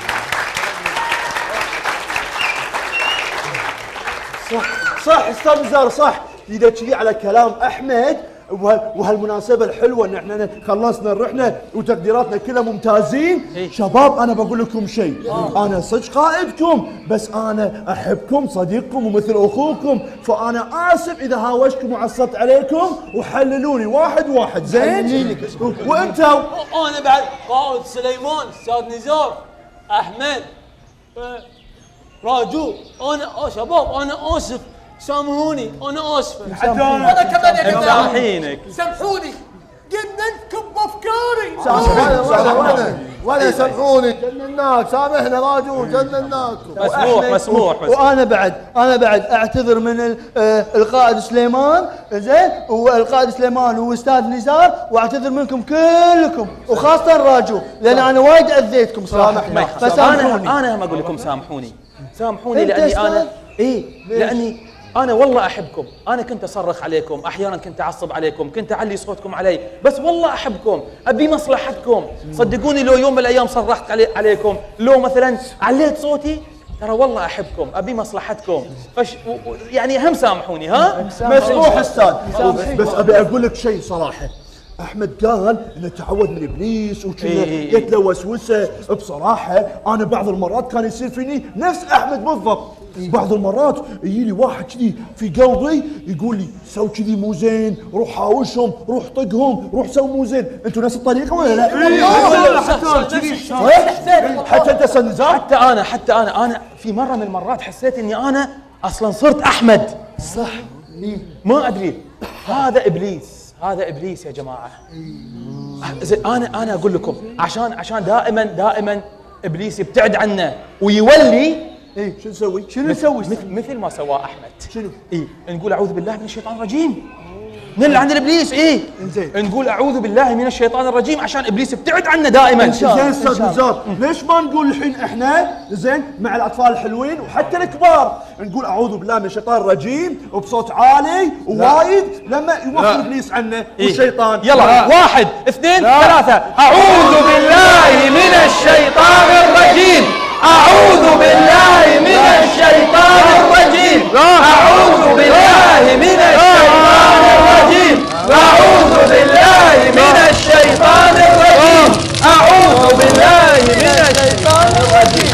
Speaker 1: صح استاذ نزار صح. اذا كذي على كلام احمد وهالمناسبه الحلوه ان احنا خلصنا الرحله وتقديراتنا كلها ممتازين. شباب انا بقول لكم شيء، انا صدق قائدكم بس انا احبكم صديقكم ومثل اخوكم، فانا اسف اذا هاوشكم وعصبت عليكم وحللوني واحد زين. وانتم
Speaker 6: انا بعد قائد سليمان استاذ نزار احمد راجو، انا شباب انا اسف سامحوني، انا اسف.
Speaker 3: حتى انا كمان يا جماعه
Speaker 5: سامحينك،
Speaker 3: سامحوني جبنا لكم افكاري.
Speaker 7: ولا سامحوني جنناك، سامحنا راجو جنناكم.
Speaker 5: مسموح.
Speaker 2: وانا بعد اعتذر من القائد سليمان زين، والقائد سليمان واستاذ نزار، واعتذر منكم كلكم وخاصه راجو لان انا وايد اذيتكم صراحه.
Speaker 5: فسامحوني. انا هم اقول لكم سامحوني لاني انا لاني أنا والله أحبكم. أنا كنت أصرخ عليكم، أحياناً كنت أعصب عليكم، كنت أعلي صوتكم علي، بس والله أحبكم، أبي مصلحتكم. صدقوني لو يوم من الأيام صرخت عليكم، لو مثلاً عليت صوتي، ترى والله أحبكم، أبي مصلحتكم. يعني هم سامحوني. ها؟
Speaker 1: مسموح استاذ. بس أبي أقول لك شيء صراحة. احمد قال انه تعود من ابليس وكذا جت له وسوسه. بصراحه انا بعض المرات كان يصير فيني نفس احمد بالضبط. بعض المرات يجي لي واحد كذي في قلبي يقول لي سوي كذي مو زين، روح حاوشهم، روح طقهم، روح سوي مو زين. انتم نفس الطريقه ولا لا؟ حتى انت استاذ نزار؟
Speaker 5: حتى انا في مره من المرات حسيت اني انا اصلا صرت احمد.
Speaker 2: صح.
Speaker 5: ما ادري، هذا ابليس يا جماعه. انا اقول لكم عشان دائما ابليس يبتعد عنا ويولي.
Speaker 1: شنو نسوي؟
Speaker 5: مثل ما سواه احمد. شنو؟ نقول اعوذ بالله من الشيطان الرجيم، نلعن الابليس. انزين نقول اعوذ بالله من الشيطان الرجيم عشان ابليس يبتعد عنا دائما.
Speaker 1: زين استاذ نزار، ليش ما نقول الحين احنا زين مع الاطفال الحلوين وحتى الكبار نقول اعوذ بالله من الشيطان الرجيم وبصوت عالي ووايد لما يوقف ابليس عنا والشيطان.
Speaker 5: يلا 1 2 3 اعوذ بالله من الشيطان الرجيم، أعوذ بالله من الشيطان الرجيم، أعوذ بالله من الشيطان الرجيم، أعوذ بالله من الشيطان الرجيم، أعوذ بالله من الشيطان الرجيم.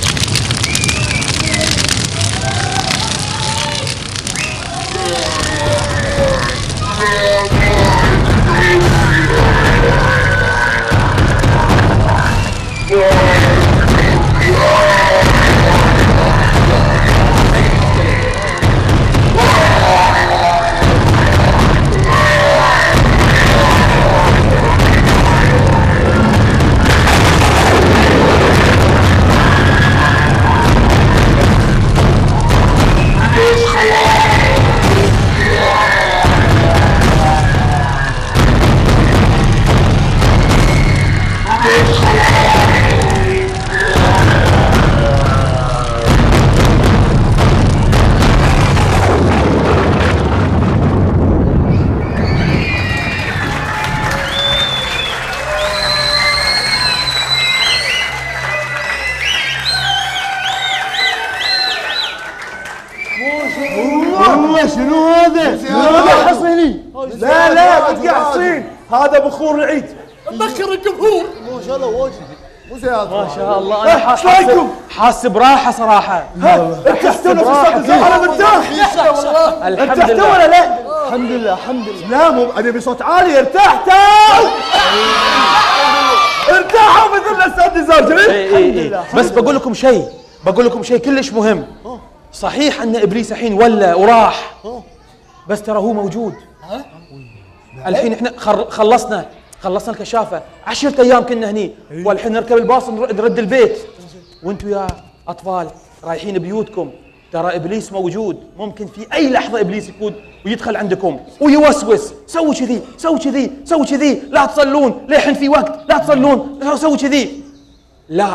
Speaker 2: شنو هذا؟ هذا حصيني.
Speaker 1: لا تقع حصين، هذا بخور العيد.
Speaker 3: بكر الجمهور.
Speaker 7: ما شاء الله واجد مو زي هذا.
Speaker 5: ما شاء الله انا حاسس براحه صراحه.
Speaker 1: ارتحتوا في الصوت؟ انا مرتاح والله. ارتحتوا ولا لا؟
Speaker 2: الحمد لله.
Speaker 1: لا مو ابي بصوت عالي. ارتحتوا؟
Speaker 11: ارتاحوا مثل الاستاذ نزار جميل.
Speaker 5: بس بقول لكم شيء كلش مهم. صحيح ان ابليس الحين ولا وراح، بس ترى هو موجود. الحين احنا خلصنا الكشافه 10 ايام كنا هني، والحين نركب الباص نرد البيت، وانتم يا اطفال رايحين بيوتكم. ترى ابليس موجود، ممكن في اي لحظه ابليس يكون ويدخل عندكم ويوسوس، سووا كذي سووا كذي سووا كذي، لا تصلون للحين في وقت، لا تصلون، سووا كذي. لا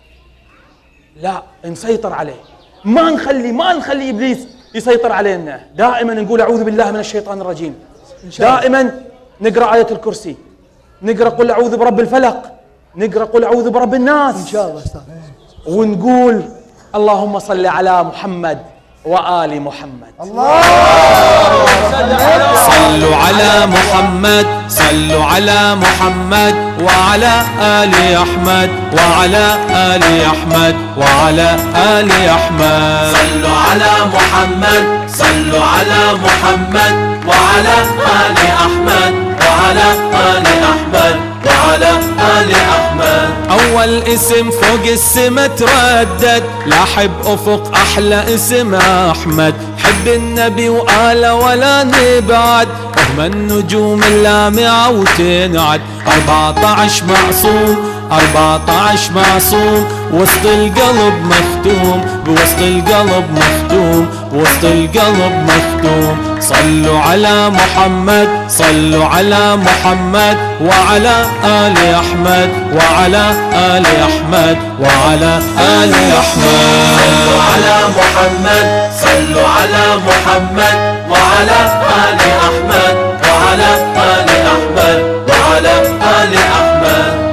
Speaker 5: نسيطر عليه، ما نخلي ابليس يسيطر علينا. دائما نقول اعوذ بالله من الشيطان الرجيم، دائما نقرا آية الكرسي، نقرا قل اعوذ برب الفلق، نقرا قل اعوذ برب الناس ان شاء الله، ونقول اللهم صل على محمد وآل محمد.
Speaker 8: صلوا على محمد، صلوا على محمد وعلى آل أحمد وعلى آل أحمد وعلى آل أحمد.
Speaker 10: صلوا على محمد، صلوا على محمد وعلى آل أحمد وعلى آل أحمد وعلى آل أحمد.
Speaker 8: أول اسم فوق السما تردد، لاحب أفق أحلى اسم أحمد، حب النبي وآله ولا نبعد، هم النجوم اللامعة وتنعد. 14 معصوم 14 معصوم، وسط القلب مختوم، بوسط القلب مختوم، وسط القلب مختوم. صلوا على محمد، صلوا على محمد وعلى آل أحمد وعلى آل أحمد وعلى آل أحمد.
Speaker 10: صلوا على محمد، صلوا على محمد وعلى آل أحمد وعلى آل أحمد وعلى آل أحمد.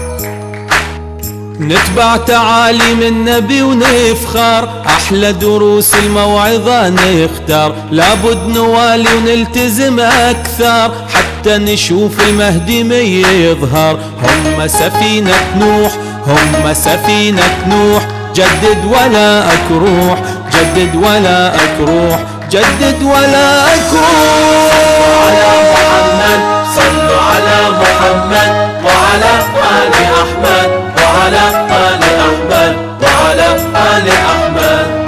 Speaker 8: نتبع تعاليم النبي ونفخر، أحلى دروس الموعظة نختار، لابد نوالي ونلتزم أكثر، حتى نشوف المهدي ما يظهر. هم سفينة نوح، هم سفينة نوح، جدد ولا أكروح، جدد ولا أكروح، جدد ولا أكروح.
Speaker 10: على محمد، صلوا على محمد وعلى آل أحمد وعلى آل أحمد وعلى آل أحمد.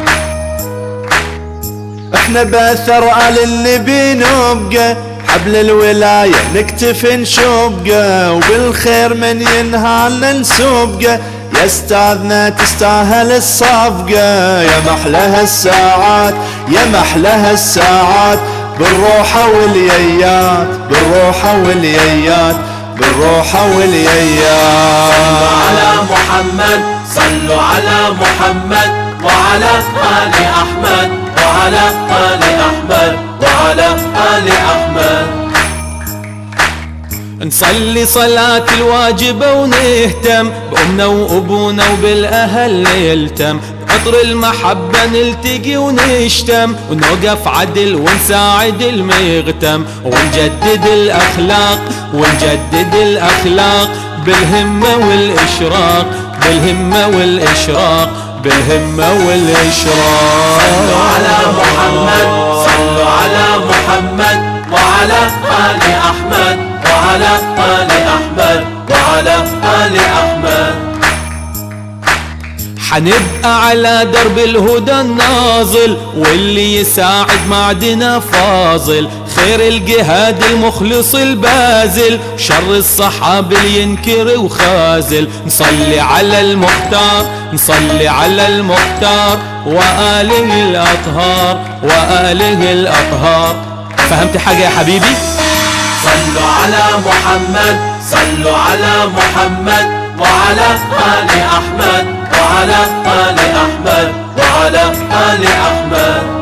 Speaker 14: احنا بأثر آل النبي نبقى، حبل الولاية نكتفي نشبقه، وبالخير من ينهالنا نسبقه. يا استاذنا تستاهل الصفقة، يا محلها الساعات يا محلها الساعات، بالروحة واليايات بالروحة واليايات بالروحة واليايات.
Speaker 10: صلوا على محمد، صلوا على محمد وعلى آل أحمد وعلى آل أحمد وعلى آل أحمد.
Speaker 8: نصلي صلاة الواجبة ونهتم بأمنا وأبونا وبالأهل نلتم، عطر المحبة نلتقي ونشتم، ونوقف عدل ونساعد المغتم، ونجدد الأخلاق ونجدد الأخلاق، بالهمة والإشراق بالهمة والإشراق بالهمة والإشراق.
Speaker 10: صلوا على محمد، صلوا على محمد وعلى آل أحمد وعلى آل أحمد وعلى آل أحمد.
Speaker 8: حنبقى على درب الهدى الناظل، واللي يساعد معدنا فاضل، خير الجهاد المخلص البازل، شر الصحاب اللي ينكر وخازل. نصلي على المختار نصلي على المختار وآله الأطهار وآله الأطهار. فهمت حاجة يا حبيبي؟
Speaker 10: صلوا على محمد، صلوا على محمد وعلى آل أحمد وعلى آل أحمد وعلى آل أحمد.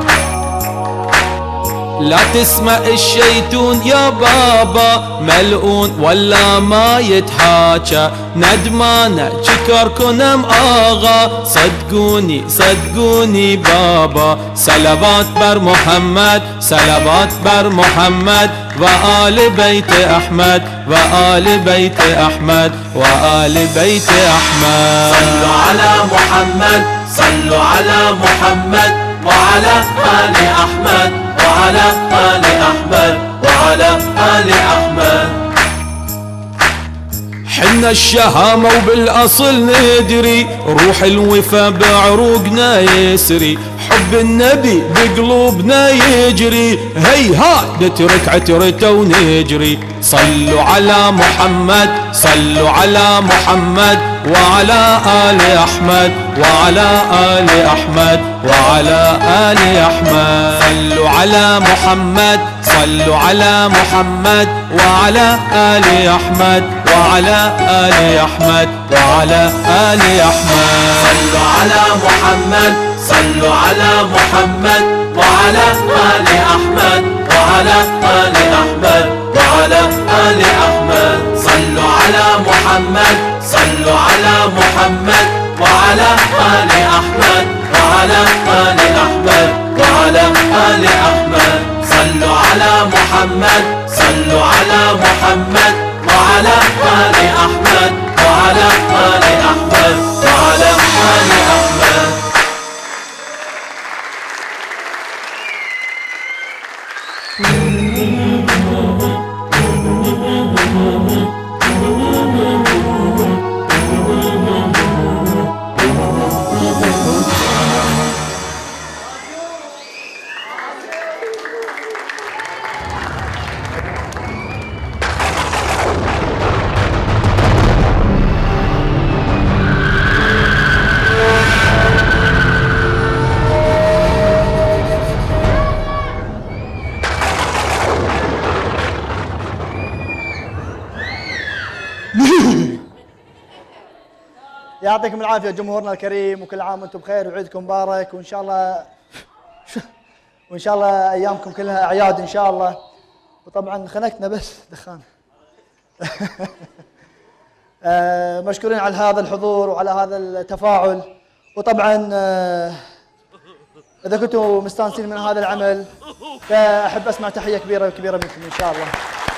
Speaker 8: لا تسمع الشيطان يا بابا، ملعون ولا ما يتحاكى، ندمانة شكركم آغا، صدقوني صدقوني بابا. صلوات بر محمد صلوات بر محمد وآل بيت أحمد وآل بيت أحمد وآل بيت أحمد.
Speaker 10: صلوا على محمد، صلوا على محمد وعلى آل أحمد وعلى آل أحمد وعلى آل أحمد.
Speaker 8: حنا الشهامة وبالأصل ندري، روح الوفا بعروقنا يسري، حب النبي بقلوبنا يجري، هيهات نترك عترته ونجري. صلوا على محمد، صلوا على محمد وعلى آل أحمد، وعلى آل أحمد، وعلى آل أحمد. صلوا على محمد، صلوا على محمد وعلى آل أحمد، وعلى آل أحمد، وعلى آل أحمد.
Speaker 10: صلوا على محمد، صلوا على محمد وعلى آل أحمد، وعلى آل أحمد، وعلى آل أحمد. صلوا على محمد، صلوا على محمد وعلى آل أحمد، وعلى آل أحمد، وعلى آل أحمد. صلوا على محمد، صلوا على محمد وعلى آل أحمد، وعلى آل أحمد، وعلى آل أحمد.
Speaker 2: يعطيكم العافية جمهورنا الكريم، وكل عام وانتم بخير وعيدكم مبارك، وان شاء الله ايامكم كلها اعياد ان شاء الله. وطبعا خنقتنا بس دخان. مشكورين على هذا الحضور وعلى هذا التفاعل، وطبعا اذا كنتم مستانسين من هذا العمل فاحب اسمع تحية كبيرة كبيرة منكم ان شاء الله.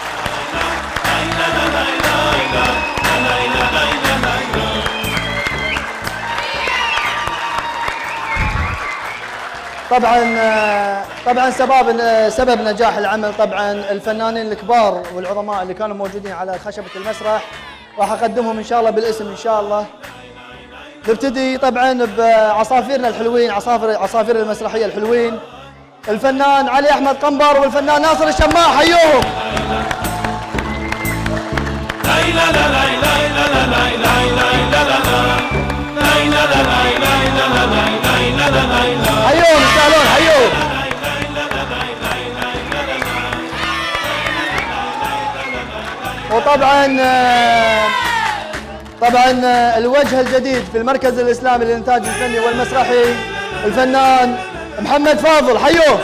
Speaker 2: طبعا سبب نجاح العمل طبعا الفنانين الكبار والعظماء اللي كانوا موجودين على خشبة المسرح، راح اقدمهم ان شاء الله بالاسم ان شاء الله. نبتدي طبعا بعصافيرنا الحلوين، عصافير المسرحية الحلوين، الفنان علي احمد قنبر والفنان ناصر الشماع، حيوهم. حيوهم يستاهلون، حيوهم. وطبعا الوجه الجديد في المركز الاسلامي للانتاج الفني والمسرحي الفنان محمد فاضل، حيوه.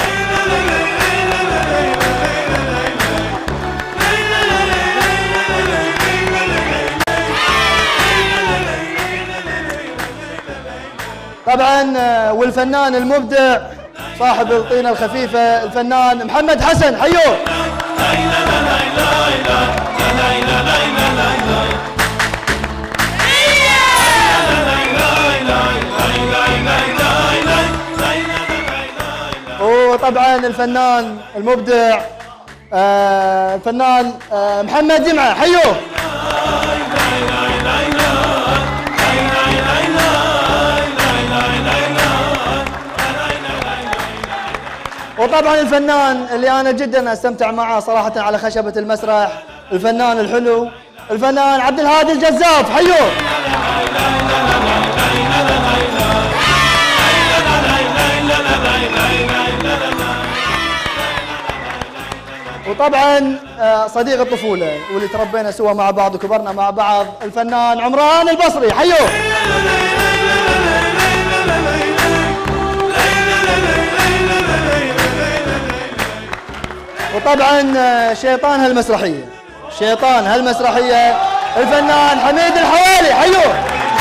Speaker 2: طبعا والفنان المبدع صاحب الطينة الخفيفة الفنان محمد حسن، حيوه. وطبعا الفنان المبدع الفنان محمد جمعة، حيوه. وطبعا الفنان اللي انا جدا استمتع معه صراحة على خشبة المسرح، الفنان الحلو الفنان عبد الهادي الجزاف، حيوه. وطبعا صديق الطفولة واللي تربينا سوا مع بعض وكبرنا مع بعض الفنان عمران البصري، حيوه. وطبعا شيطان هالمسرحية الفنان حميد الحوالي، حيوه.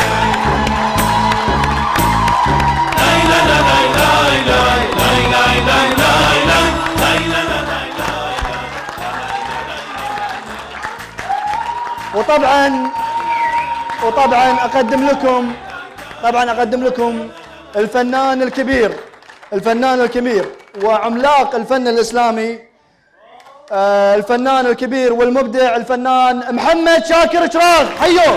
Speaker 2: وطبعا اقدم لكم الفنان الكبير وعملاق الفن الاسلامي الفنان الكبير والمبدع الفنان محمد شاكر شراغ. حيو.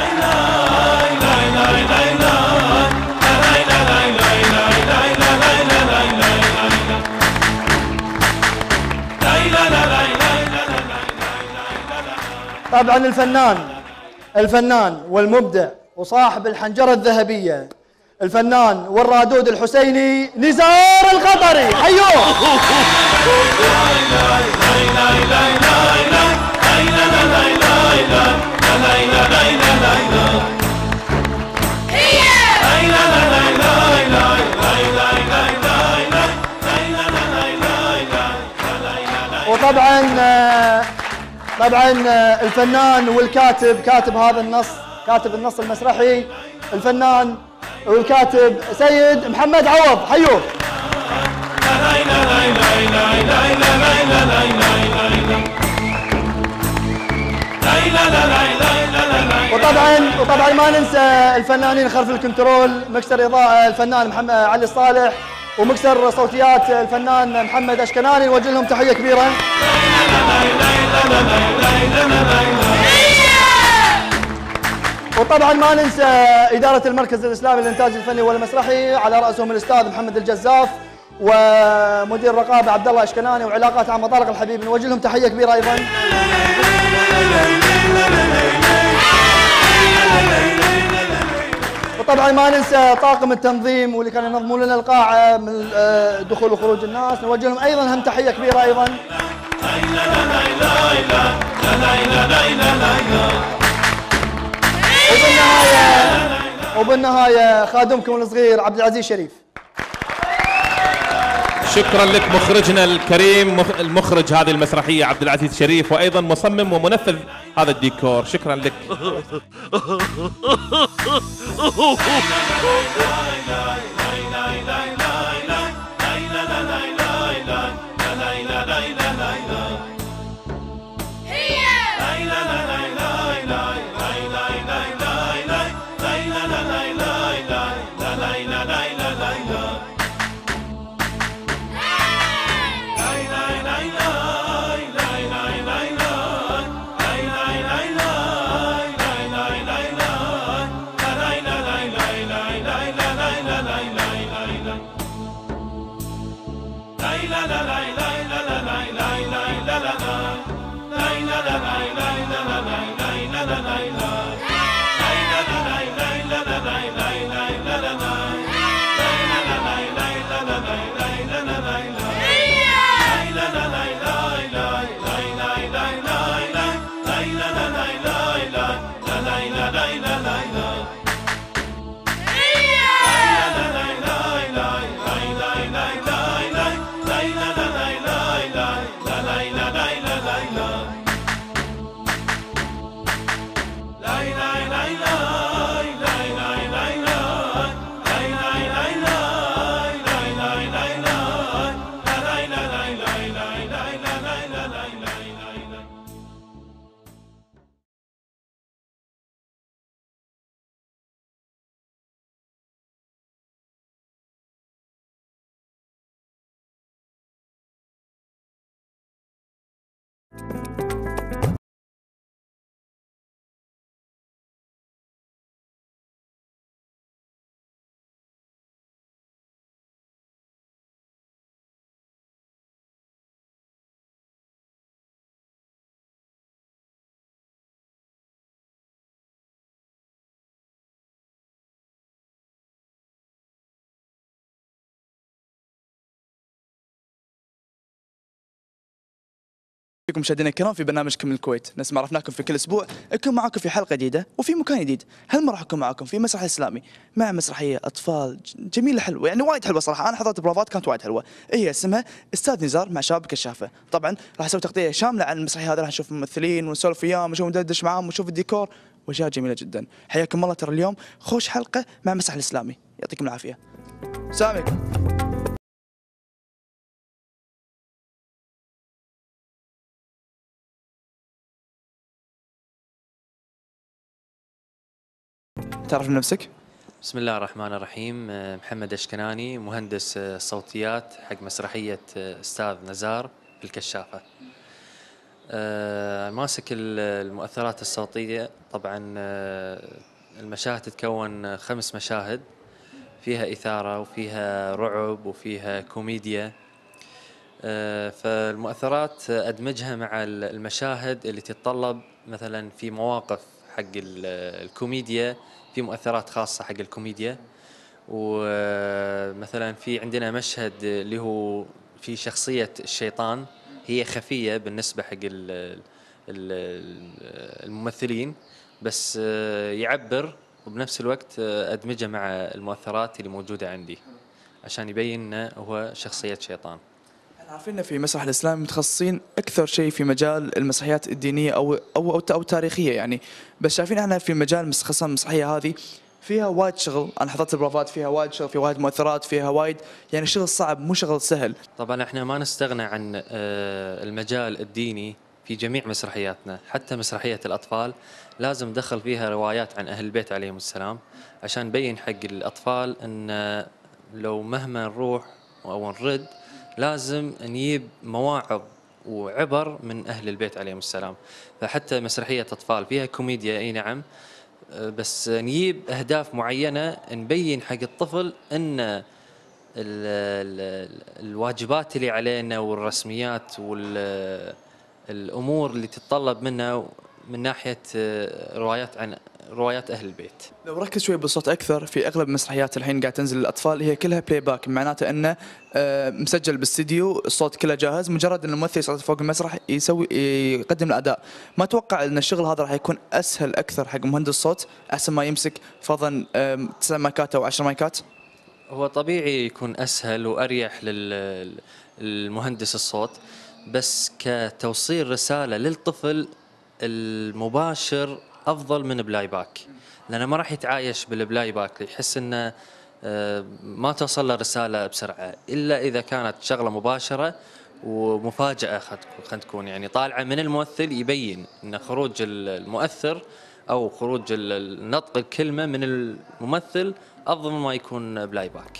Speaker 2: طبعا الفنان والمبدع وصاحب الحنجرة الذهبية الفنان والرادود الحسيني نزار الخطري. حيوه. طبعا الفنان والكاتب كاتب النص المسرحي الفنان والكاتب سيد محمد عوض. حيوه. وطبعا ما ننسى الفنانين خلف الكنترول، مكسر اضاءه الفنان محمد علي الصالح، ومكسر صوتيات الفنان محمد اشكناني، نوجه لهم تحيه كبيره. وطبعا ما ننسى إدارة المركز الإسلامي للإنتاج الفني والمسرحي على رأسهم الأستاذ محمد الجزاف، ومدير الرقابة عبد الله اشكناني، وعلاقات عامة طارق الحبيب، نوجه لهم تحية كبيرة أيضا. وطبعا ما ننسى طاقم التنظيم واللي كانوا ينظمون لنا القاعة من دخول وخروج الناس، نوجه لهم أيضا هم تحية كبيرة أيضا. وبالنهاية خادمكم الصغير عبد العزيز شريف.
Speaker 15: شكرا لك مخرجنا الكريم، المخرج هذه المسرحية عبد العزيز شريف، وأيضا مصمم ومنفذ هذا الديكور. شكرا لك.
Speaker 16: بكم مشاهدينا الكرام في برنامجكم من الكويت، نسمع عرفناكم في كل اسبوع نكون معاكم في حلقه جديده وفي مكان جديد. هالمره راح اكون معاكم في مسرح الاسلامي مع مسرحيه اطفال جميله حلوه، يعني وايد حلوه صراحه. انا حضرت بروفات كانت وايد حلوه، هي اسمها استاذ نزار مع شباب كشافه. طبعا راح اسوي تغطيه شامله عن المسرحيه هذه، راح نشوف الممثلين ونسولف وياهم ونشوف ندردش معاهم ونشوف الديكور واشياء جميله جدا. حياكم الله، ترى اليوم خوش حلقه مع مسرح الاسلامي، يعطيكم العافيه. السلام عليكم. تعرف من نفسك؟
Speaker 17: بسم الله الرحمن الرحيم. محمد اشكناني، مهندس صوتيات حق مسرحية استاذ نزار بالكشافة. ماسك المؤثرات الصوتية. طبعا المشاهد تتكون 5 مشاهد، فيها إثارة وفيها رعب وفيها كوميديا. فالمؤثرات أدمجها مع المشاهد اللي تتطلب مثلا في مواقف حق الكوميديا، في مؤثرات خاصة حق الكوميديا. ومثلا في عندنا مشهد اللي هو في شخصية الشيطان، هي خفية بالنسبة حق الممثلين، بس يعبر، وبنفس الوقت أدمجه مع المؤثرات اللي موجودة عندي عشان يبين إنه هو شخصية شيطان.
Speaker 16: احنا عارفين في المسرح الاسلامي متخصصين اكثر شيء في مجال المسرحيات الدينيه او التاريخيه يعني، بس شايفين احنا في مجال خاصه المسرحيه هذه فيها وايد شغل. انا حضرت البروفات، فيها وايد شغل، فيها وايد مؤثرات، فيها وايد يعني شغل صعب، مو شغل سهل.
Speaker 17: طبعا احنا ما نستغنى عن المجال الديني في جميع مسرحياتنا، حتى مسرحية الأطفال لازم ندخل فيها روايات عن أهل البيت عليهم السلام، عشان نبين حق الأطفال أن لو مهما نروح أو نرد لازم نجيب مواعظ وعبر من أهل البيت عليهم السلام. فحتى مسرحية أطفال فيها كوميديا أي نعم، بس نجيب أهداف معينة نبين حق الطفل أن الواجبات اللي علينا والرسميات والأمور اللي تتطلب منا من ناحية روايات أهل البيت.
Speaker 16: لو ركز شوي بالصوت أكثر، في أغلب المسرحيات الحين قاعد تنزل للأطفال هي كلها بلاي باك، معناته أنه مسجل بالاستديو، الصوت كله جاهز، مجرد أن الممثل يصعد فوق المسرح يقدم الأداء. ما أتوقع أن الشغل هذا راح يكون أسهل أكثر حق مهندس الصوت أحسن ما يمسك فرضا 9 مايكات أو 10 مايكات؟
Speaker 17: هو طبيعي يكون أسهل وأريح للمهندس الصوت، بس كتوصيل رسالة للطفل المباشر أفضل من بلاي باك، لأنه ما راح يتعايش بالبلاي باك، يحس إنه ما توصل له رسالة بسرعة إلا إذا كانت شغلة مباشرة ومفاجأة خلينا تكون يعني طالعة من الممثل، يبين إن خروج المؤثر أو خروج نطق الكلمة من الممثل أفضل ما يكون بلاي باك.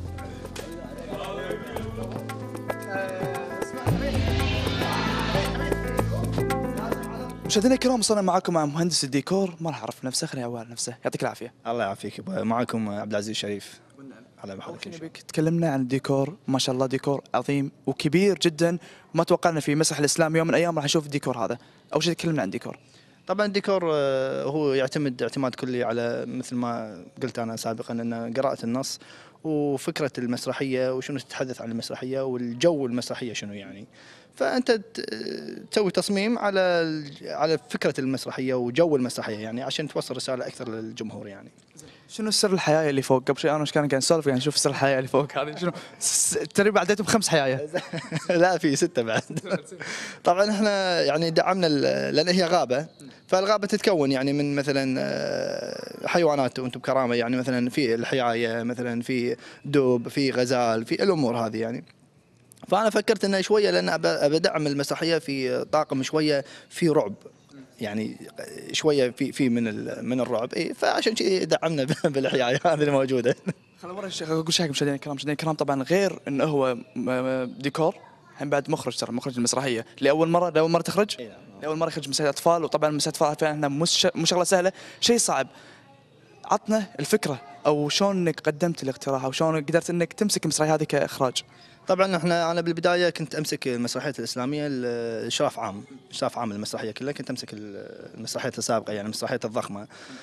Speaker 16: مشاهدينا الكرام، وصلنا معكم مع مهندس الديكور، ما راح اعرف نفسه، خليني اعوال نفسه. يعطيك العافيه.
Speaker 18: الله يعافيك. معكم عبد العزيز الشريف. على محلك.
Speaker 16: بك تكلمنا عن الديكور، ما شاء الله ديكور عظيم وكبير جدا، ما توقعنا في مسرح الاسلام يوم من الايام راح نشوف الديكور هذا. اول شيء تكلمنا عن الديكور.
Speaker 18: طبعا الديكور هو يعتمد اعتماد كلي على مثل ما قلت انا سابقا ان قراءة النص وفكرة المسرحية وشنو تتحدث عن المسرحية والجو المسرحية شنو يعني. فانت تسوي تصميم على فكرة المسرحية وجو المسرحية يعني عشان توصل رسالة اكثر للجمهور يعني.
Speaker 16: شنو سر الحياة اللي فوق؟ قبل شوي انا قاعد نسولف يعني نشوف سر الحياة اللي فوق هذه شنو؟ تقريبا عديتهم 5 حيايا.
Speaker 18: لا في 6 بعد. طبعا احنا يعني دعمنا لان هي غابة، فالغابة تتكون يعني من مثلا حيوانات وانتم بكرامة يعني مثلا في الحياية، مثلا في دب، في غزال، في الامور هذه يعني. فانا فكرت انه شوية لان ابدعم المسرحية في طاقم شوية في رعب. يعني شويه في من الرعب، اي فعشان كذي دعمنا بالاحياء هذه الموجوده.
Speaker 16: خلينا مرة اقول شيء حق مشاهدينا الكرام، طبعا غير انه هو ديكور، هم بعد مخرج، ترى مخرج المسرحيه لاول مره تخرج، لاول مره يخرج مسرحيه اطفال، وطبعا مسرحيه اطفال فعلا مش شغله سهله، شيء صعب. عطنا الفكره او شلون انك قدمت الاقتراح او شلون قدرت انك تمسك المسرحيه هذه كاخراج.
Speaker 18: طبعا انا بالبدايه كنت امسك المسرحيات الاسلاميه اشراف عام المسرحيه كلها، كنت امسك المسرحيات السابقه يعني المسرحيات الضخمه.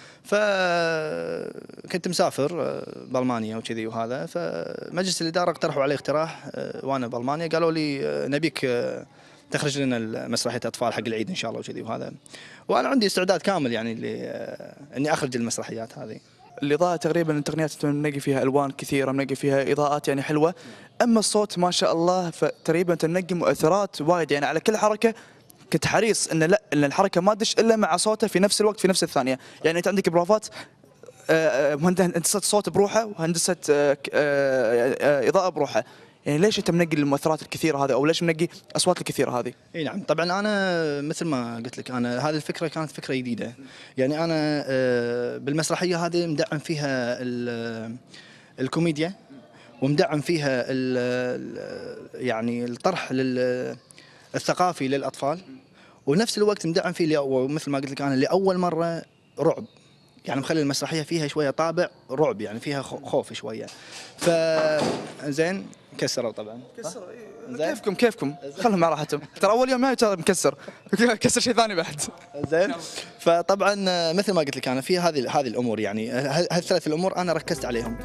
Speaker 18: فكنت مسافر بالمانيا وكذي وهذا، فمجلس الاداره اقترحوا علي اقتراح وانا بالمانيا، قالوا لي نبيك تخرج لنا المسرحيه اطفال حق العيد ان شاء الله وكذي وهذا، وانا عندي استعداد كامل يعني اني اخرج المسرحيات هذه.
Speaker 16: الإضاءة تقريبا التقنيات نلاقي فيها ألوان كثيرة، نلاقي فيها إضاءات يعني حلوة، أما الصوت ما شاء الله فتقريبا تنقي مؤثرات وايد يعني على كل حركة. كنت حريص إن لا إن الحركة ما تدش إلا مع صوته في نفس الوقت في نفس الثانية، يعني أنت عندك بروفات هندسة صوت بروحه وهندسة إضاءة بروحه، يعني ليش انت منقي المؤثرات الكثيره هذه او ليش منقي اصوات الكثيره هذه؟
Speaker 18: اي نعم، طبعا انا مثل ما قلت لك انا هذه الفكره كانت فكره جديده، يعني انا بالمسرحيه هذه مدعم فيها الكوميديا ومدعم فيها يعني الطرح الثقافي للاطفال، ونفس الوقت مدعم فيه ومثل ما قلت لك انا لاول مره رعب، يعني مخلي المسرحيه فيها شويه طابع رعب، يعني فيها خوف شويه. فزين كسروا طبعا.
Speaker 16: كسروا كيفكم خلهم على راحتهم، ترى اول يوم معي مكسر كسر شيء ثاني بعد.
Speaker 18: زين فطبعا مثل ما قلت لك انا في هذه الامور، يعني هالثلاث الامور انا ركزت عليهم.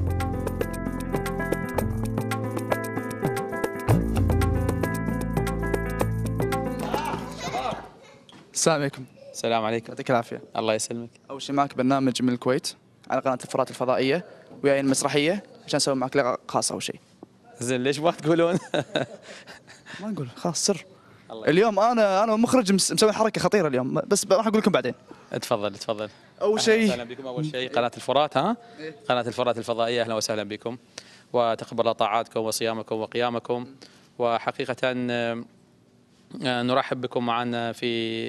Speaker 16: السلام عليكم.
Speaker 5: السلام عليكم.
Speaker 16: يعطيك العافيه.
Speaker 5: الله يسلمك.
Speaker 16: اول شيء معك برنامج من الكويت على قناه الفرات الفضائيه وياي المسرحيه عشان اسوي معك لقاء خاص او شيء.
Speaker 5: زين ليش ما تقولون؟
Speaker 16: ما نقول خلاص سر. اليوم انا مخرج مسوي حركه خطيره اليوم، بس راح اقول لكم بعدين.
Speaker 5: تفضل.
Speaker 16: اول شيء
Speaker 5: اهلا بكم. اول شيء قناه الفرات، قناه الفرات الفضائيه، اهلا وسهلا بكم وتقبل الله طاعاتكم وصيامكم وقيامكم. وحقيقه نرحب بكم معنا في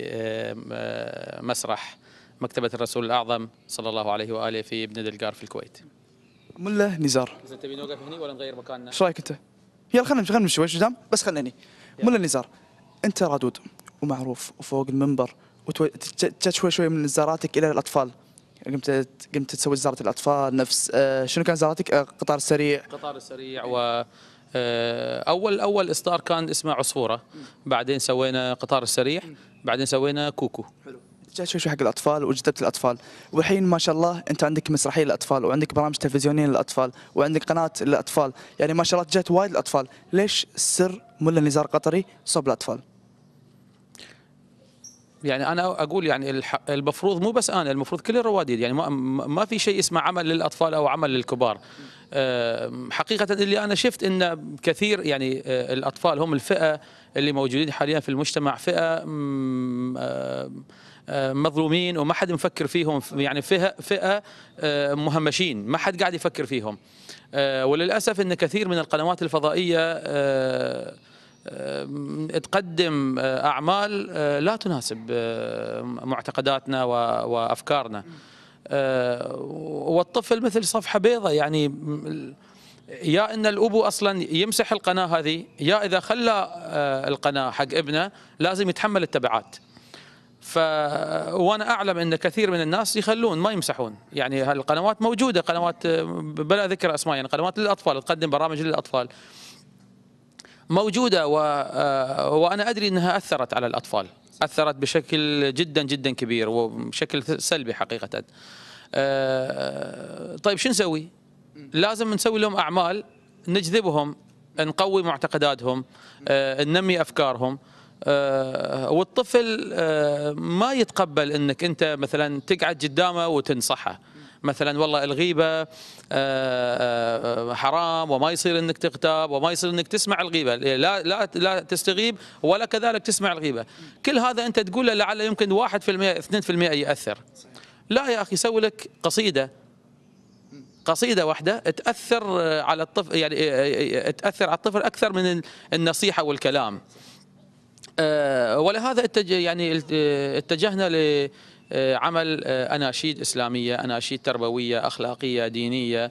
Speaker 5: مسرح مكتبة الرسول الأعظم صلى الله عليه وآله في ابن دلقار في الكويت.
Speaker 16: ملا نزار.
Speaker 5: إذا تبي نوقف هني ولا نغير مكاننا؟
Speaker 16: ايش رايك أنت؟ يلا خلينا نمشي شوي قدام، بس خليني. ملا نزار، أنت رادود ومعروف وفوق المنبر وجت شوي من نزاراتك إلى الأطفال. قمت تسوي وزارة الأطفال نفس شنو كان وزارتك؟ قطار السريع.
Speaker 5: قطار السريع و أول إصدار كان اسمه عصفورة، بعدين سوينا قطار السريع، بعدين سوينا كوكو.
Speaker 16: حلو. جاء شوي حق الأطفال وجذبت الأطفال، والحين ما شاء الله أنت عندك مسرحية للأطفال وعندك برامج تلفزيونية للأطفال وعندك قناة للأطفال، يعني ما شاء الله جات وايد الأطفال، ليش سر ملا نزار قطري صوب الأطفال؟
Speaker 5: يعني أنا أقول يعني المفروض مو بس أنا، المفروض كل الرواديد، يعني ما في شيء اسمه عمل للأطفال أو عمل للكبار. حقيقة اللي أنا شفت إن كثير يعني الأطفال هم الفئة اللي موجودين حاليا في المجتمع، فئة مظلومين وما حد مفكر فيهم، يعني فئة مهمشين ما حد قاعد يفكر فيهم. وللأسف إن كثير من القنوات الفضائية تقدم أعمال لا تناسب معتقداتنا وأفكارنا. والطفل مثل صفحة بيضاء، يعني يا ان الابو اصلا يمسح القناه هذه، يا اذا خلى القناه حق ابنه لازم يتحمل التبعات. وانا اعلم ان كثير من الناس يخلون ما يمسحون، يعني هالقنوات موجوده، قنوات بلا ذكر اسماء، يعني قنوات للاطفال تقدم برامج للاطفال موجوده، وانا ادري انها اثرت على الاطفال، اثرت بشكل جدا جدا كبير وبشكل سلبي حقيقه. طيب شو نسوي؟ لازم نسوي لهم أعمال نجذبهم، نقوي معتقداتهم، ننمي أفكارهم. والطفل ما يتقبل أنك أنت مثلا تقعد قدامه وتنصحه مثلا والله الغيبة حرام وما يصير أنك تغتاب وما يصير أنك تسمع الغيبة، لا تستغيب ولا كذلك تسمع الغيبة. كل هذا أنت تقول له لعل يمكن 1% 2% يأثر. لا يا أخي، سوي لك قصيدة واحدة تأثر على الطفل، يعني تأثر على الطفل أكثر من النصيحة والكلام. ولهذا يعني اتجهنا لعمل أناشيد إسلامية، أناشيد تربوية أخلاقية دينية،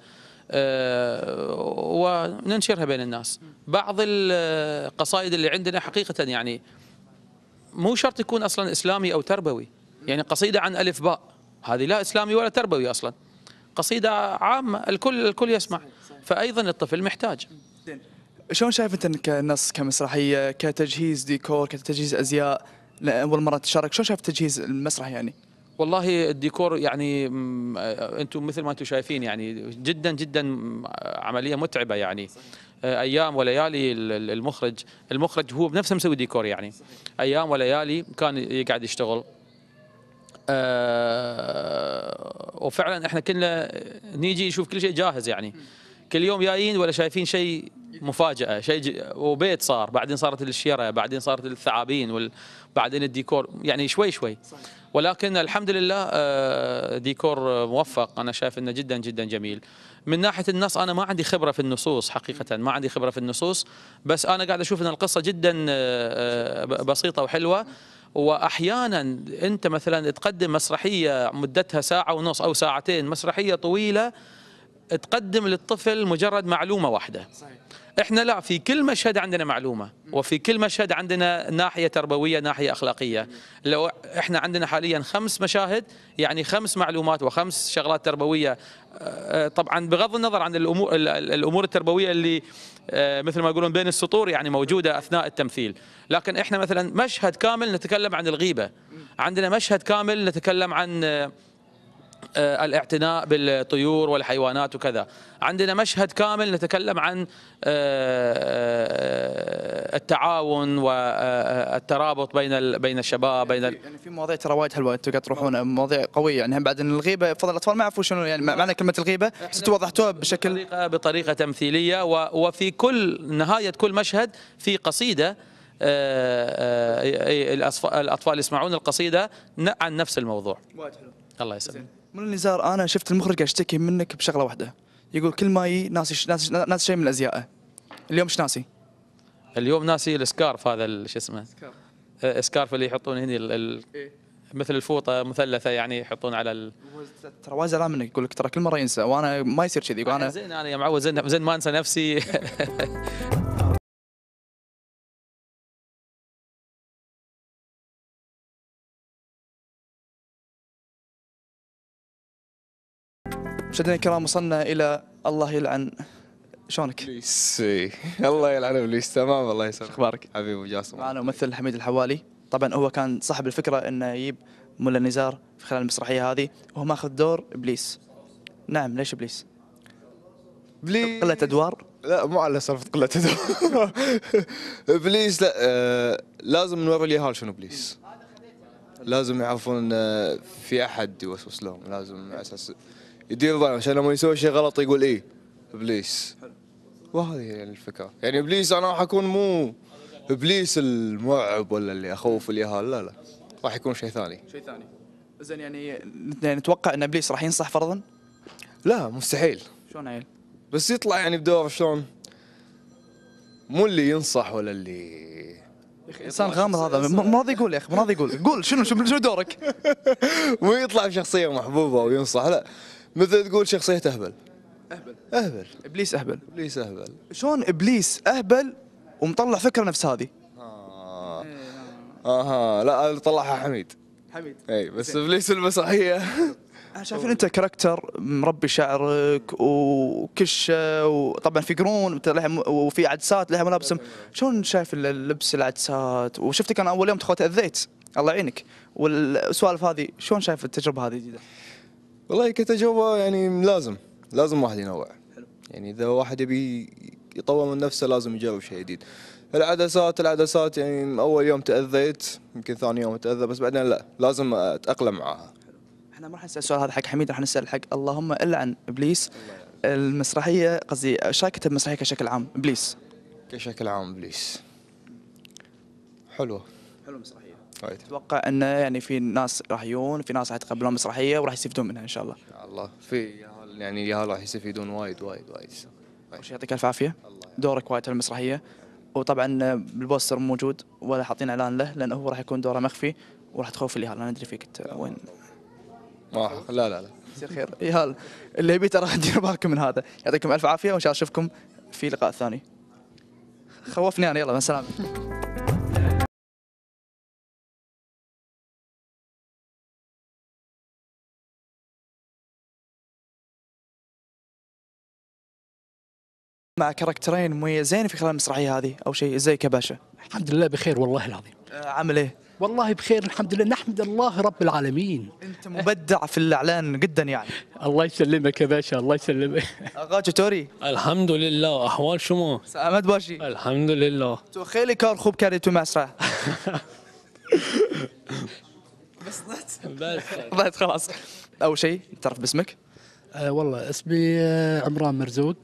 Speaker 5: وننشرها بين الناس. بعض القصائد اللي عندنا حقيقة يعني مو شرط يكون أصلا إسلامي أو تربوي، يعني قصيدة عن ألف باء هذه لا إسلامي ولا تربوي أصلا، قصيدة عامة الكل يسمع، فأيضا الطفل محتاج.
Speaker 16: شلون شايف أنت كنص كمسرحية كتجهيز ديكور كتجهيز أزياء أول مرة تشارك، شلون شايف تجهيز المسرح يعني؟
Speaker 5: والله الديكور يعني أنتم مثل ما أنتم شايفين يعني جدا جدا عملية متعبة، يعني أيام وليالي المخرج هو بنفسه مسوي ديكور، يعني أيام وليالي كان يقعد يشتغل. وفعلا احنا كنا نيجي نشوف كل شيء جاهز، يعني كل يوم جايين ولا شايفين شيء مفاجأة، شيء وبيت صار، بعدين صارت الشيرة، بعدين صارت الثعابين، بعدين الديكور، يعني شوي شوي. ولكن الحمد لله ديكور موفق، أنا شايف إنه جدا جدا جميل. من ناحية النص أنا ما عندي خبرة في النصوص حقيقة، ما عندي خبرة في النصوص، بس أنا قاعد أشوف إن القصة جدا بسيطة وحلوة. وأحيانا أنت مثلا تقدم مسرحية مدتها ساعة ونص أو ساعتين، مسرحية طويلة تقدم للطفل مجرد معلومة واحدة. صحيح. احنا لا، في كل مشهد عندنا معلومة، وفي كل مشهد عندنا ناحية تربوية، ناحية أخلاقية. لو احنا عندنا حاليا 5 مشاهد، يعني 5 معلومات و5 شغلات تربوية. طبعا بغض النظر عن الأمور التربوية اللي مثل ما يقولون بين السطور، يعني موجودة أثناء التمثيل. لكن احنا مثلا مشهد كامل نتكلم عن الغيبة، عندنا مشهد كامل نتكلم عن الاعتناء بالطيور والحيوانات وكذا، عندنا مشهد كامل نتكلم عن التعاون والترابط بين الشباب
Speaker 16: يعني في مواضيع ترى وايد حلوه انتم قاعد تروحون مواضيع قويه، يعني هم بعد ان الغيبه يفضل الاطفال ما يعرفوا شنو يعني معنى كلمه الغيبه، بس انتم وضحتوها
Speaker 5: بطريقه تمثيليه، وفي كل نهايه كل مشهد في قصيده الاطفال يسمعون القصيده عن نفس الموضوع.
Speaker 16: وايد حلو.
Speaker 5: الله يسلمك.
Speaker 16: من النزار انا شفت المخرج اشتكي منك بشغله واحده، يقول كل ما يجي ناس شيء من ازيائه. اليوم ايش ناسي؟
Speaker 5: اليوم ناسي السكارف، هذا شو اسمه؟ سكارف اللي يحطون هني مثل الفوطه مثلثه، يعني يحطون على
Speaker 16: ترى وايد زعلان منك، يقول لك ترى كل مره ينسى، وانا ما يصير كذي. يقول انا
Speaker 5: زين، انا يا معود زين ما انسى نفسي.
Speaker 16: مشاهدينا الكرام وصلنا الى الله يلعن شلونك؟
Speaker 19: ابليس. الله يلعن ابليس. تمام الله يسلمك.
Speaker 16: اخبارك؟
Speaker 19: حبيبي ابو جاسم.
Speaker 16: معنا ممثل حميد الحوالي، طبعا هو كان صاحب الفكره انه يجيب ملا نزار في خلال المسرحيه هذه، وهو ماخذ دور ابليس. نعم، ليش ابليس؟ قله ادوار؟
Speaker 19: لا مو على سالفه قله ادوار. ابليس لا، لازم نوري اليهال شنو ابليس. لازم يعرفون في احد يوسوس لهم، لازم على اساس يدير ضايع عشان لما يسوي شيء غلط يقول ايه ابليس. وهذه يعني الفكره، يعني ابليس انا راح اكون مو ابليس المرعب ولا اللي اخوف اليهال، لا راح يكون شيء ثاني.
Speaker 16: شيء ثاني. زين يعني نتوقع ان ابليس راح ينصح فرضا؟
Speaker 19: لا مستحيل.
Speaker 16: شلون عيل؟
Speaker 19: بس يطلع يعني بدور شلون، مو اللي ينصح ولا اللي
Speaker 16: انسان غامض هذا، ما راضي يقول يا اخي، ما راضي يقول. قول شنو دورك؟
Speaker 19: مو يطلع بشخصيه محبوبه وينصح، لا مثل تقول شخصيه اهبل. اهبل
Speaker 16: ابليس اهبل.
Speaker 19: ابليس اهبل.
Speaker 16: شلون ابليس اهبل ومطلع فكره نفس هذه؟
Speaker 19: لا طلعها حميد. اي بس ابليس المسرحيه.
Speaker 16: انا شايفين انت كاركتر مربي شعرك وكشه، وطبعا في قرون وفي عدسات لها ملابس. شلون شايف اللبس العدسات؟ وشفتك انا اول يوم تاذيت، الله يعينك، والسوالف هذه شلون شايف التجربه هذه الجديده؟
Speaker 19: والله كتجربه يعني لازم واحد ينوع. يعني اذا واحد يبي يطور من نفسه لازم يجرب شيء جديد. العدسات يعني اول يوم تاذيت، يمكن ثاني يوم اتاذى، بس بعدين لا لازم اتاقلم معاها.
Speaker 16: احنا ما راح نسال السؤال هذا حق حميد، راح نسال حق اللهم العن ابليس. المسرحيه قصدي ايش رايك المسرحيه كشكل عام ابليس؟
Speaker 19: كشكل عام ابليس حلوه
Speaker 16: مسرحيه.
Speaker 19: وايد.
Speaker 16: اتوقع انه يعني في ناس راح يجون، في ناس راح يتقبلون المسرحيه وراح يستفيدون منها ان شاء الله.
Speaker 19: ان شاء الله. في يعني ياهل راح يستفيدون وايد.
Speaker 16: اول شيء يعطيك الف عافيه، دورك وايد في المسرحيه، وطبعا بالبوستر موجود ولا حاطين اعلان له لانه هو راح يكون دوره مخفي وراح تخوف اليهال. انا ادري فيك انت وين.
Speaker 19: لا
Speaker 16: يصير خير يهال، اللي يبي ترى ديروا بالكم من هذا. يعطيكم الف عافيه وان شاء الله اشوفكم في لقاء ثاني. خوفني انا، يلا مع السلامه. مع كاركترين مميزين في خلال المسرحيه هذه. اول شيء ازيك يا باشا؟
Speaker 3: الحمد لله بخير والله العظيم.
Speaker 16: عامل ايه؟
Speaker 3: والله بخير الحمد لله، نحمد الله رب العالمين.
Speaker 16: انت مبدع في الاعلان جدا يعني.
Speaker 3: الله يسلمك يا باشا، الله يسلمك.
Speaker 16: اغاجي توري.
Speaker 20: الحمد لله. احوال شما؟
Speaker 16: سلامات باشي.
Speaker 20: الحمد لله.
Speaker 16: تو خیلی کار خوب کردی تو مسرح. بس خلاص. اول شيء تعرف باسمك؟
Speaker 3: والله اسمي عمران مرزوق.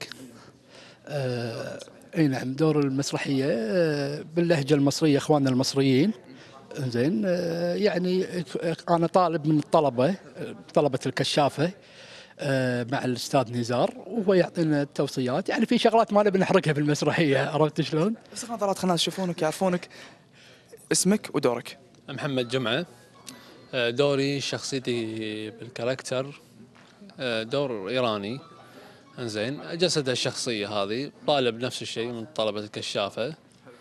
Speaker 3: اي نعم، دور المسرحيه باللهجه المصريه اخواننا المصريين. زين يعني انا طالب من طلبه الكشافه مع الاستاذ نزار، وهو يعطينا التوصيات. يعني في شغلات ما نبي نحرقها في المسرحيه، عرفت شلون؟
Speaker 16: بس نظرات خلينا الناس يشوفونك يعرفونك. اسمك ودورك.
Speaker 20: محمد جمعه. دوري شخصيتي بالكاركتر دور ايراني انزين جسد الشخصيه هذه طالب نفس الشيء من طلبه الكشافه.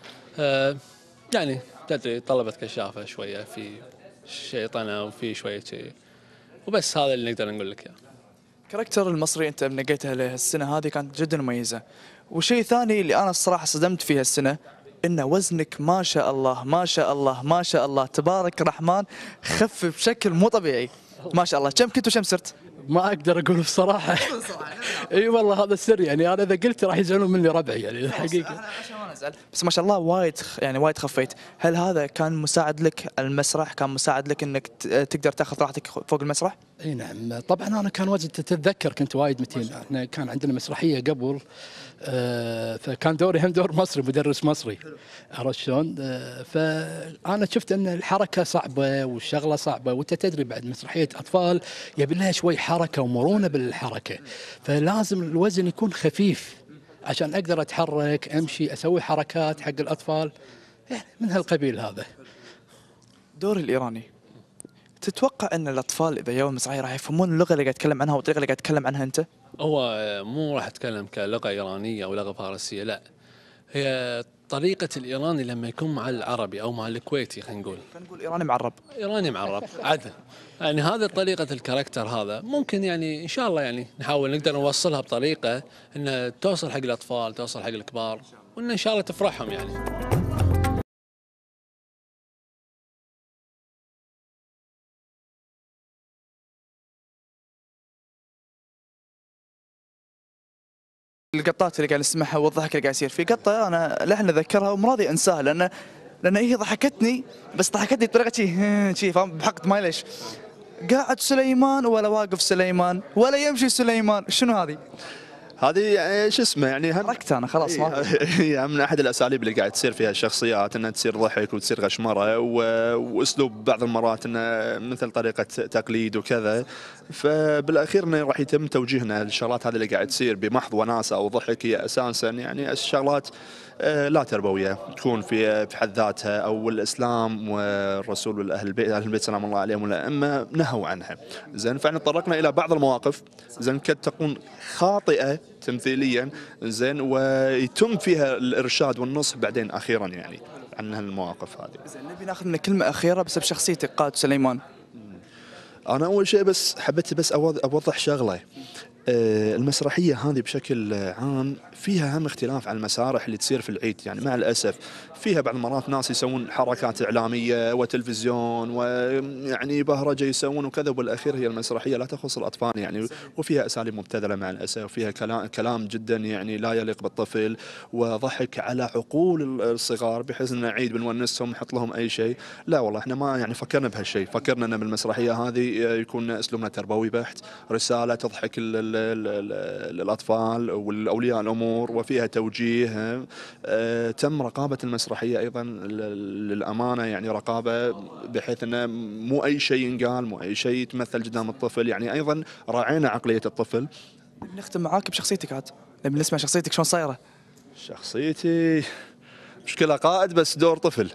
Speaker 20: يعني تدري طلبه كشافه شويه في شيطنه وفي شويه شيء، وبس هذا اللي نقدر نقول لك اياه.
Speaker 16: كاركتر المصري انت نقيته له السنه هذه كانت جدا مميزه. وشيء ثاني اللي انا الصراحه صدمت فيه السنه ان وزنك ما شاء الله ما شاء الله ما شاء الله تبارك الرحمن خف بشكل مو طبيعي ما شاء الله. كم كنت وكم صرت؟
Speaker 3: ما اقدر اقول بصراحه. اي والله هذا السر، يعني انا اذا قلت راح يزعلون مني ربعي يعني الحقيقه.
Speaker 16: بس ما شاء الله وايد خفيت. هل هذا كان مساعد لك المسرح؟ كان مساعد لك انك تقدر تاخذ راحتك فوق المسرح؟
Speaker 3: اي نعم طبعا. انا كان وزن تتذكر كنت وايد متين. احنا كان عندنا مسرحيه قبل فكان دوري هم دور مصري، مدرس مصري، عرفت شلون؟ فانا شفت ان الحركه صعبه والشغله صعبه، وانت تدري بعد مسرحيه اطفال يبي لها شوي حركه ومرونه بالحركه، فلازم الوزن يكون خفيف عشان اقدر اتحرك امشي اسوي حركات حق الاطفال، يعني من هالقبيل هذا.
Speaker 16: دور الايراني، تتوقع ان الاطفال اذا يوم مسرحيه راح يفهمون اللغه اللي قاعد تتكلم عنها والطريقه اللي قاعد تتكلم عنها انت؟
Speaker 20: هو مو راح اتكلم كلغه ايرانيه او لغه فارسيه، لا، هي طريقه الايراني لما يكون مع العربي او مع الكويتي، خلينا نقول
Speaker 16: ايراني معرب،
Speaker 20: ايراني معرب عدل، يعني هذا طريقه الكاركتر هذا ممكن يعني ان شاء الله يعني نحاول نقدر نوصلها بطريقه انها توصل حق الاطفال، توصل حق الكبار، وان شاء الله تفرحهم يعني.
Speaker 16: القطات اللي قاعد نسمعها والضحك اللي قاعد يصير في قطه انا لحن اذكرها ومراضي انساها لان هي ضحكتني، بس ضحكتني بطريقه شي فاهم بحقد ما ليش. قاعد سليمان ولا واقف سليمان ولا يمشي سليمان، شنو هذه؟
Speaker 14: هذه يعني شو اسمه يعني
Speaker 16: حركت انا خلاص ما
Speaker 14: هي من احد الاساليب اللي قاعد تصير فيها الشخصيات انها تصير ضحك وتصير غشمره واسلوب بعض المرات انه مثل طريقه تقليد وكذا، فبالاخير انه راح يتم توجيهنا للشغلات هذه اللي قاعد تصير بمحض وناسه او ضحك، هي اساسا يعني الشغلات لا تربويه تكون في حد ذاتها، او الاسلام والرسول والاهل البيت سلام الله عليهم والائمه نهوا عنها. زين فاحنا تطرقنا الى بعض المواقف زين قد تكون خاطئه تمثيليا زين ويتم فيها الارشاد والنصح بعدين اخيرا يعني عن هالمواقف هذه.
Speaker 16: زين نبي ناخذ منك كلمه اخيره بس بشخصيتك قائد سليمان.
Speaker 14: انا اول شيء بس حبيت بس اوضح شغله، المسرحية هذه بشكل عام فيها هم اختلاف عن المسارح اللي تصير في العيد، يعني مع الأسف فيها بعض المرات ناس يسوون حركات إعلامية وتلفزيون ويعني بهرجة يسوون وكذا، وبالأخير هي المسرحية لا تخص الأطفال يعني، وفيها أساليب مبتذلة مع الأسف، وفيها كلام جدا يعني لا يليق بالطفل، وضحك على عقول الصغار بحيث أن عيد بنونسهم نحط لهم أي شيء. لا والله احنا ما يعني فكرنا بهالشيء، فكرنا أن بالمسرحية هذه يكون أسلوبنا تربوي بحت، رسالة تضحك الأطفال والأولياء الأمور وفيها توجيه. تم رقابة المسرحية أيضا للأمانة، يعني رقابة بحيث أنه مو أي شيء ينقال، مو أي شيء يتمثل قدام الطفل، يعني أيضا راعينا عقلية الطفل.
Speaker 16: نختم معاك بشخصيتك عاد، نبي نسمع شخصيتك شلون صايرة.
Speaker 14: شخصيتي مشكلة قائد بس دور طفل.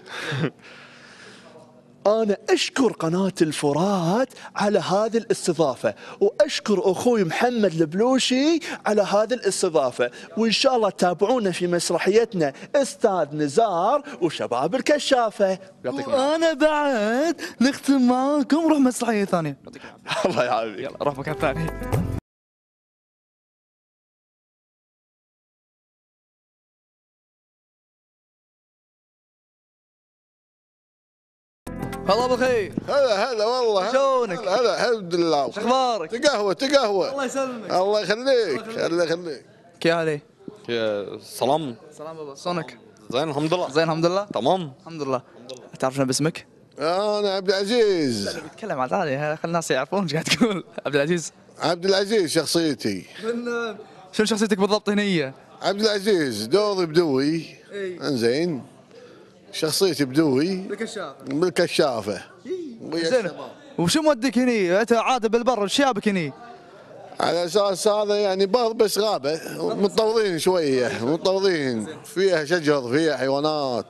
Speaker 14: أنا أشكر قناة الفرات على هذه الاستضافة، وأشكر أخوي محمد البلوشي على هذه الاستضافة، وإن شاء الله تتابعونا في مسرحيتنا أستاذ نزار وشباب الكشافة.
Speaker 16: وأنا بعد نختم معاكم نروح مسرحية ثانية.
Speaker 14: الله يعافيك.
Speaker 16: يلا نروح مكان ثاني. هلا بالخير.
Speaker 7: هلا والله.
Speaker 16: شلونك؟
Speaker 7: هلا الحمد لله.
Speaker 16: شو اخبارك؟
Speaker 7: تقهوى.
Speaker 16: الله يسلمك.
Speaker 7: الله يخليك. الله يخليك.
Speaker 16: كيف حالك؟
Speaker 19: سلام.
Speaker 16: سلام بابا، شلونك؟
Speaker 19: زين الحمد لله.
Speaker 16: زين الحمد لله.
Speaker 19: تمام.
Speaker 16: الحمد لله. تعرفنا باسمك؟
Speaker 7: انا عبد العزيز.
Speaker 16: لا بتكلم عاد عادي، خلي الناس يعرفون ايش قاعد تقول. عبد العزيز.
Speaker 7: عبد العزيز شخصيتي.
Speaker 16: شنو شخصيتك بالضبط هنية؟
Speaker 7: عبد العزيز دوري بدوي. انزين. شخصيتي بدوي بالكشافة.
Speaker 16: زين وشو مودك هني؟ انت عاده بالبر وش جابك هني؟
Speaker 7: على اساس هذا يعني برضه بس غابه متطورين شويه، متطورين فيها شجر فيها حيوانات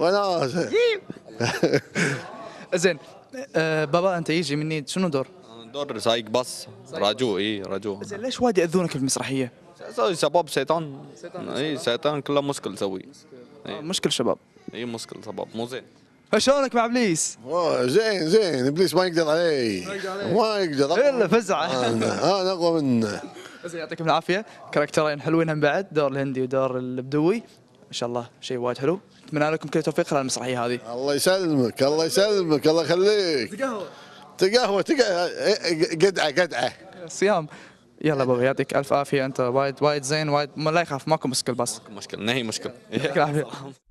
Speaker 16: وناسه. زين بابا انت يجي مني شنو دور؟
Speaker 21: دور سايق باص راجو. راجو.
Speaker 16: زين ليش وايد ياذونك في المسرحيه؟
Speaker 21: اسوي شباب شيطان. اي شيطان كله مشكل اسوي.
Speaker 16: مشكل شباب.
Speaker 21: اي مشكل شباب مو زين.
Speaker 16: شلونك مع ابليس؟
Speaker 7: زين ابليس ما يقدر علي. ما يقدر
Speaker 16: الا فزعه.
Speaker 7: انا اقوى منه.
Speaker 16: زين يعطيكم العافيه، كاركترين حلوين هم بعد، دور الهندي ودور البدوي، ان شاء الله شيء وايد حلو، اتمنى لكم كل التوفيق خلال المسرحيه هذه.
Speaker 7: الله يسلمك الله يسلمك الله يخليك. تقهوى قدعه
Speaker 16: صيام. يلا بابا يعطيك الف عافيه، انت وايد زين، وايد لا يخاف، ماكو مشكل بس.
Speaker 21: ماكو مشكل، نهي مشكل.
Speaker 16: يعطيك العافيه.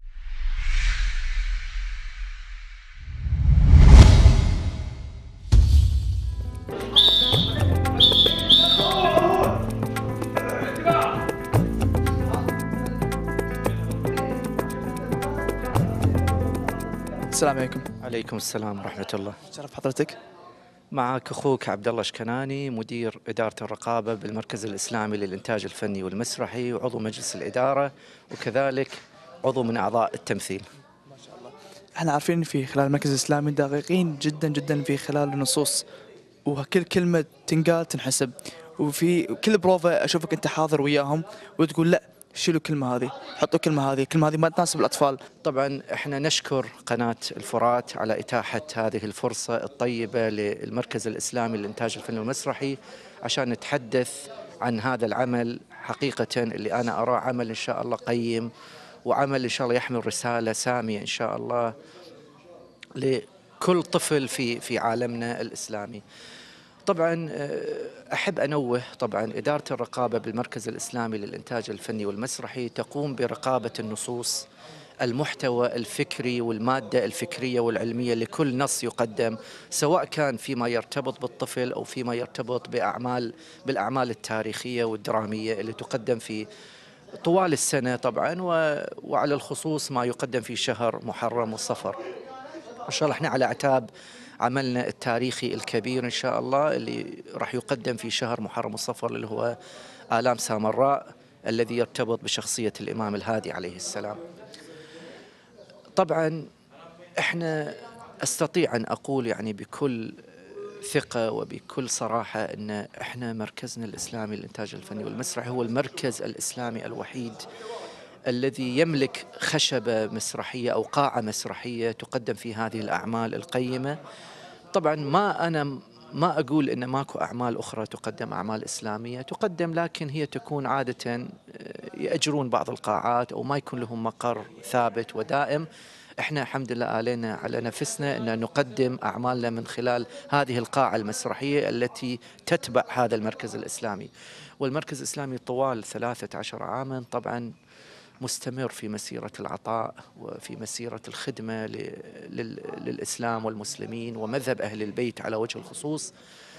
Speaker 16: السلام عليكم.
Speaker 22: عليكم السلام ورحمة الله.
Speaker 16: شرف حضرتك.
Speaker 22: معك أخوك عبد الله شكناني، مدير إدارة الرقابة بالمركز الإسلامي للإنتاج الفني والمسرحي، وعضو مجلس الإدارة، وكذلك عضو من أعضاء التمثيل.
Speaker 16: ما شاء الله. احنا عارفين إن في خلال المركز الإسلامي دقيقين جدا جدا في خلال النصوص، وكل كلمة تنقال تنحسب، وفي كل بروفا أشوفك أنت حاضر وياهم وتقول لا شيلوا الكلمة هذه، حطوا الكلمة هذه ما تناسب الأطفال.
Speaker 22: طبعا احنا نشكر قناة الفرات على إتاحة هذه الفرصة الطيبة للمركز الإسلامي للإنتاج الفني والمسرحي عشان نتحدث عن هذا العمل حقيقة اللي أنا أراه عمل إن شاء الله قيم، وعمل إن شاء الله يحمل رسالة سامية إن شاء الله لكل طفل في عالمنا الإسلامي. طبعا أحب أنوه، طبعا إدارة الرقابة بالمركز الإسلامي للإنتاج الفني والمسرحي تقوم برقابة النصوص، المحتوى الفكري والمادة الفكرية والعلمية لكل نص يقدم، سواء كان فيما يرتبط بالطفل أو فيما يرتبط بالأعمال التاريخية والدرامية اللي تقدم في طوال السنة طبعا، وعلى الخصوص ما يقدم في شهر محرم وصفر. إن شاء الله احنا على أعتاب عملنا التاريخي الكبير إن شاء الله اللي راح يقدم في شهر محرم الصفر، اللي هو آلام سامراء، الذي يرتبط بشخصية الإمام الهادي عليه السلام. طبعا احنا استطيع أن أقول يعني بكل ثقة وبكل صراحة أن احنا مركزنا الإسلامي للإنتاج الفني والمسرحي هو المركز الإسلامي الوحيد الذي يملك خشبة مسرحية أو قاعة مسرحية تقدم في هذه الأعمال القيمة. طبعا ما أقول إن ماكو أعمال أخرى تقدم، أعمال إسلامية تقدم، لكن هي تكون عادة يأجرون بعض القاعات أو ما يكون لهم مقر ثابت ودائم. إحنا الحمد لله آلينا على نفسنا أن نقدم أعمالنا من خلال هذه القاعة المسرحية التي تتبع هذا المركز الإسلامي. والمركز الإسلامي طوال 13 عاما طبعا مستمر في مسيرة العطاء وفي مسيرة الخدمة للإسلام والمسلمين ومذهب أهل البيت على وجه الخصوص،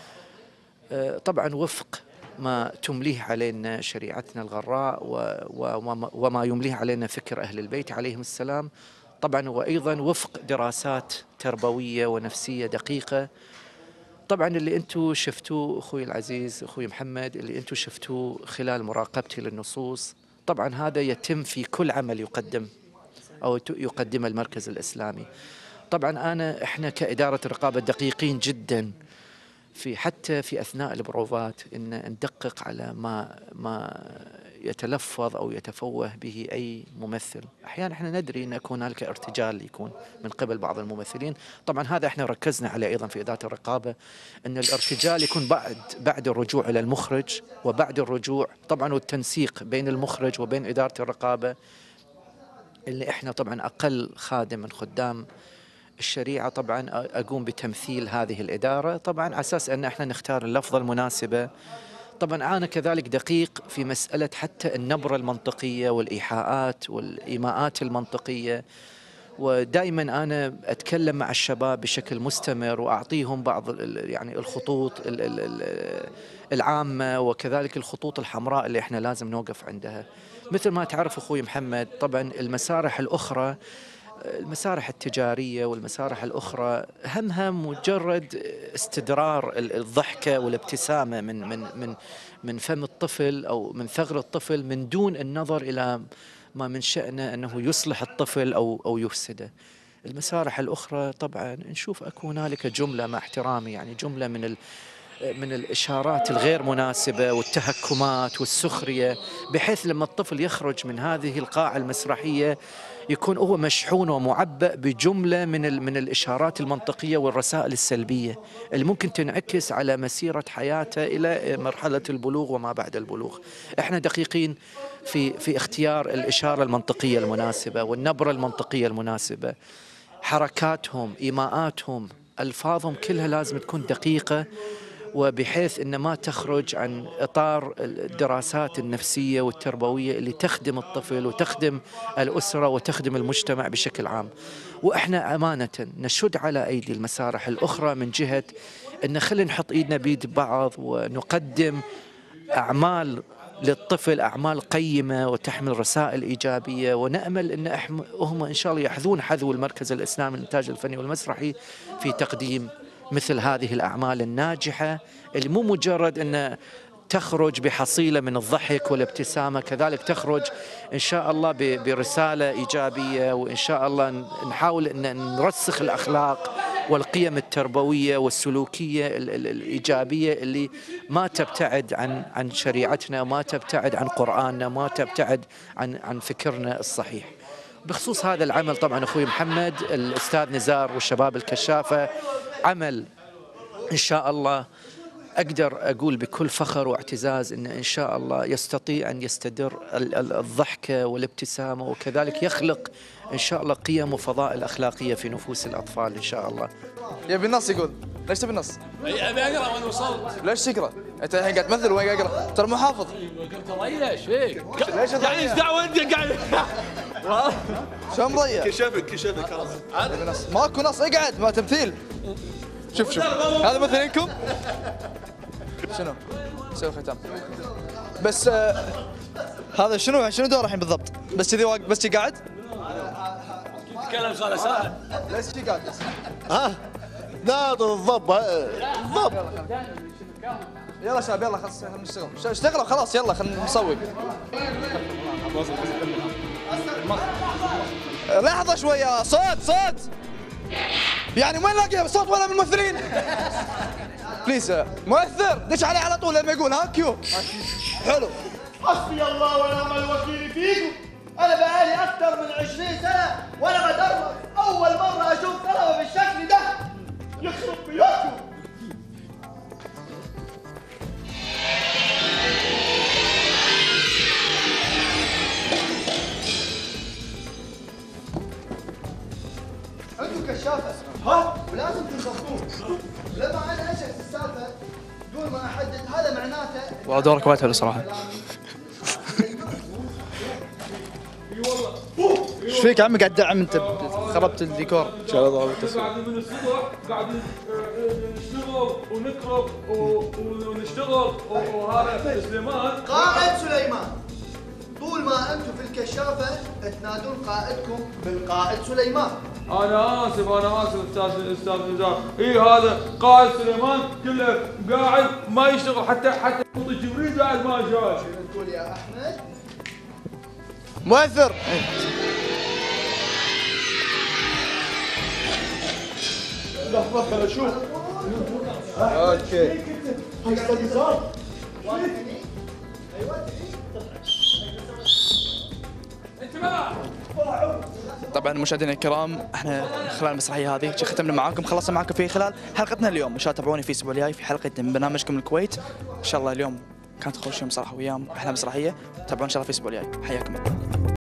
Speaker 22: طبعا وفق ما تمليه علينا شريعتنا الغراء وما يمليه علينا فكر أهل البيت عليهم السلام، طبعا وأيضا وفق دراسات تربوية ونفسية دقيقة. طبعا اللي انتم شفتوه أخوي العزيز أخوي محمد، اللي انتم شفتوه خلال مراقبتي للنصوص، طبعا هذا يتم في كل عمل يقدم أو يقدمه المركز الإسلامي. طبعا احنا كإدارة الرقابة دقيقين جدا حتى في أثناء البروفات إن ندقق على ما يتلفظ أو يتفوه به أي ممثل. أحيانا احنا ندري أن يكون هناك ارتجال يكون من قبل بعض الممثلين، طبعا هذا احنا ركزنا عليه أيضا في إدارة الرقابة، أن الارتجال يكون بعد الرجوع إلى المخرج وبعد الرجوع طبعا والتنسيق بين المخرج وبين إدارة الرقابة، اللي احنا طبعا أقل خادم من خدام الشريعة طبعا أقوم بتمثيل هذه الإدارة، طبعا على أساس أن احنا نختار اللفظة المناسبة. طبعا أنا كذلك دقيق في مسألة حتى النبرة المنطقية والإيحاءات والإيماءات المنطقية، ودائما أنا أتكلم مع الشباب بشكل مستمر وأعطيهم بعض يعني الخطوط العامة وكذلك الخطوط الحمراء اللي احنا لازم نوقف عندها. مثل ما تعرف أخوي محمد، طبعا المسارح الأخرى، المسارح التجارية والمسارح الأخرى همها مجرد استدرار الضحكة والابتسامة من فم الطفل أو من ثغر الطفل من دون النظر إلى ما من شأنه أنه يصلح الطفل أو يفسده. المسارح الأخرى طبعا نشوف أكو هنالك جملة مع احترامي يعني جملة من الإشارات الغير مناسبة والتهكمات والسخرية، بحيث لما الطفل يخرج من هذه القاعة المسرحية يكون هو مشحون ومعبأ بجملة من الإشارات المنطقية والرسائل السلبية اللي ممكن تنعكس على مسيرة حياته إلى مرحلة البلوغ وما بعد البلوغ. احنا دقيقين في اختيار الإشارة المنطقية المناسبة والنبرة المنطقية المناسبة. حركاتهم، إيماءاتهم، ألفاظهم كلها لازم تكون دقيقة، وبحيث أن ما تخرج عن إطار الدراسات النفسية والتربوية اللي تخدم الطفل وتخدم الأسرة وتخدم المجتمع بشكل عام. وإحنا أمانة نشد على أيدي المسارح الأخرى من جهة أن خلينا نحط إيدنا بيد بعض ونقدم أعمال للطفل، أعمال قيمة وتحمل رسائل إيجابية، ونأمل أن هم إن شاء الله يحذون حذو المركز الإسلامي للإنتاج الفني والمسرحي في تقديم مثل هذه الأعمال الناجحة اللي مو مجرد أن تخرج بحصيلة من الضحك والابتسامة، كذلك تخرج إن شاء الله برسالة إيجابية، وإن شاء الله نحاول أن نرسخ الأخلاق والقيم التربوية والسلوكية الإيجابية اللي ما تبتعد عن شريعتنا، وما تبتعد عن قرآننا، وما تبتعد عن فكرنا الصحيح. بخصوص هذا العمل طبعا أخوي محمد الأستاذ نزار والشباب الكشافة عمل إن شاء الله أقدر أقول بكل فخر واعتزاز إن شاء الله يستطيع أن يستدر الضحكة والابتسامة، وكذلك يخلق إن شاء الله قيم وفضائل أخلاقية في نفوس الأطفال إن شاء الله.
Speaker 16: يبي النص يقول، ليش تبي النص؟
Speaker 20: أبي أقرأ وأنا وصلت.
Speaker 16: ليش تقرأ؟ أنت الحين قاعد تمثل وين قاعد أقرأ؟ ترى مو حافظ.
Speaker 20: قلت أضيع ايش فيك؟
Speaker 16: ليش
Speaker 20: يعني ايش دعوة أنت قاعد؟
Speaker 16: شو مضيع؟
Speaker 14: كشفك خلاص.
Speaker 16: يبي نص، ماكو نص، اقعد ما تمثيل. شوف هذا مثلينكم. شنو؟ نسوي ختام. بس هذا شنو دوره الحين بالضبط؟ بس كذي واقف بس كذي قاعد؟
Speaker 20: تتكلم صار ساعة.
Speaker 16: ليش كذي قاعد بس؟
Speaker 7: ها؟ ناظر الضب الضب.
Speaker 16: يلا شباب يلا خلاص نشتغل، اشتغلوا خلاص يلا خلينا نسوي. لحظة شوية، صوت يعني وين لاقي صوت ولا من الممثلين؟ بليز مؤثر دش عليه على طول لما يقول ها كيو. حلو.
Speaker 2: حسبي الله ونعم الوكيل فيكم. انا بقالي اكثر من 20 سنة وانا بدرب، اول مرة اشوف طلبة بالشكل ده. يخرب بيوتكم. انتوا كشافة ها ولازم تنضبطون. لما انا اشرح السالفة دون ما احدد هذا معناته.
Speaker 16: والله دورك وايد حلو صراحة. ايش فيك يا عمي قاعد تدعم انت؟ خربت الديكور. ان شاء الله ضابط التصوير.
Speaker 5: قاعدين من الصبح قاعدين نشتغل ونكرب ونشتغل وهذا سليمان.
Speaker 2: قائد سليمان، طول ما انتم في الكشافة تنادون قائدكم بالقائد سليمان.
Speaker 5: انا اسف استاذ نزار. اي هذا قائد سليمان كله قاعد ما يشتغل، حتى جبريل قاعد ما جاي.
Speaker 2: تقول يا احمد
Speaker 16: مؤثر.
Speaker 2: لحظة خل اشوف.
Speaker 7: اوكي.
Speaker 2: هاي استاذ نزار.
Speaker 16: طبعا مشاهدينا الكرام احنا خلال المسرحيه هذه ختمنا معاكم، خلصنا معاكم في خلال حلقتنا اليوم. ان شاء الله تابعوني في الاسبوع الجاي في حلقه من برنامجكم الكويت. ان شاء الله اليوم كانت خوش يوم صراحه وياهم احلى مسرحيه. تابعونا ان شاء الله في الاسبوع الجاي. حياكم الله.